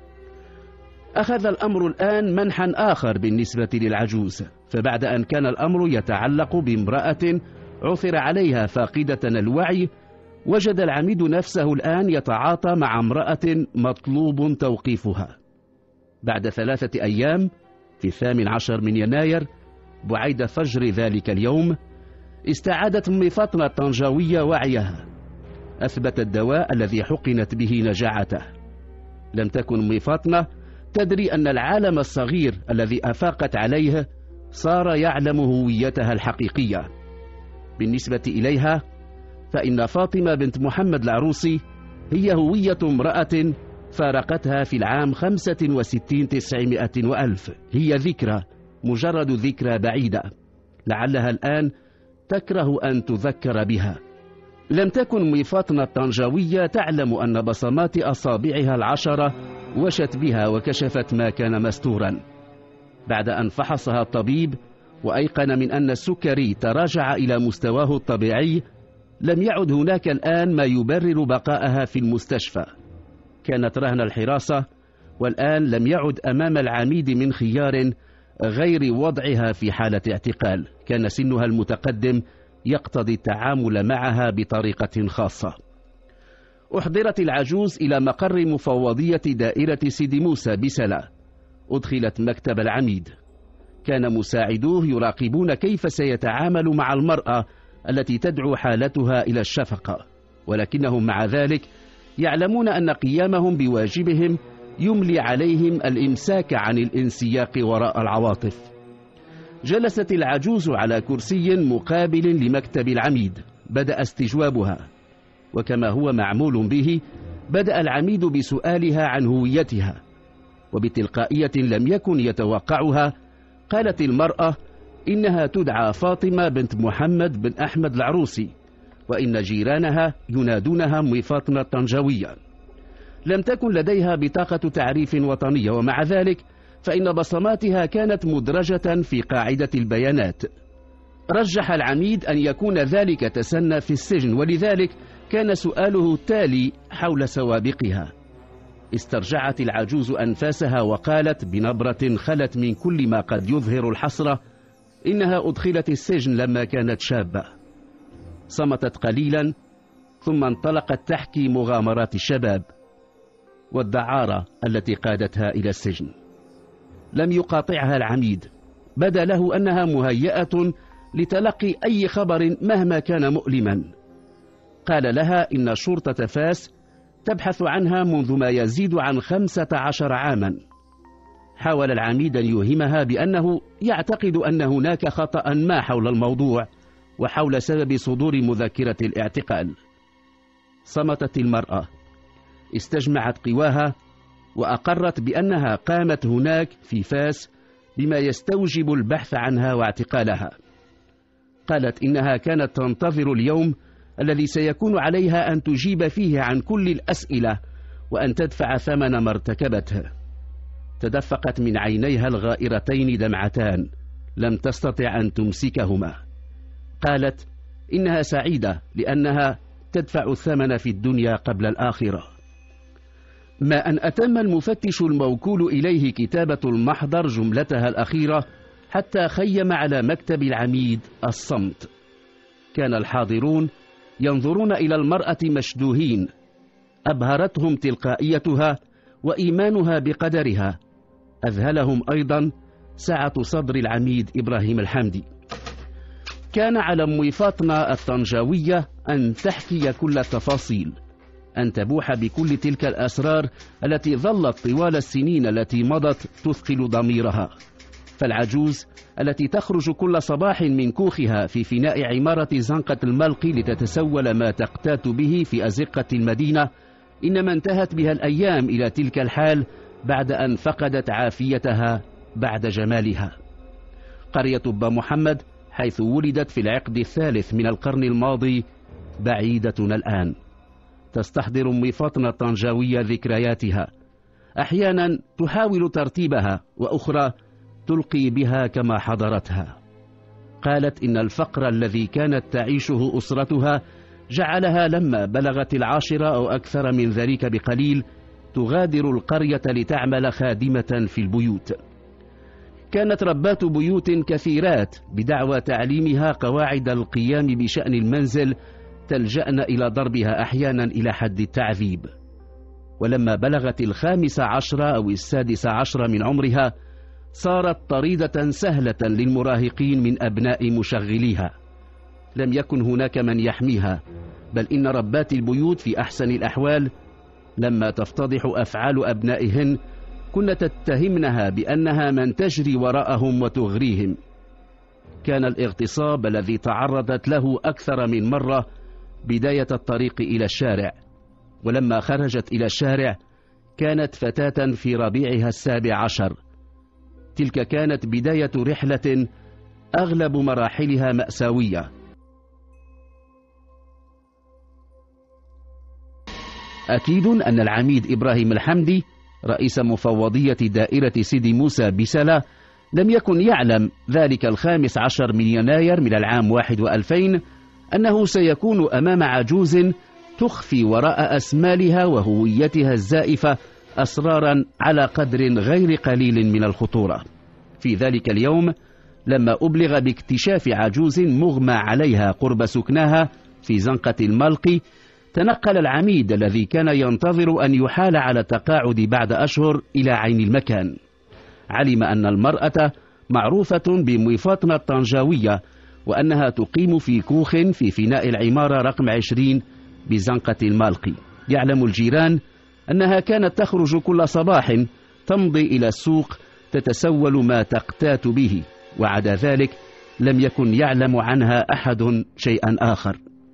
أخذ الأمر الآن منحا آخر بالنسبة للعجوز، فبعد أن كان الأمر يتعلق بامرأة عثر عليها فاقدة الوعي، وجد العميد نفسه الآن يتعاطى مع امرأة مطلوب توقيفها. بعد ثلاثة أيام في الثامن عشر من يناير بعيد فجر ذلك اليوم، استعادت أم فاطمة الطنجاوية وعيها. أثبت الدواء الذي حقنت به نجاعته. لم تكن أم فاطمة تدري أن العالم الصغير الذي أفاقت عليه صار يعلم هويتها الحقيقية. بالنسبة إليها فإن فاطمة بنت محمد العروسي هي هوية امرأة فارقتها في العام خمسة وستين تسعمائة وألف. هي ذكرى، مجرد ذكرى بعيدة، لعلها الآن تكره أن تذكر بها. لم تكن مي فاطمة الطنجاوية تعلم أن بصمات أصابعها العشرة وشت بها وكشفت ما كان مستورا. بعد أن فحصها الطبيب وأيقن من أن السكري تراجع إلى مستواه الطبيعي، لم يعد هناك الآن ما يبرر بقائها في المستشفى. كانت رهن الحراسة، والآن لم يعد أمام العميد من خيار غير وضعها في حالة اعتقال. كان سنها المتقدم يقتضي التعامل معها بطريقة خاصة. أحضرت العجوز إلى مقر مفوضية دائرة سيدي موسى بسلا. أدخلت مكتب العميد. كان مساعدوه يراقبون كيف سيتعامل مع المرأة التي تدعو حالتها إلى الشفقة، ولكنهم مع ذلك يعلمون أن قيامهم بواجبهم يملي عليهم الإمساك عن الانسياق وراء العواطف. جلست العجوز على كرسي مقابل لمكتب العميد. بدأ استجوابها، وكما هو معمول به بدأ العميد بسؤالها عن هويتها، وبتلقائية لم يكن يتوقعها قالت المرأة إنها تدعى فاطمة بنت محمد بن أحمد العروسي، وإن جيرانها ينادونها مي فاطمة الطنجاوية. لم تكن لديها بطاقة تعريف وطنية، ومع ذلك فإن بصماتها كانت مدرجة في قاعدة البيانات. رجح العميد أن يكون ذلك تسنى في السجن، ولذلك كان سؤاله التالي حول سوابقها. استرجعت العجوز أنفاسها وقالت بنبرة خلت من كل ما قد يظهر الحسرة إنها أدخلت السجن لما كانت شابة. صمتت قليلا ثم انطلقت تحكي مغامرات الشباب والدعارة التي قادتها إلى السجن. لم يقاطعها العميد. بدا له أنها مهيئة لتلقي أي خبر مهما كان مؤلما. قال لها إن شرطة فاس تبحث عنها منذ ما يزيد عن خمسة عشر عاما. حاول العميد أن يوهمها بأنه يعتقد أن هناك خطأ ما حول الموضوع وحول سبب صدور مذكرة الاعتقال. صمتت المرأة. استجمعت قواها وأقرت بأنها قامت هناك في فاس بما يستوجب البحث عنها واعتقالها. قالت إنها كانت تنتظر اليوم الذي سيكون عليها أن تجيب فيه عن كل الأسئلة وأن تدفع ثمن ما ارتكبته. تدفقت من عينيها الغائرتين دمعتان لم تستطع أن تمسكهما. قالت إنها سعيدة لأنها تدفع الثمن في الدنيا قبل الآخرة. ما أن أتم المفتش الموكول إليه كتابة المحضر جملتها الأخيرة حتى خيم على مكتب العميد الصمت. كان الحاضرون ينظرون إلى المرأة مشدوهين. أبهرتهم تلقائيتها وإيمانها بقدرها. أذهلهم أيضا سعة صدر العميد إبراهيم الحمدي. كان على مي فاطمة الطنجاوية أن تحكي كل التفاصيل، أن تبوح بكل تلك الأسرار التي ظلت طوال السنين التي مضت تثقل ضميرها. فالعجوز التي تخرج كل صباح من كوخها في فناء عمارة زنقة الملقي لتتسول ما تقتات به في أزقة المدينة، إنما انتهت بها الأيام إلى تلك الحال بعد أن فقدت عافيتها بعد جمالها. قرية أبا محمد حيث ولدت في العقد الثالث من القرن الماضي بعيدتنا الآن. تستحضر مي فاطمة الطنجاوية ذكرياتها، أحيانا تحاول ترتيبها وأخرى تلقي بها كما حضرتها. قالت إن الفقر الذي كانت تعيشه أسرتها جعلها لما بلغت العاشرة أو أكثر من ذلك بقليل تغادر القرية لتعمل خادمة في البيوت. كانت ربات بيوت كثيرات بدعوى تعليمها قواعد القيام بشأن المنزل تلجأن إلى ضربها أحيانا إلى حد التعذيب. ولما بلغت الخامس عشر أو السادس عشر من عمرها صارت طريدة سهلة للمراهقين من أبناء مشغليها. لم يكن هناك من يحميها، بل إن ربات البيوت في أحسن الأحوال لما تفتضح أفعال أبنائهن كن تتهمنها بأنها من تجري وراءهم وتغريهم. كان الاغتصاب الذي تعرضت له أكثر من مرة بداية الطريق إلى الشارع، ولما خرجت إلى الشارع كانت فتاة في ربيعها السابع عشر. تلك كانت بداية رحلة أغلب مراحلها مأساوية. أكيد أن العميد إبراهيم الحمدي رئيس مفوضية دائرة سيدي موسى بسلا لم يكن يعلم ذلك الخامس عشر من يناير من العام واحد وألفين أنه سيكون أمام عجوز تخفي وراء أسمالها وهويتها الزائفة أسرارا على قدر غير قليل من الخطورة. في ذلك اليوم لما أبلغ باكتشاف عجوز مغمى عليها قرب سكناها في زنقة الملقي، تنقل العميد الذي كان ينتظر أن يحال على التقاعد بعد أشهر إلى عين المكان. علم أن المرأة معروفة بميفاطنة الطنجاوية، وأنها تقيم في كوخ في فناء العمارة رقم عشرين بزنقة المالقي. يعلم الجيران أنها كانت تخرج كل صباح تمضي إلى السوق تتسول ما تقتات به، وعدا ذلك لم يكن يعلم عنها أحد شيئا آخر.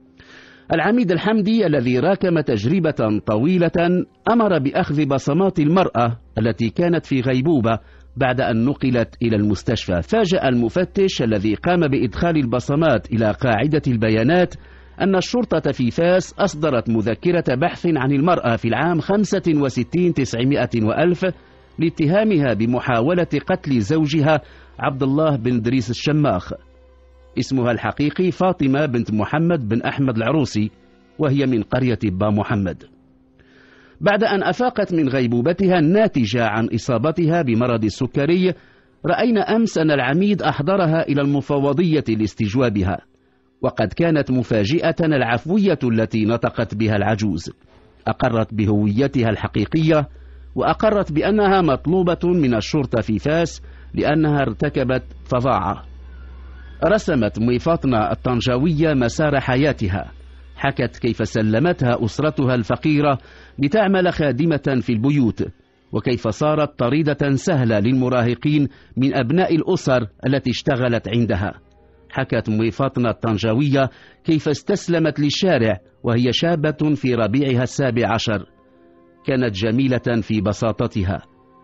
العميد الحمدي الذي راكم تجربة طويلة أمر بأخذ بصمات المرأة التي كانت في غيبوبة بعد أن نقلت إلى المستشفى. فاجأ المفتش الذي قام بإدخال البصمات إلى قاعدة البيانات أن الشرطة في فاس أصدرت مذكرة بحث عن المرأة في العام خمسة وستين تسعمائة وألف لاتهامها بمحاولة قتل زوجها عبد الله بن دريس الشماخ. اسمها الحقيقي فاطمة بنت محمد بن أحمد العروسي، وهي من قرية با محمد. بعد أن أفاقت من غيبوبتها الناتجة عن إصابتها بمرض السكري، رأينا أمس أن العميد أحضرها إلى المفوضية لاستجوابها، وقد كانت مفاجئة العفوية التي نطقت بها العجوز. أقرت بهويتها الحقيقية، وأقرت بأنها مطلوبة من الشرطة في فاس لأنها ارتكبت فظاعة. رسمت ميفاطنة الطنجاوية مسار حياتها، حكت كيف سلمتها أسرتها الفقيرة لتعمل خادمة في البيوت، وكيف صارت طريدة سهلة للمراهقين من أبناء الأسر التي اشتغلت عندها. حكت ميفاطنة الطنجاوية كيف استسلمت للشارع وهي شابة في ربيعها السابع عشر. كانت جميلة في بساطتها،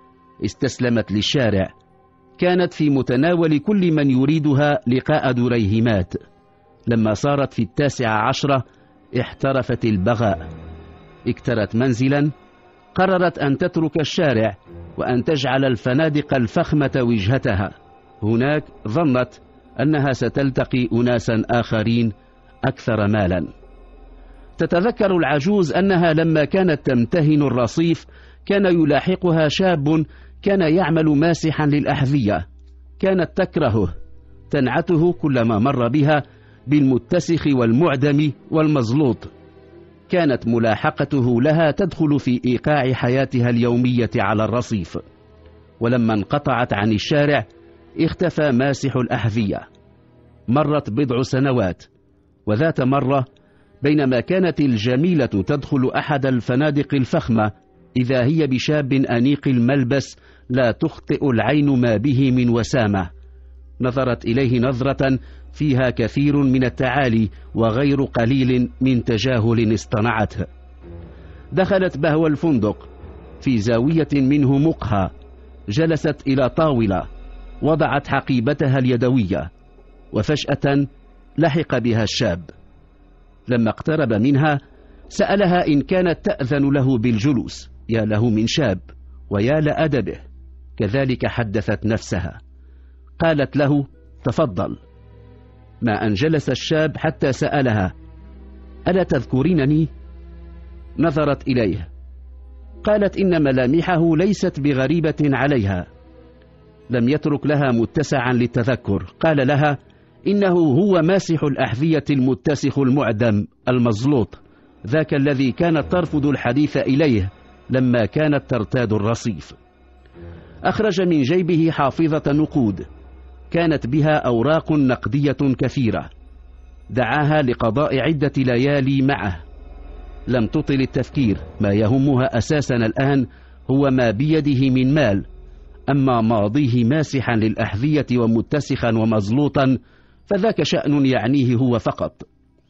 استسلمت للشارع، كانت في متناول كل من يريدها لقاء دريهمات. لما صارت في التاسعة عشرة احترفت البغاء، اكترت منزلا، قررت أن تترك الشارع وأن تجعل الفنادق الفخمة وجهتها. هناك ظنت أنها ستلتقي أناسا آخرين أكثر مالا. تتذكر العجوز أنها لما كانت تمتهن الرصيف كان يلاحقها شاب كان يعمل ماسحا للأحذية، كانت تكرهه، تنعته كلما مر بها بالمتسخ والمعدم والمزلوط. كانت ملاحقته لها تدخل في إيقاع حياتها اليومية على الرصيف. ولما انقطعت عن الشارع اختفى ماسح الأحذية. مرت بضع سنوات، وذات مرة بينما كانت الجميلة تدخل أحد الفنادق الفخمة إذا هي بشاب أنيق الملبس لا تخطئ العين ما به من وسامة. نظرت إليه نظرة فيها كثير من التعالي وغير قليل من تجاهل اصطنعته. دخلت بهو الفندق، في زاوية منه مقهى، جلست إلى طاولة، وضعت حقيبتها اليدوية، وفجأة لحق بها الشاب. لما اقترب منها سألها إن كانت تأذن له بالجلوس. يا له من شاب ويا لأدبه. كذلك حدثت نفسها. قالت له تفضل. ما أن جلس الشاب حتى سألها ألا تذكرينني؟ نظرت إليه، قالت إن ملامحه ليست بغريبة عليها. لم يترك لها متسعا للتذكر. قال لها إنه هو ماسح الأحذية المتسخ المعدم المزلوط، ذاك الذي كانت ترفض الحديث إليه لما كانت ترتاد الرصيف. أخرج من جيبه حافظة نقود كانت بها أوراق نقدية كثيرة. دعاها لقضاء عدة ليالي معه. لم تطل التفكير، ما يهمها أساسا الآن هو ما بيده من مال، أما ماضيه ماسحا للأحذية ومتسخا ومزلوطا فذاك شأن يعنيه هو فقط.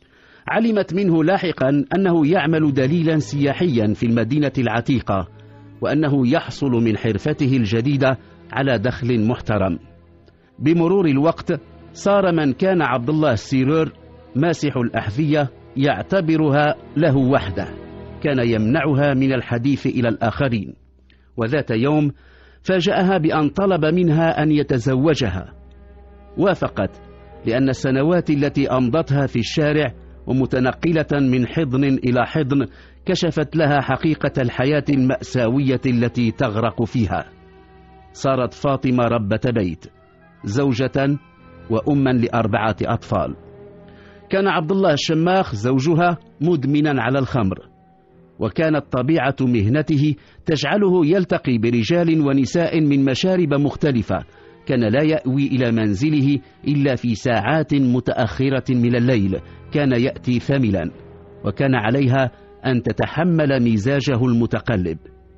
علمت منه لاحقا أنه يعمل دليلا سياحيا في المدينة العتيقة، وأنه يحصل من حرفته الجديدة على دخل محترم. بمرور الوقت صار من كان عبد الله السيرور ماسح الأحذية يعتبرها له وحده. كان يمنعها من الحديث إلى الآخرين. وذات يوم فاجأها بأن طلب منها أن يتزوجها. وافقت، لأن السنوات التي أمضتها في الشارع ومتنقلة من حضن إلى حضن كشفت لها حقيقة الحياة المأساوية التي تغرق فيها. صارت فاطمة ربة بيت، زوجة وأما لأربعة أطفال. كان عبد الله الشماخ زوجها مدمنا على الخمر، وكانت طبيعة مهنته تجعله يلتقي برجال ونساء من مشارب مختلفة. كان لا يأوي إلى منزله إلا في ساعات متأخرة من الليل، كان يأتي ثملا، وكان عليها أن تتحمل مزاجه المتقلب.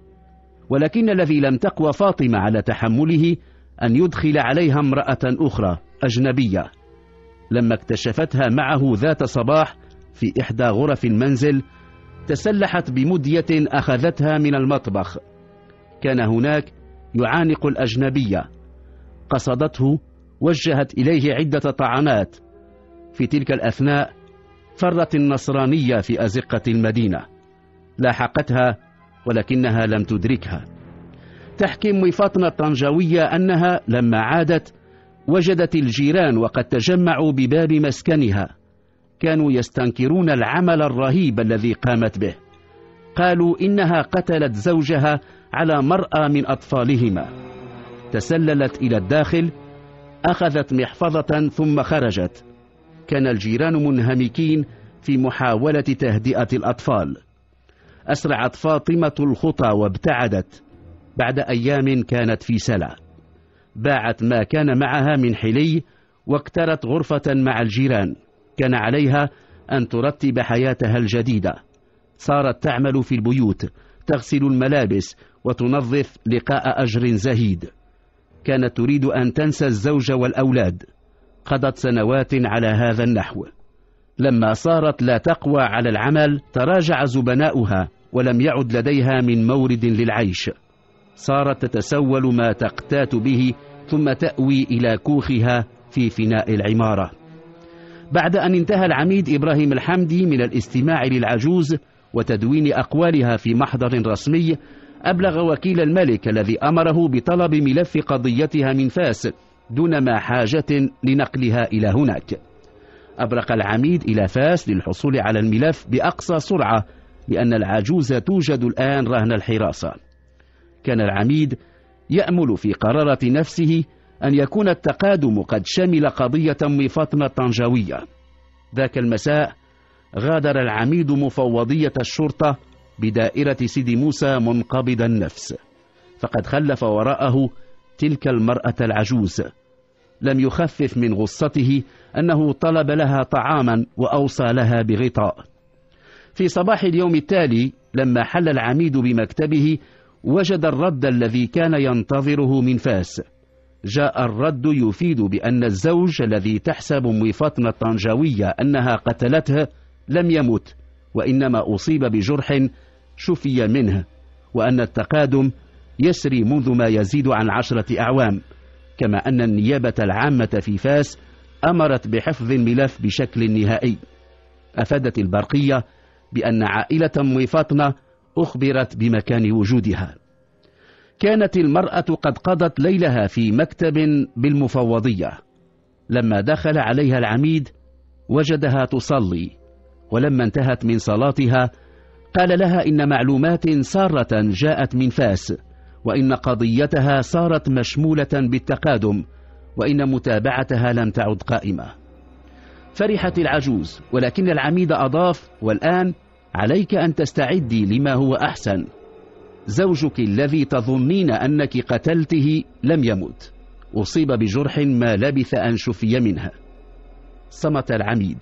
ولكن الذي لم تقوى فاطمة على تحمله أن يدخل عليها امرأة أخرى أجنبية. لما اكتشفتها معه ذات صباح في إحدى غرف المنزل، تسلحت بمدية أخذتها من المطبخ. كان هناك يعانق الأجنبية، قصدته، وجهت إليه عدة طعنات. في تلك الأثناء فرت النصرانية في أزقة المدينة، لاحقتها ولكنها لم تدركها. تحكي أم فاطمة الطنجاوية أنها لما عادت وجدت الجيران وقد تجمعوا بباب مسكنها، كانوا يستنكرون العمل الرهيب الذي قامت به. قالوا إنها قتلت زوجها على مرأى من أطفالهما. تسللت إلى الداخل، أخذت محفظة ثم خرجت. كان الجيران منهمكين في محاولة تهدئة الأطفال. أسرعت فاطمة الخطى وابتعدت. بعد أيام كانت في سلع، باعت ما كان معها من حلي واكترت غرفة مع الجيران. كان عليها أن ترتب حياتها الجديدة. صارت تعمل في البيوت، تغسل الملابس وتنظف لقاء أجر زهيد. كانت تريد أن تنسى الزوج والأولاد. قضت سنوات على هذا النحو. لما صارت لا تقوى على العمل تراجع زبناؤها، ولم يعد لديها من مورد للعيش. صارت تتسول ما تقتات به ثم تأوي إلى كوخها في فناء العمارة. بعد أن انتهى العميد إبراهيم الحمدي من الاستماع للعجوز وتدوين أقوالها في محضر رسمي، أبلغ وكيل الملك الذي أمره بطلب ملف قضيتها من فاس دون ما حاجة لنقلها إلى هناك. أبرق العميد إلى فاس للحصول على الملف بأقصى سرعة، لأن العجوز توجد الآن رهن الحراسة. كان العميد يأمل في قرارة نفسه أن يكون التقادم قد شمل قضية أم فاطمة الطنجاوية. ذاك المساء غادر العميد مفوضية الشرطة بدائرة سيدي موسى منقبض النفس، فقد خلف وراءه تلك المرأة العجوز. لم يخفف من غصته أنه طلب لها طعاما وأوصى لها بغطاء. في صباح اليوم التالي لما حل العميد بمكتبه وجد الرد الذي كان ينتظره من فاس. جاء الرد يفيد بأن الزوج الذي تحسب أم فاطمة الطنجاوية أنها قتلته لم يمت، وإنما أصيب بجرح شفي منه، وأن التقادم يسري منذ ما يزيد عن عشرة أعوام. كما أن النيابة العامة في فاس أمرت بحفظ الملف بشكل نهائي. أفادت البرقية بأن عائلة أم فاطمة أخبرت بمكان وجودها. كانت المرأة قد قضت ليلها في مكتب بالمفوضية. لما دخل عليها العميد وجدها تصلي، ولما انتهت من صلاتها قال لها إن معلومات سارة جاءت من فاس، وإن قضيتها صارت مشمولة بالتقادم، وإن متابعتها لم تعد قائمة. فرحت العجوز، ولكن العميد أضاف: والآن عليك أن تستعدي لما هو أحسن. زوجك الذي تظنين أنك قتلته لم يمت، أصيب بجرح ما لبث أن شفي منها. صمت العميد.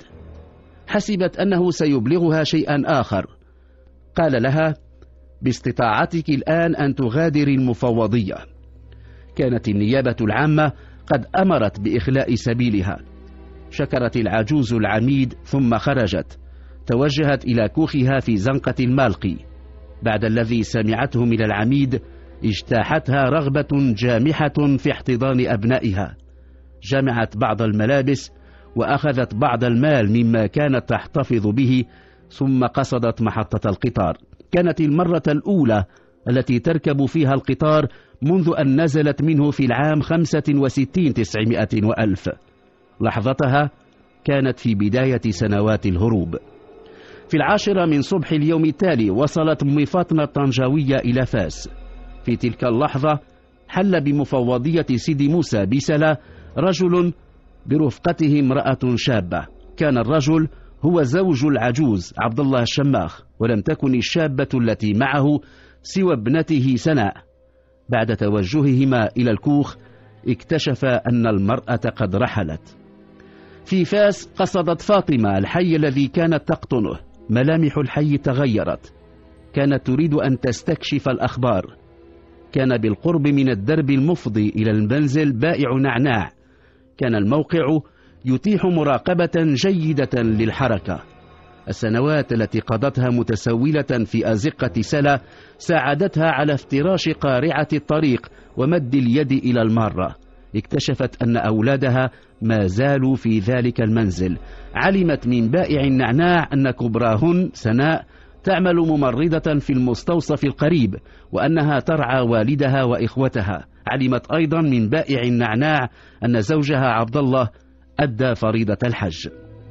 حسبت أنه سيبلغها شيئا آخر. قال لها: باستطاعتك الآن أن تغادري المفوضية. كانت النيابة العامة قد أمرت بإخلاء سبيلها. شكرت العجوز العميد ثم خرجت. توجهت إلى كوخها في زنقة المالقي. بعد الذي سمعته من العميد اجتاحتها رغبة جامحة في احتضان أبنائها. جمعت بعض الملابس وأخذت بعض المال مما كانت تحتفظ به، ثم قصدت محطة القطار. كانت المرة الأولى التي تركب فيها القطار منذ أن نزلت منه في العام خمسة وستين تسعمائة وألف. لحظتها كانت في بداية سنوات الهروب. في العاشرة من صبح اليوم التالي وصلت أم فاطمة الطنجاوية إلى فاس. في تلك اللحظة حل بمفوضية سيدي موسى بسلا رجل برفقته امرأة شابة. كان الرجل هو زوج العجوز عبد الله الشماخ، ولم تكن الشابة التي معه سوى ابنته سناء. بعد توجههما إلى الكوخ اكتشف أن المرأة قد رحلت. في فاس قصدت فاطمة الحي الذي كانت تقطنه. ملامح الحي تغيرت. كانت تريد أن تستكشف الأخبار. كان بالقرب من الدرب المفضي إلى المنزل بائع نعناع. كان الموقع يتيح مراقبة جيدة للحركة. السنوات التي قضتها متسولة في أزقة سلا ساعدتها على افتراش قارعة الطريق ومد اليد إلى المارة. اكتشفت أن أولادها ما زالوا في ذلك المنزل. علمت من بائع النعناع أن كبراهن سناء تعمل ممرضة في المستوصف القريب، وأنها ترعى والدها وإخوتها. علمت أيضا من بائع النعناع أن زوجها عبد الله أدى فريضة الحج.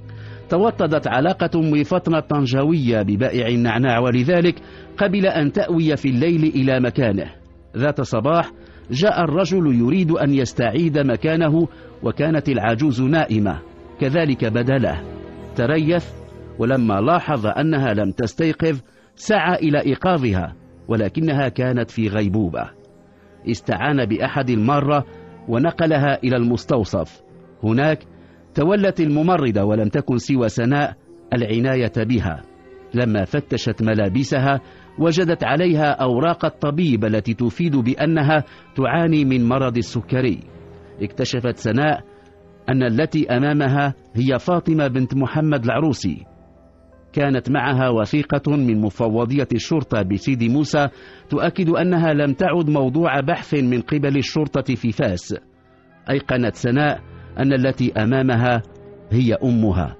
توطدت علاقة أم فاطمة الطنجاوية ببائع النعناع، ولذلك قبل أن تأوي في الليل إلى مكانه. ذات صباح جاء الرجل يريد أن يستعيد مكانه، وكانت العجوز نائمة. كذلك بدا له. تريث، ولما لاحظ أنها لم تستيقظ سعى إلى إيقاظها، ولكنها كانت في غيبوبة. استعان بأحد المارة ونقلها إلى المستوصف. هناك تولت الممرضة، ولم تكن سوى سناء العناية بها. لما فتشت ملابسها وجدت عليها أوراق الطبيب التي تفيد بأنها تعاني من مرض السكري. اكتشفت سناء أن التي أمامها هي فاطمة بنت محمد العروسي. كانت معها وثيقة من مفوضية الشرطة بسيدي موسى تؤكد أنها لم تعد موضوع بحث من قبل الشرطة في فاس. أيقنت سناء أن التي أمامها هي أمها.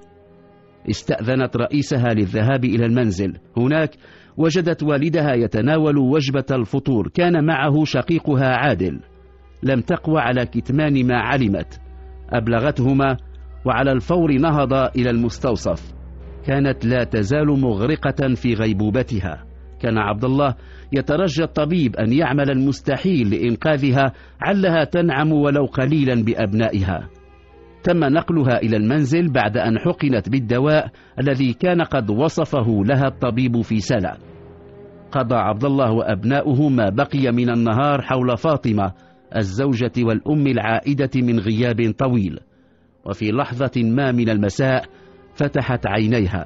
استأذنت رئيسها للذهاب إلى المنزل. هناك وجدت والدها يتناول وجبة الفطور. كان معه شقيقها عادل. لم تقوى على كتمان ما علمت. أبلغتهما، وعلى الفور نهض إلى المستوصف. كانت لا تزال مغرقة في غيبوبتها. كان عبد الله يترجى الطبيب أن يعمل المستحيل لإنقاذها، علها تنعم ولو قليلا بأبنائها. تم نقلها إلى المنزل بعد أن حقنت بالدواء الذي كان قد وصفه لها الطبيب في سلا. قضى عبد الله وأبناؤه ما بقي من النهار حول فاطمة الزوجة والأم العائدة من غياب طويل. وفي لحظة ما من المساء فتحت عينيها.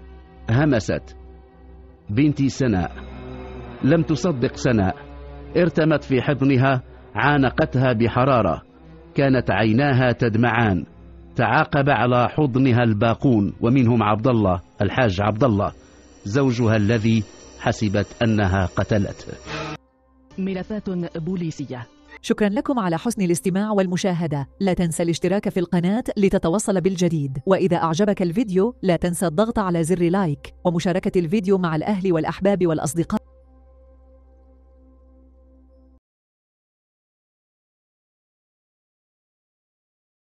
همست: بنتي سناء. لم تصدق سناء. ارتمت في حضنها، عانقتها بحرارة. كانت عيناها تدمعان. تعاقب على حضنها الباقون، ومنهم عبد الله الحاج عبد الله زوجها الذي حسبت أنها قتلته. ملفات بوليسية. شكرا لكم على حسن الاستماع والمشاهدة. لا تنسى الاشتراك في القناة لتتوصل بالجديد، وإذا أعجبك الفيديو لا تنسى الضغط على زر لايك ومشاركة الفيديو مع الأهل والأحباب والأصدقاء.